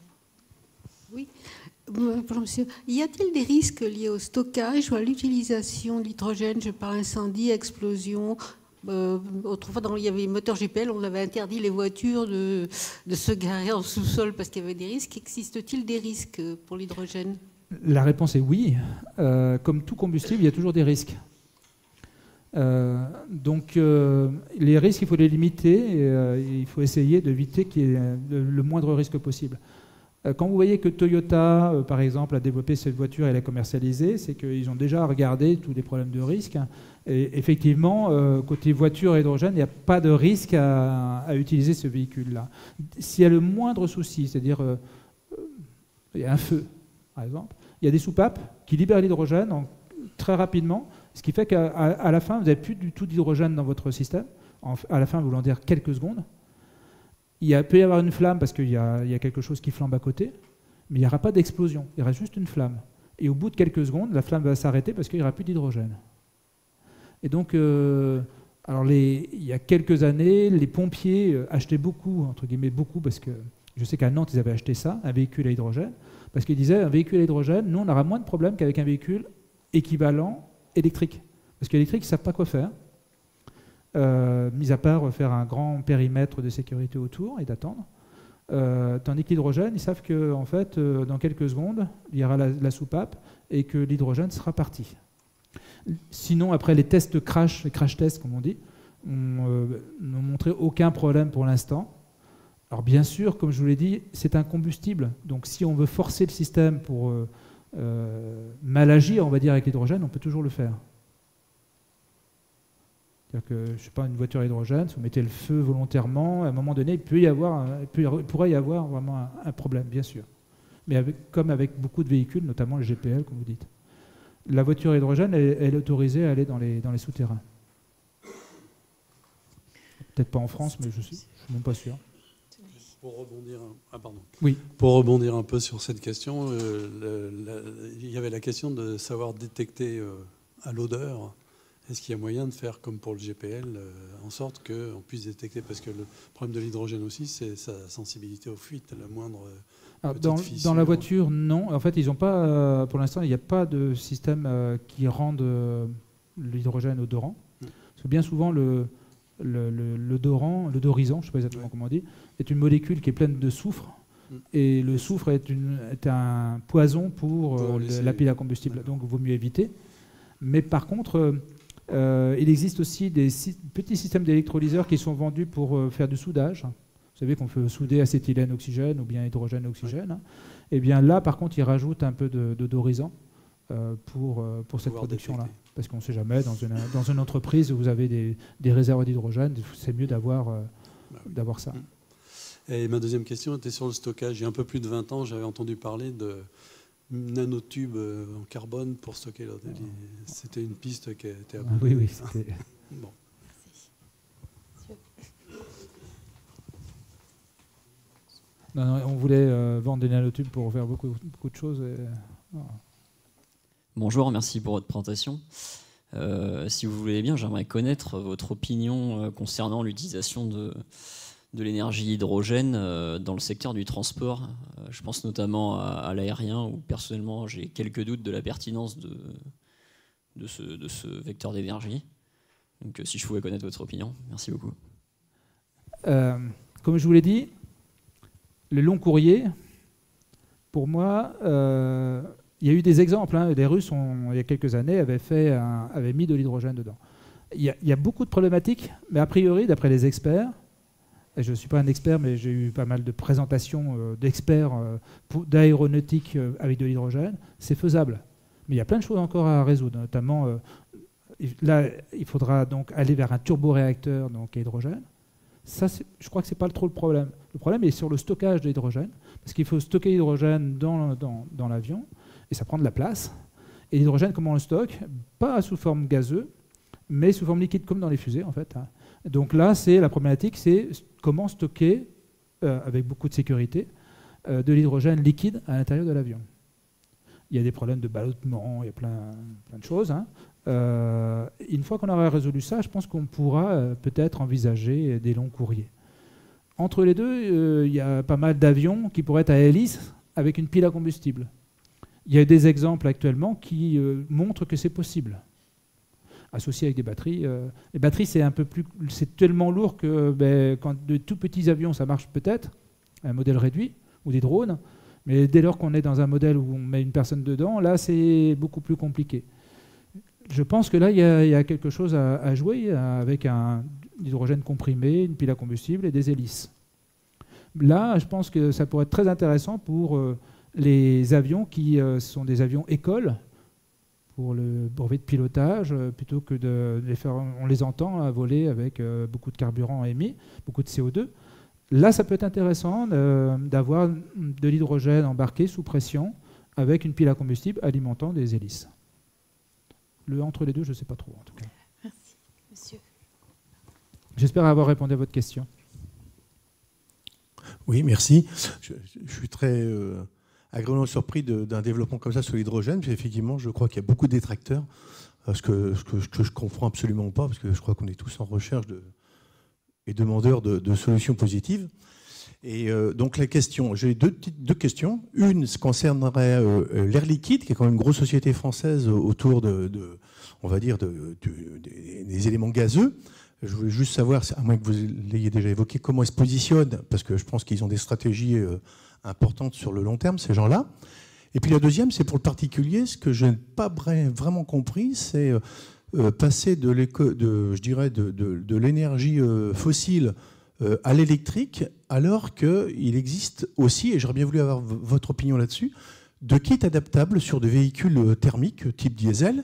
Oui, bonjour monsieur. Y a-t-il des risques liés au stockage ou à l'utilisation de l'hydrogène, je parle incendie, explosion euh, autrefois, dans, il y avait les moteurs G P L, on avait interdit les voitures de, de se garer en sous-sol parce qu'il y avait des risques. Existe-t-il des risques pour l'hydrogène? La réponse est oui. Euh, comme tout combustible, il y a toujours des risques. Euh, donc euh, les risques, il faut les limiter et euh, il faut essayer d'éviter qu'il y ait le, le moindre risque possible. Quand vous voyez que Toyota, euh, par exemple, a développé cette voiture et l'a commercialisée, c'est qu'ils ont déjà regardé tous les problèmes de risque. Et effectivement, euh, côté voiture à hydrogène, il n'y a pas de risque à, à utiliser ce véhicule-là. S'il y a le moindre souci, c'est-à-dire euh, il y a un feu, par exemple, il y a des soupapes qui libèrent l'hydrogène très rapidement, ce qui fait qu'à à la fin, vous n'avez plus du tout d'hydrogène dans votre système. En, à la fin, voulant dire quelques secondes. Il y a, peut y avoir une flamme parce qu'il y, y a quelque chose qui flambe à côté, mais il n'y aura pas d'explosion, il y aura juste une flamme. Et au bout de quelques secondes, la flamme va s'arrêter parce qu'il n'y aura plus d'hydrogène. Et donc, euh, alors les, il y a quelques années, les pompiers achetaient beaucoup, entre guillemets beaucoup, parce que je sais qu'à Nantes, ils avaient acheté ça, un véhicule à hydrogène, parce qu'ils disaient, un véhicule à hydrogène, nous, on aura moins de problèmes qu'avec un véhicule équivalent électrique. Parce qu'électrique, ils ne savent pas quoi faire. Euh, mis à part faire un grand périmètre de sécurité autour et d'attendre. Euh, tandis que l'hydrogène, ils savent que en fait, euh, dans quelques secondes, il y aura la, la soupape et que l'hydrogène sera parti. Sinon, après les tests crash, les crash tests, comme on dit, n'ont euh, montré aucun problème pour l'instant. Alors bien sûr, comme je vous l'ai dit, c'est un combustible. Donc si on veut forcer le système pour euh, euh, mal agir, on va dire, avec l'hydrogène, on peut toujours le faire. C'est-à-dire que, je ne sais pas, une voiture à hydrogène, si vous mettez le feu volontairement, à un moment donné, il, peut y avoir, il, peut, il pourrait y avoir vraiment un, un problème, bien sûr. Mais avec, comme avec beaucoup de véhicules, notamment le G P L, comme vous dites. La voiture à hydrogène, elle, elle est autorisée à aller dans les, dans les souterrains. Peut-être pas en France, mais je ne suis, je suis même pas sûr. Pour rebondir, un... ah, pardon. Oui. Pour rebondir un peu sur cette question, euh, le, le, il y avait la question de savoir détecter euh, à l'odeur. Est-ce qu'il y a moyen de faire comme pour le G P L, euh, en sorte qu'on puisse détecter? Parce que le problème de l'hydrogène aussi, c'est sa sensibilité aux fuites, la moindre Alors, petite dans, fissure. Dans la voiture, non. En fait, ils ont pas, euh, pour l'instant, il n'y a pas de système euh, qui rende euh, l'hydrogène odorant. Mmh. Parce que bien souvent, le, le, le, l'odorant, l'odorisant, je ne sais pas exactement ouais. comment on dit, est une molécule qui est pleine de soufre. Mmh. Et le soufre est, une, est un poison pour, pour euh, laisser... la pile à combustible. Ouais. Donc, il vaut mieux éviter. Mais par contre... Euh, Euh, il existe aussi des si, petits systèmes d'électrolyseurs qui sont vendus pour euh, faire du soudage. Vous savez qu'on peut souder acétylène, oxygène ou bien hydrogène, oxygène. Hein. Et bien là, par contre, ils rajoutent un peu d'odorisant euh, pour, euh, pour cette production-là. Parce qu'on ne sait jamais, dans une, dans une entreprise où vous avez des, des réservoirs d'hydrogène, c'est mieux d'avoir euh, bah oui. d'avoir ça. Et ma deuxième question était sur le stockage. Il y a un peu plus de vingt ans, j'avais entendu parler de nanotubes en carbone pour stocker l'eau. C'était une piste qui était... Ah, oui, oui. Bon. Non, non, on voulait euh, vendre des nanotubes pour faire beaucoup, beaucoup de choses. Et... Voilà. Bonjour, merci pour votre présentation. Euh, si vous voulez bien, j'aimerais connaître votre opinion euh, concernant l'utilisation de, de l'énergie hydrogène euh, dans le secteur du transport. Euh, je pense notamment à, à l'aérien, où personnellement j'ai quelques doutes de la pertinence de, de, ce, de ce vecteur d'énergie. Donc euh, si je pouvais connaître votre opinion, merci beaucoup. Euh, comme je vous l'ai dit, le long courrier, pour moi, euh, il y a eu des exemples. Hein. Les Russes, ont, il y a quelques années, avaient, fait un, avaient mis de l'hydrogène dedans. Il y, a, il y a beaucoup de problématiques, mais a priori, d'après les experts, et je ne suis pas un expert, mais j'ai eu pas mal de présentations euh, d'experts euh, d'aéronautique euh, avec de l'hydrogène, c'est faisable. Mais il y a plein de choses encore à résoudre, notamment, euh, là, il faudra donc aller vers un turboréacteur donc, à hydrogène. Ça, je crois que ce n'est pas trop le problème. Le problème est sur le stockage de l'hydrogène, parce qu'il faut stocker l'hydrogène dans, dans, dans l'avion, et ça prend de la place. Et l'hydrogène, comment on le stocke? Pas sous forme gazeuse, mais sous forme liquide, comme dans les fusées, en fait. Donc là, c'est la problématique, c'est comment stocker, euh, avec beaucoup de sécurité, euh, de l'hydrogène liquide à l'intérieur de l'avion. Il y a des problèmes de ballottement, il y a plein, plein de choses. Hein. Euh, une fois qu'on aura résolu ça, je pense qu'on pourra euh, peut-être envisager des longs courriers. Entre les deux, euh, il y a pas mal d'avions qui pourraient être à hélice avec une pile à combustible. Il y a des exemples actuellement qui euh, montrent que c'est possible. Associé avec des batteries. Euh, les batteries, c'est un peu plus, c'est tellement lourd que ben, quand de tout petits avions, ça marche peut-être, un modèle réduit, ou des drones, mais dès lors qu'on est dans un modèle où on met une personne dedans, là, c'est beaucoup plus compliqué. Je pense que là, il y a, il y a quelque chose à, à jouer avec un hydrogène comprimé, une pile à combustible et des hélices. Là, je pense que ça pourrait être très intéressant pour euh, les avions qui euh, sont des avions écoles, pour le brevet de pilotage, euh, plutôt que de les faire, on les entend à voler avec euh, beaucoup de carburant émis, beaucoup de C O deux. Là, ça peut être intéressant euh, d'avoir de l'hydrogène embarqué sous pression avec une pile à combustible alimentant des hélices. Le entre les deux, je ne sais pas trop, en tout cas. Merci, monsieur. J'espère avoir répondu à votre question. Oui, merci. Je, je suis très euh, agréablement surpris d'un développement comme ça sur l'hydrogène. Effectivement, je crois qu'il y a beaucoup de détracteurs, ce que, ce que, ce que je ne comprends absolument pas, parce que je crois qu'on est tous en recherche de, et demandeurs de, de solutions positives. Et euh, donc la question, j'ai deux, deux questions. Une concernerait euh, l'Air Liquide, qui est quand même une grosse société française autour de, de on va dire, de, de, des, des éléments gazeux. Je voulais juste savoir, à moins que vous l'ayez déjà évoqué, comment ils se positionnent, parce que je pense qu'ils ont des stratégies euh, importantes sur le long terme, ces gens-là. Et puis la deuxième, c'est pour le particulier, ce que je n'ai pas vraiment compris, c'est euh, passer de, de, je dirais, de, de, de l'énergie euh, fossile euh, à l'électrique, alors qu'il existe aussi, et j'aurais bien voulu avoir votre opinion là-dessus, de kits adaptables sur des véhicules thermiques type diesel,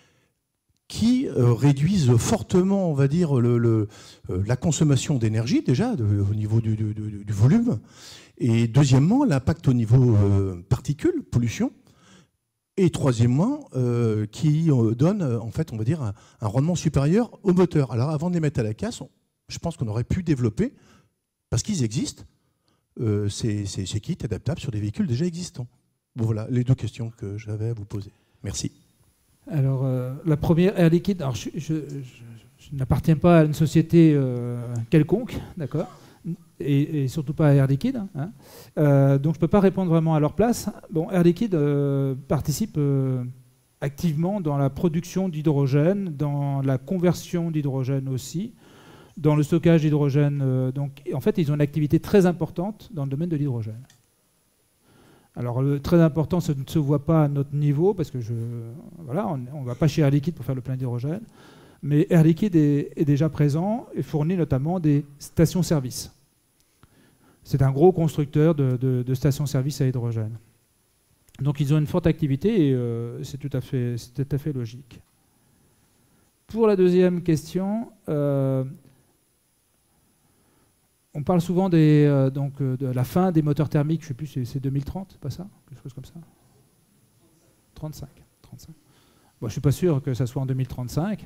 qui euh, réduisent fortement, on va dire, le, le, euh, la consommation d'énergie, déjà, de, au niveau du, du, du, du volume, et deuxièmement, l'impact au niveau euh, particules, pollution, et troisièmement, euh, qui euh, donne, en fait, on va dire, un, un rendement supérieur au moteur. Alors, avant de les mettre à la casse, on, je pense qu'on aurait pu développer, parce qu'ils existent, euh, ces, ces, ces kits adaptables sur des véhicules déjà existants. Bon, voilà les deux questions que j'avais à vous poser. Merci. Alors, euh, la première, Air Liquide, alors je, je, je, je n'appartiens pas à une société euh, quelconque, d'accord, et, et surtout pas à Air Liquide, hein, euh, donc je ne peux pas répondre vraiment à leur place. Bon, Air Liquide euh, participe euh, activement dans la production d'hydrogène, dans la conversion d'hydrogène aussi, dans le stockage d'hydrogène. Euh, donc, en fait, ils ont une activité très importante dans le domaine de l'hydrogène. Alors, le très important, ça ne se voit pas à notre niveau, parce que je, voilà, on ne va pas chez Air Liquide pour faire le plein d'hydrogène, mais Air Liquide est, est déjà présent et fournit notamment des stations-service. C'est un gros constructeur de, de, de stations-service à hydrogène. Donc, ils ont une forte activité et euh, c'est tout à fait, c'est tout à fait logique. Pour la deuxième question, euh, on parle souvent des, euh, donc, euh, de la fin des moteurs thermiques, je ne sais plus, c'est deux mille trente, pas ça? Quelque chose comme ça? trente-cinq. trente-cinq. Bon, je ne suis pas sûr que ça soit en deux mille trente-cinq.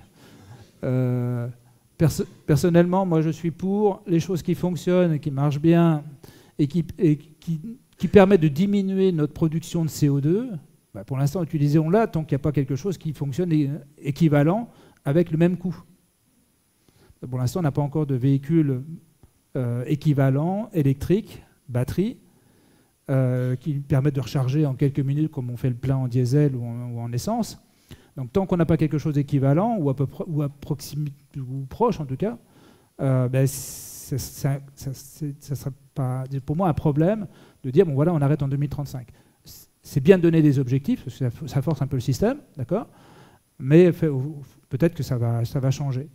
Euh, perso personnellement, moi, je suis pour les choses qui fonctionnent et qui marchent bien et qui, et qui, qui permet de diminuer notre production de C O deux, bah pour l'instant, utilisons-la tant qu'il n'y a pas quelque chose qui fonctionne équivalent avec le même coût. Pour l'instant, on n'a pas encore de véhicules euh, équivalents, électriques, batteries, euh, qui permettent de recharger en quelques minutes comme on fait le plein en diesel ou en, ou en essence. Donc tant qu'on n'a pas quelque chose d'équivalent, ou à peu près, ou à proximité, ou proche en tout cas, euh, ben, ça ne sera pas, pour moi, un problème de dire, bon voilà, on arrête en deux mille trente-cinq. C'est bien de donner des objectifs, parce que ça, ça force un peu le système, d'accord, mais peut-être que ça va, ça va changer.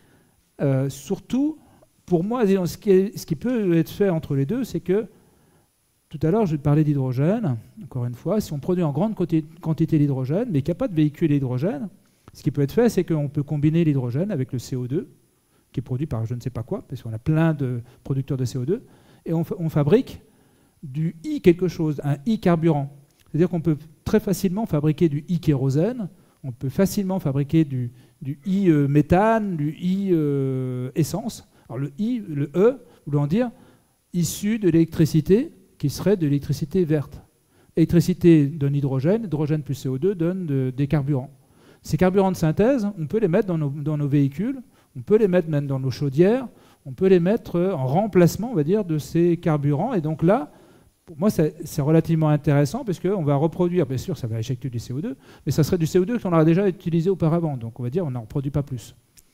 Euh, surtout, pour moi, ce qui, est, ce qui peut être fait entre les deux, c'est que, tout à l'heure, je parlais d'hydrogène, encore une fois, si on produit en grande quantité d'hydrogène, mais qu'il n'y a pas de véhicule hydrogène, ce qui peut être fait, c'est qu'on peut combiner l'hydrogène avec le C O deux, qui est produit par je ne sais pas quoi, parce qu'on a plein de producteurs de C O deux, et on, on fabrique du I quelque chose, un I carburant. C'est-à-dire qu'on peut très facilement fabriquer du I kérosène, on peut facilement fabriquer du, du I euh, méthane, du I euh, essence. Alors le I, le E, voulant dire issu de l'électricité, qui serait de l'électricité verte. Électricité donne hydrogène, hydrogène plus C O deux donne de, des carburants. Ces carburants de synthèse, on peut les mettre dans nos, dans nos véhicules, on peut les mettre même dans nos chaudières, on peut les mettre en remplacement, on va dire, de ces carburants. Et donc là, pour moi, c'est relativement intéressant parce qu'on va reproduire, bien sûr, ça va éjecter du C O deux, mais ça serait du C O deux qu'on aura déjà utilisé auparavant. Donc on va dire on n'en reproduit pas plus.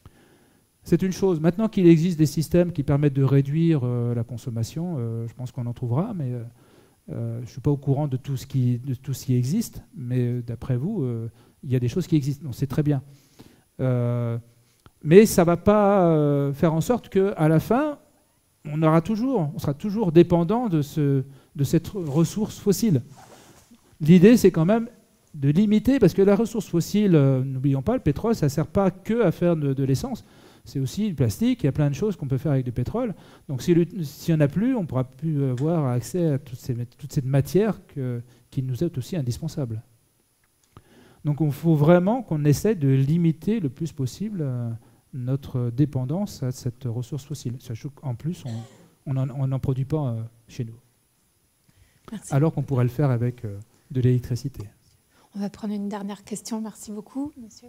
C'est une chose. Maintenant qu'il existe des systèmes qui permettent de réduire euh, la consommation, euh, je pense qu'on en trouvera, mais euh, euh, je ne suis pas au courant de tout ce qui, de tout ce qui existe, mais euh, d'après vous, euh, il y a des choses qui existent. Donc c'est très bien. Euh, mais ça ne va pas euh, faire en sorte qu'à la fin, on, aura toujours, on sera toujours dépendant de, ce, de cette ressource fossile. L'idée, c'est quand même de limiter, parce que la ressource fossile, euh, n'oublions pas, le pétrole, ça ne sert pas que à faire de, de l'essence. C'est aussi du plastique, il y a plein de choses qu'on peut faire avec du pétrole. Donc s'il n'y en a plus, on ne pourra plus avoir accès à toute, ces, toute cette matière que, qui nous est aussi indispensable. Donc il faut vraiment qu'on essaie de limiter le plus possible euh, notre dépendance à cette ressource fossile. Sachant qu'en plus, on n'en produit pas euh, chez nous. Merci. Alors qu'on pourrait le faire avec euh, de l'électricité. On va prendre une dernière question. Merci beaucoup, monsieur.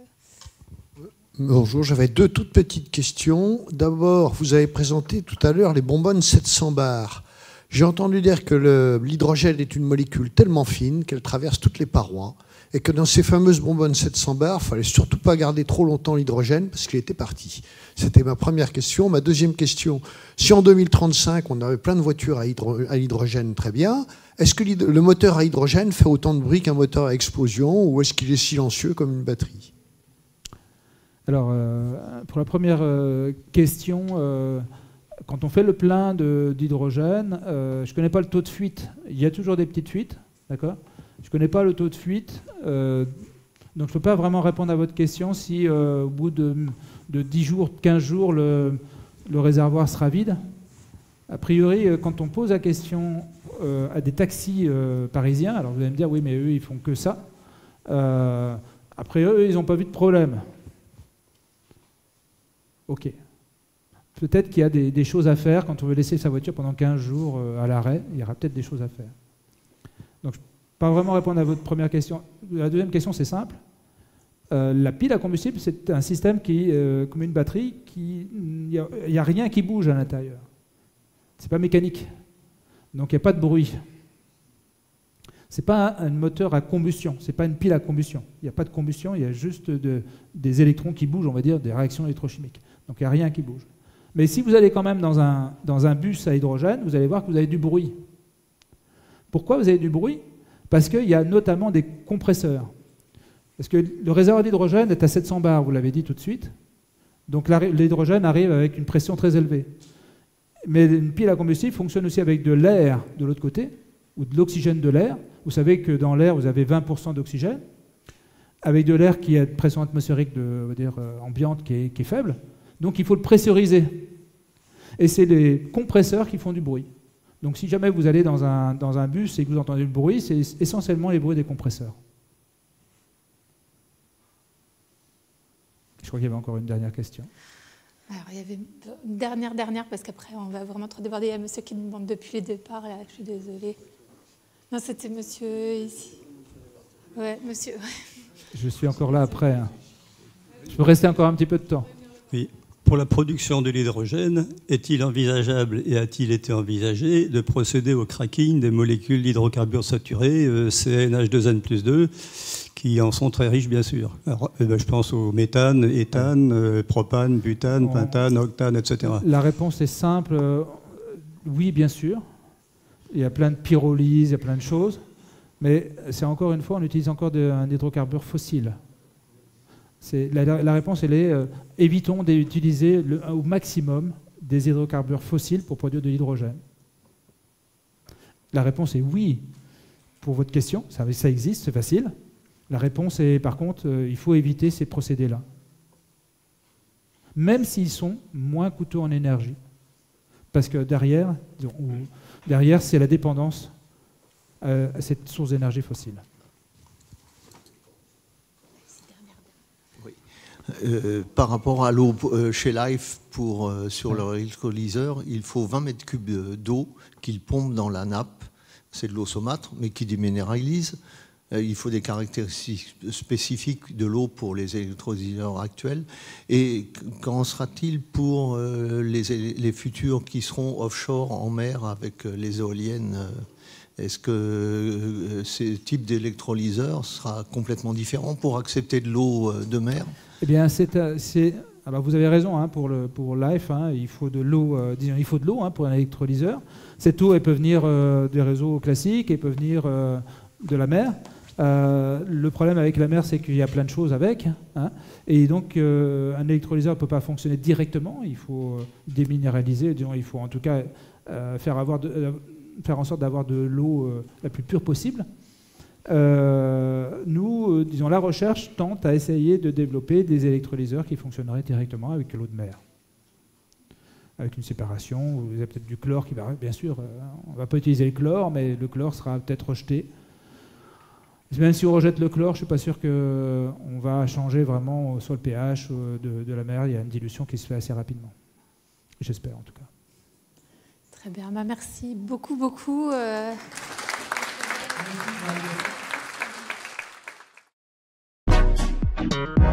Bonjour, j'avais deux toutes petites questions. D'abord, vous avez présenté tout à l'heure les bonbonnes sept cents bars. J'ai entendu dire que l'hydrogène est une molécule tellement fine qu'elle traverse toutes les parois et que dans ces fameuses bonbonnes sept cents bars, il ne fallait surtout pas garder trop longtemps l'hydrogène parce qu'il était parti. C'était ma première question. Ma deuxième question, si en deux mille trente-cinq, on avait plein de voitures à l'hydrogène, très bien, est-ce que le moteur à hydrogène fait autant de bruit qu'un moteur à explosion ou est-ce qu'il est silencieux comme une batterie ? Alors, euh, pour la première euh, question, euh, quand on fait le plein d'hydrogène, euh, je ne connais pas le taux de fuite. Il y a toujours des petites fuites, d'accord ? Je ne connais pas le taux de fuite, euh, donc je ne peux pas vraiment répondre à votre question si euh, au bout de, de dix jours, quinze jours, le, le réservoir sera vide. A priori, quand on pose la question euh, à des taxis euh, parisiens, alors vous allez me dire, oui, mais eux, ils font que ça. Euh, après eux, ils n'ont pas vu de problème. Ok. Peut-être qu'il y a des, des choses à faire quand on veut laisser sa voiture pendant quinze jours euh, à l'arrêt. Il y aura peut-être des choses à faire. Donc, je ne peux pas vraiment répondre à votre première question. La deuxième question, c'est simple. Euh, la pile à combustible, c'est un système qui, euh, comme une batterie, il n'y a, a rien qui bouge à l'intérieur. Ce n'est pas mécanique. Donc, il n'y a pas de bruit. Ce n'est pas un, un moteur à combustion. Ce n'est pas une pile à combustion. Il n'y a pas de combustion, il y a juste de, des électrons qui bougent, on va dire, des réactions électrochimiques. Donc, il n'y a rien qui bouge. Mais si vous allez quand même dans un, dans un bus à hydrogène, vous allez voir que vous avez du bruit. Pourquoi vous avez du bruit ? Parce qu'il y a notamment des compresseurs. Parce que le réservoir d'hydrogène est à sept cents bars, vous l'avez dit tout de suite. Donc l'hydrogène arrive avec une pression très élevée. Mais une pile à combustible fonctionne aussi avec de l'air de l'autre côté, ou de l'oxygène de l'air. Vous savez que dans l'air, vous avez vingt pour cent d'oxygène, avec de l'air qui a une pression atmosphérique de, on va dire, ambiante qui est, qui est faible. Donc il faut le pressuriser. Et c'est les compresseurs qui font du bruit. Donc si jamais vous allez dans un, dans un bus et que vous entendez le bruit, c'est essentiellement les bruits des compresseurs. Je crois qu'il y avait encore une dernière question. Alors, il y avait une dernière, dernière, parce qu'après, on va vraiment trop déborder. Il y a monsieur qui nous demande depuis le départ, là, je suis désolée. Non, c'était monsieur ici. Ouais, monsieur. Je suis encore là après. Hein. Je peux rester encore un petit peu de temps. Oui. Pour la production de l'hydrogène, est-il envisageable et a-t-il été envisagé de procéder au cracking des molécules d'hydrocarbures saturés, euh, C N H deux N plus deux, qui en sont très riches, bien sûr. Alors, eh ben, je pense au méthane, éthane, euh, propane, butane, On... pentane, octane, et cetera. La réponse est simple. Euh, oui, bien sûr. Il y a plein de pyrolyse, il y a plein de choses. Mais c'est encore une fois, on utilise encore de, un hydrocarbure fossile. La, la réponse, elle est euh, évitons d'utiliser au maximum des hydrocarbures fossiles pour produire de l'hydrogène. La réponse est oui pour votre question, ça, ça existe, c'est facile. La réponse est par contre, euh, il faut éviter ces procédés-là. Même s'ils sont moins coûteux en énergie. Parce que derrière, derrière c'est la dépendance euh, à cette source d'énergie fossile. Euh, par rapport à l'eau euh, chez Life pour, euh, sur leur électrolyseur, il faut vingt mètres cubes d'eau qu'ils pompent dans la nappe. C'est de l'eau saumâtre, mais qui déminéralise. Euh, il faut des caractéristiques spécifiques de l'eau pour les électrolyseurs actuels. Et qu'en sera-t-il pour euh, les, les futurs qui seront offshore en mer avec euh, les éoliennes euh, Est-ce que euh, ce type d'électrolyseur sera complètement différent pour accepter de l'eau euh, de mer ? Eh bien, c'est, c'est, alors vous avez raison hein, pour, le, pour Life, hein, il faut de l'eau, euh, disons, il faut de l'eau hein, pour un électrolyseur. Cette eau, elle peut venir euh, des réseaux classiques, elle peut venir euh, de la mer. Euh, le problème avec la mer, c'est qu'il y a plein de choses avec, hein, et donc euh, un électrolyseur ne peut pas fonctionner directement. Il faut euh, déminéraliser, disons, il faut en tout cas euh, faire, avoir de, euh, faire en sorte d'avoir de l'eau euh, la plus pure possible. Euh, nous, euh, disons, la recherche tente à essayer de développer des électrolyseurs qui fonctionneraient directement avec l'eau de mer. Avec une séparation, vous avez peut-être du chlore qui va... Bien sûr, euh, on ne va pas utiliser le chlore, mais le chlore sera peut-être rejeté. Même si on rejette le chlore, je ne suis pas sûr qu'on va changer vraiment soit le pH de, de la mer. Il y a une dilution qui se fait assez rapidement. J'espère, en tout cas. Très bien. Bah, merci beaucoup, beaucoup. Euh... Thank you.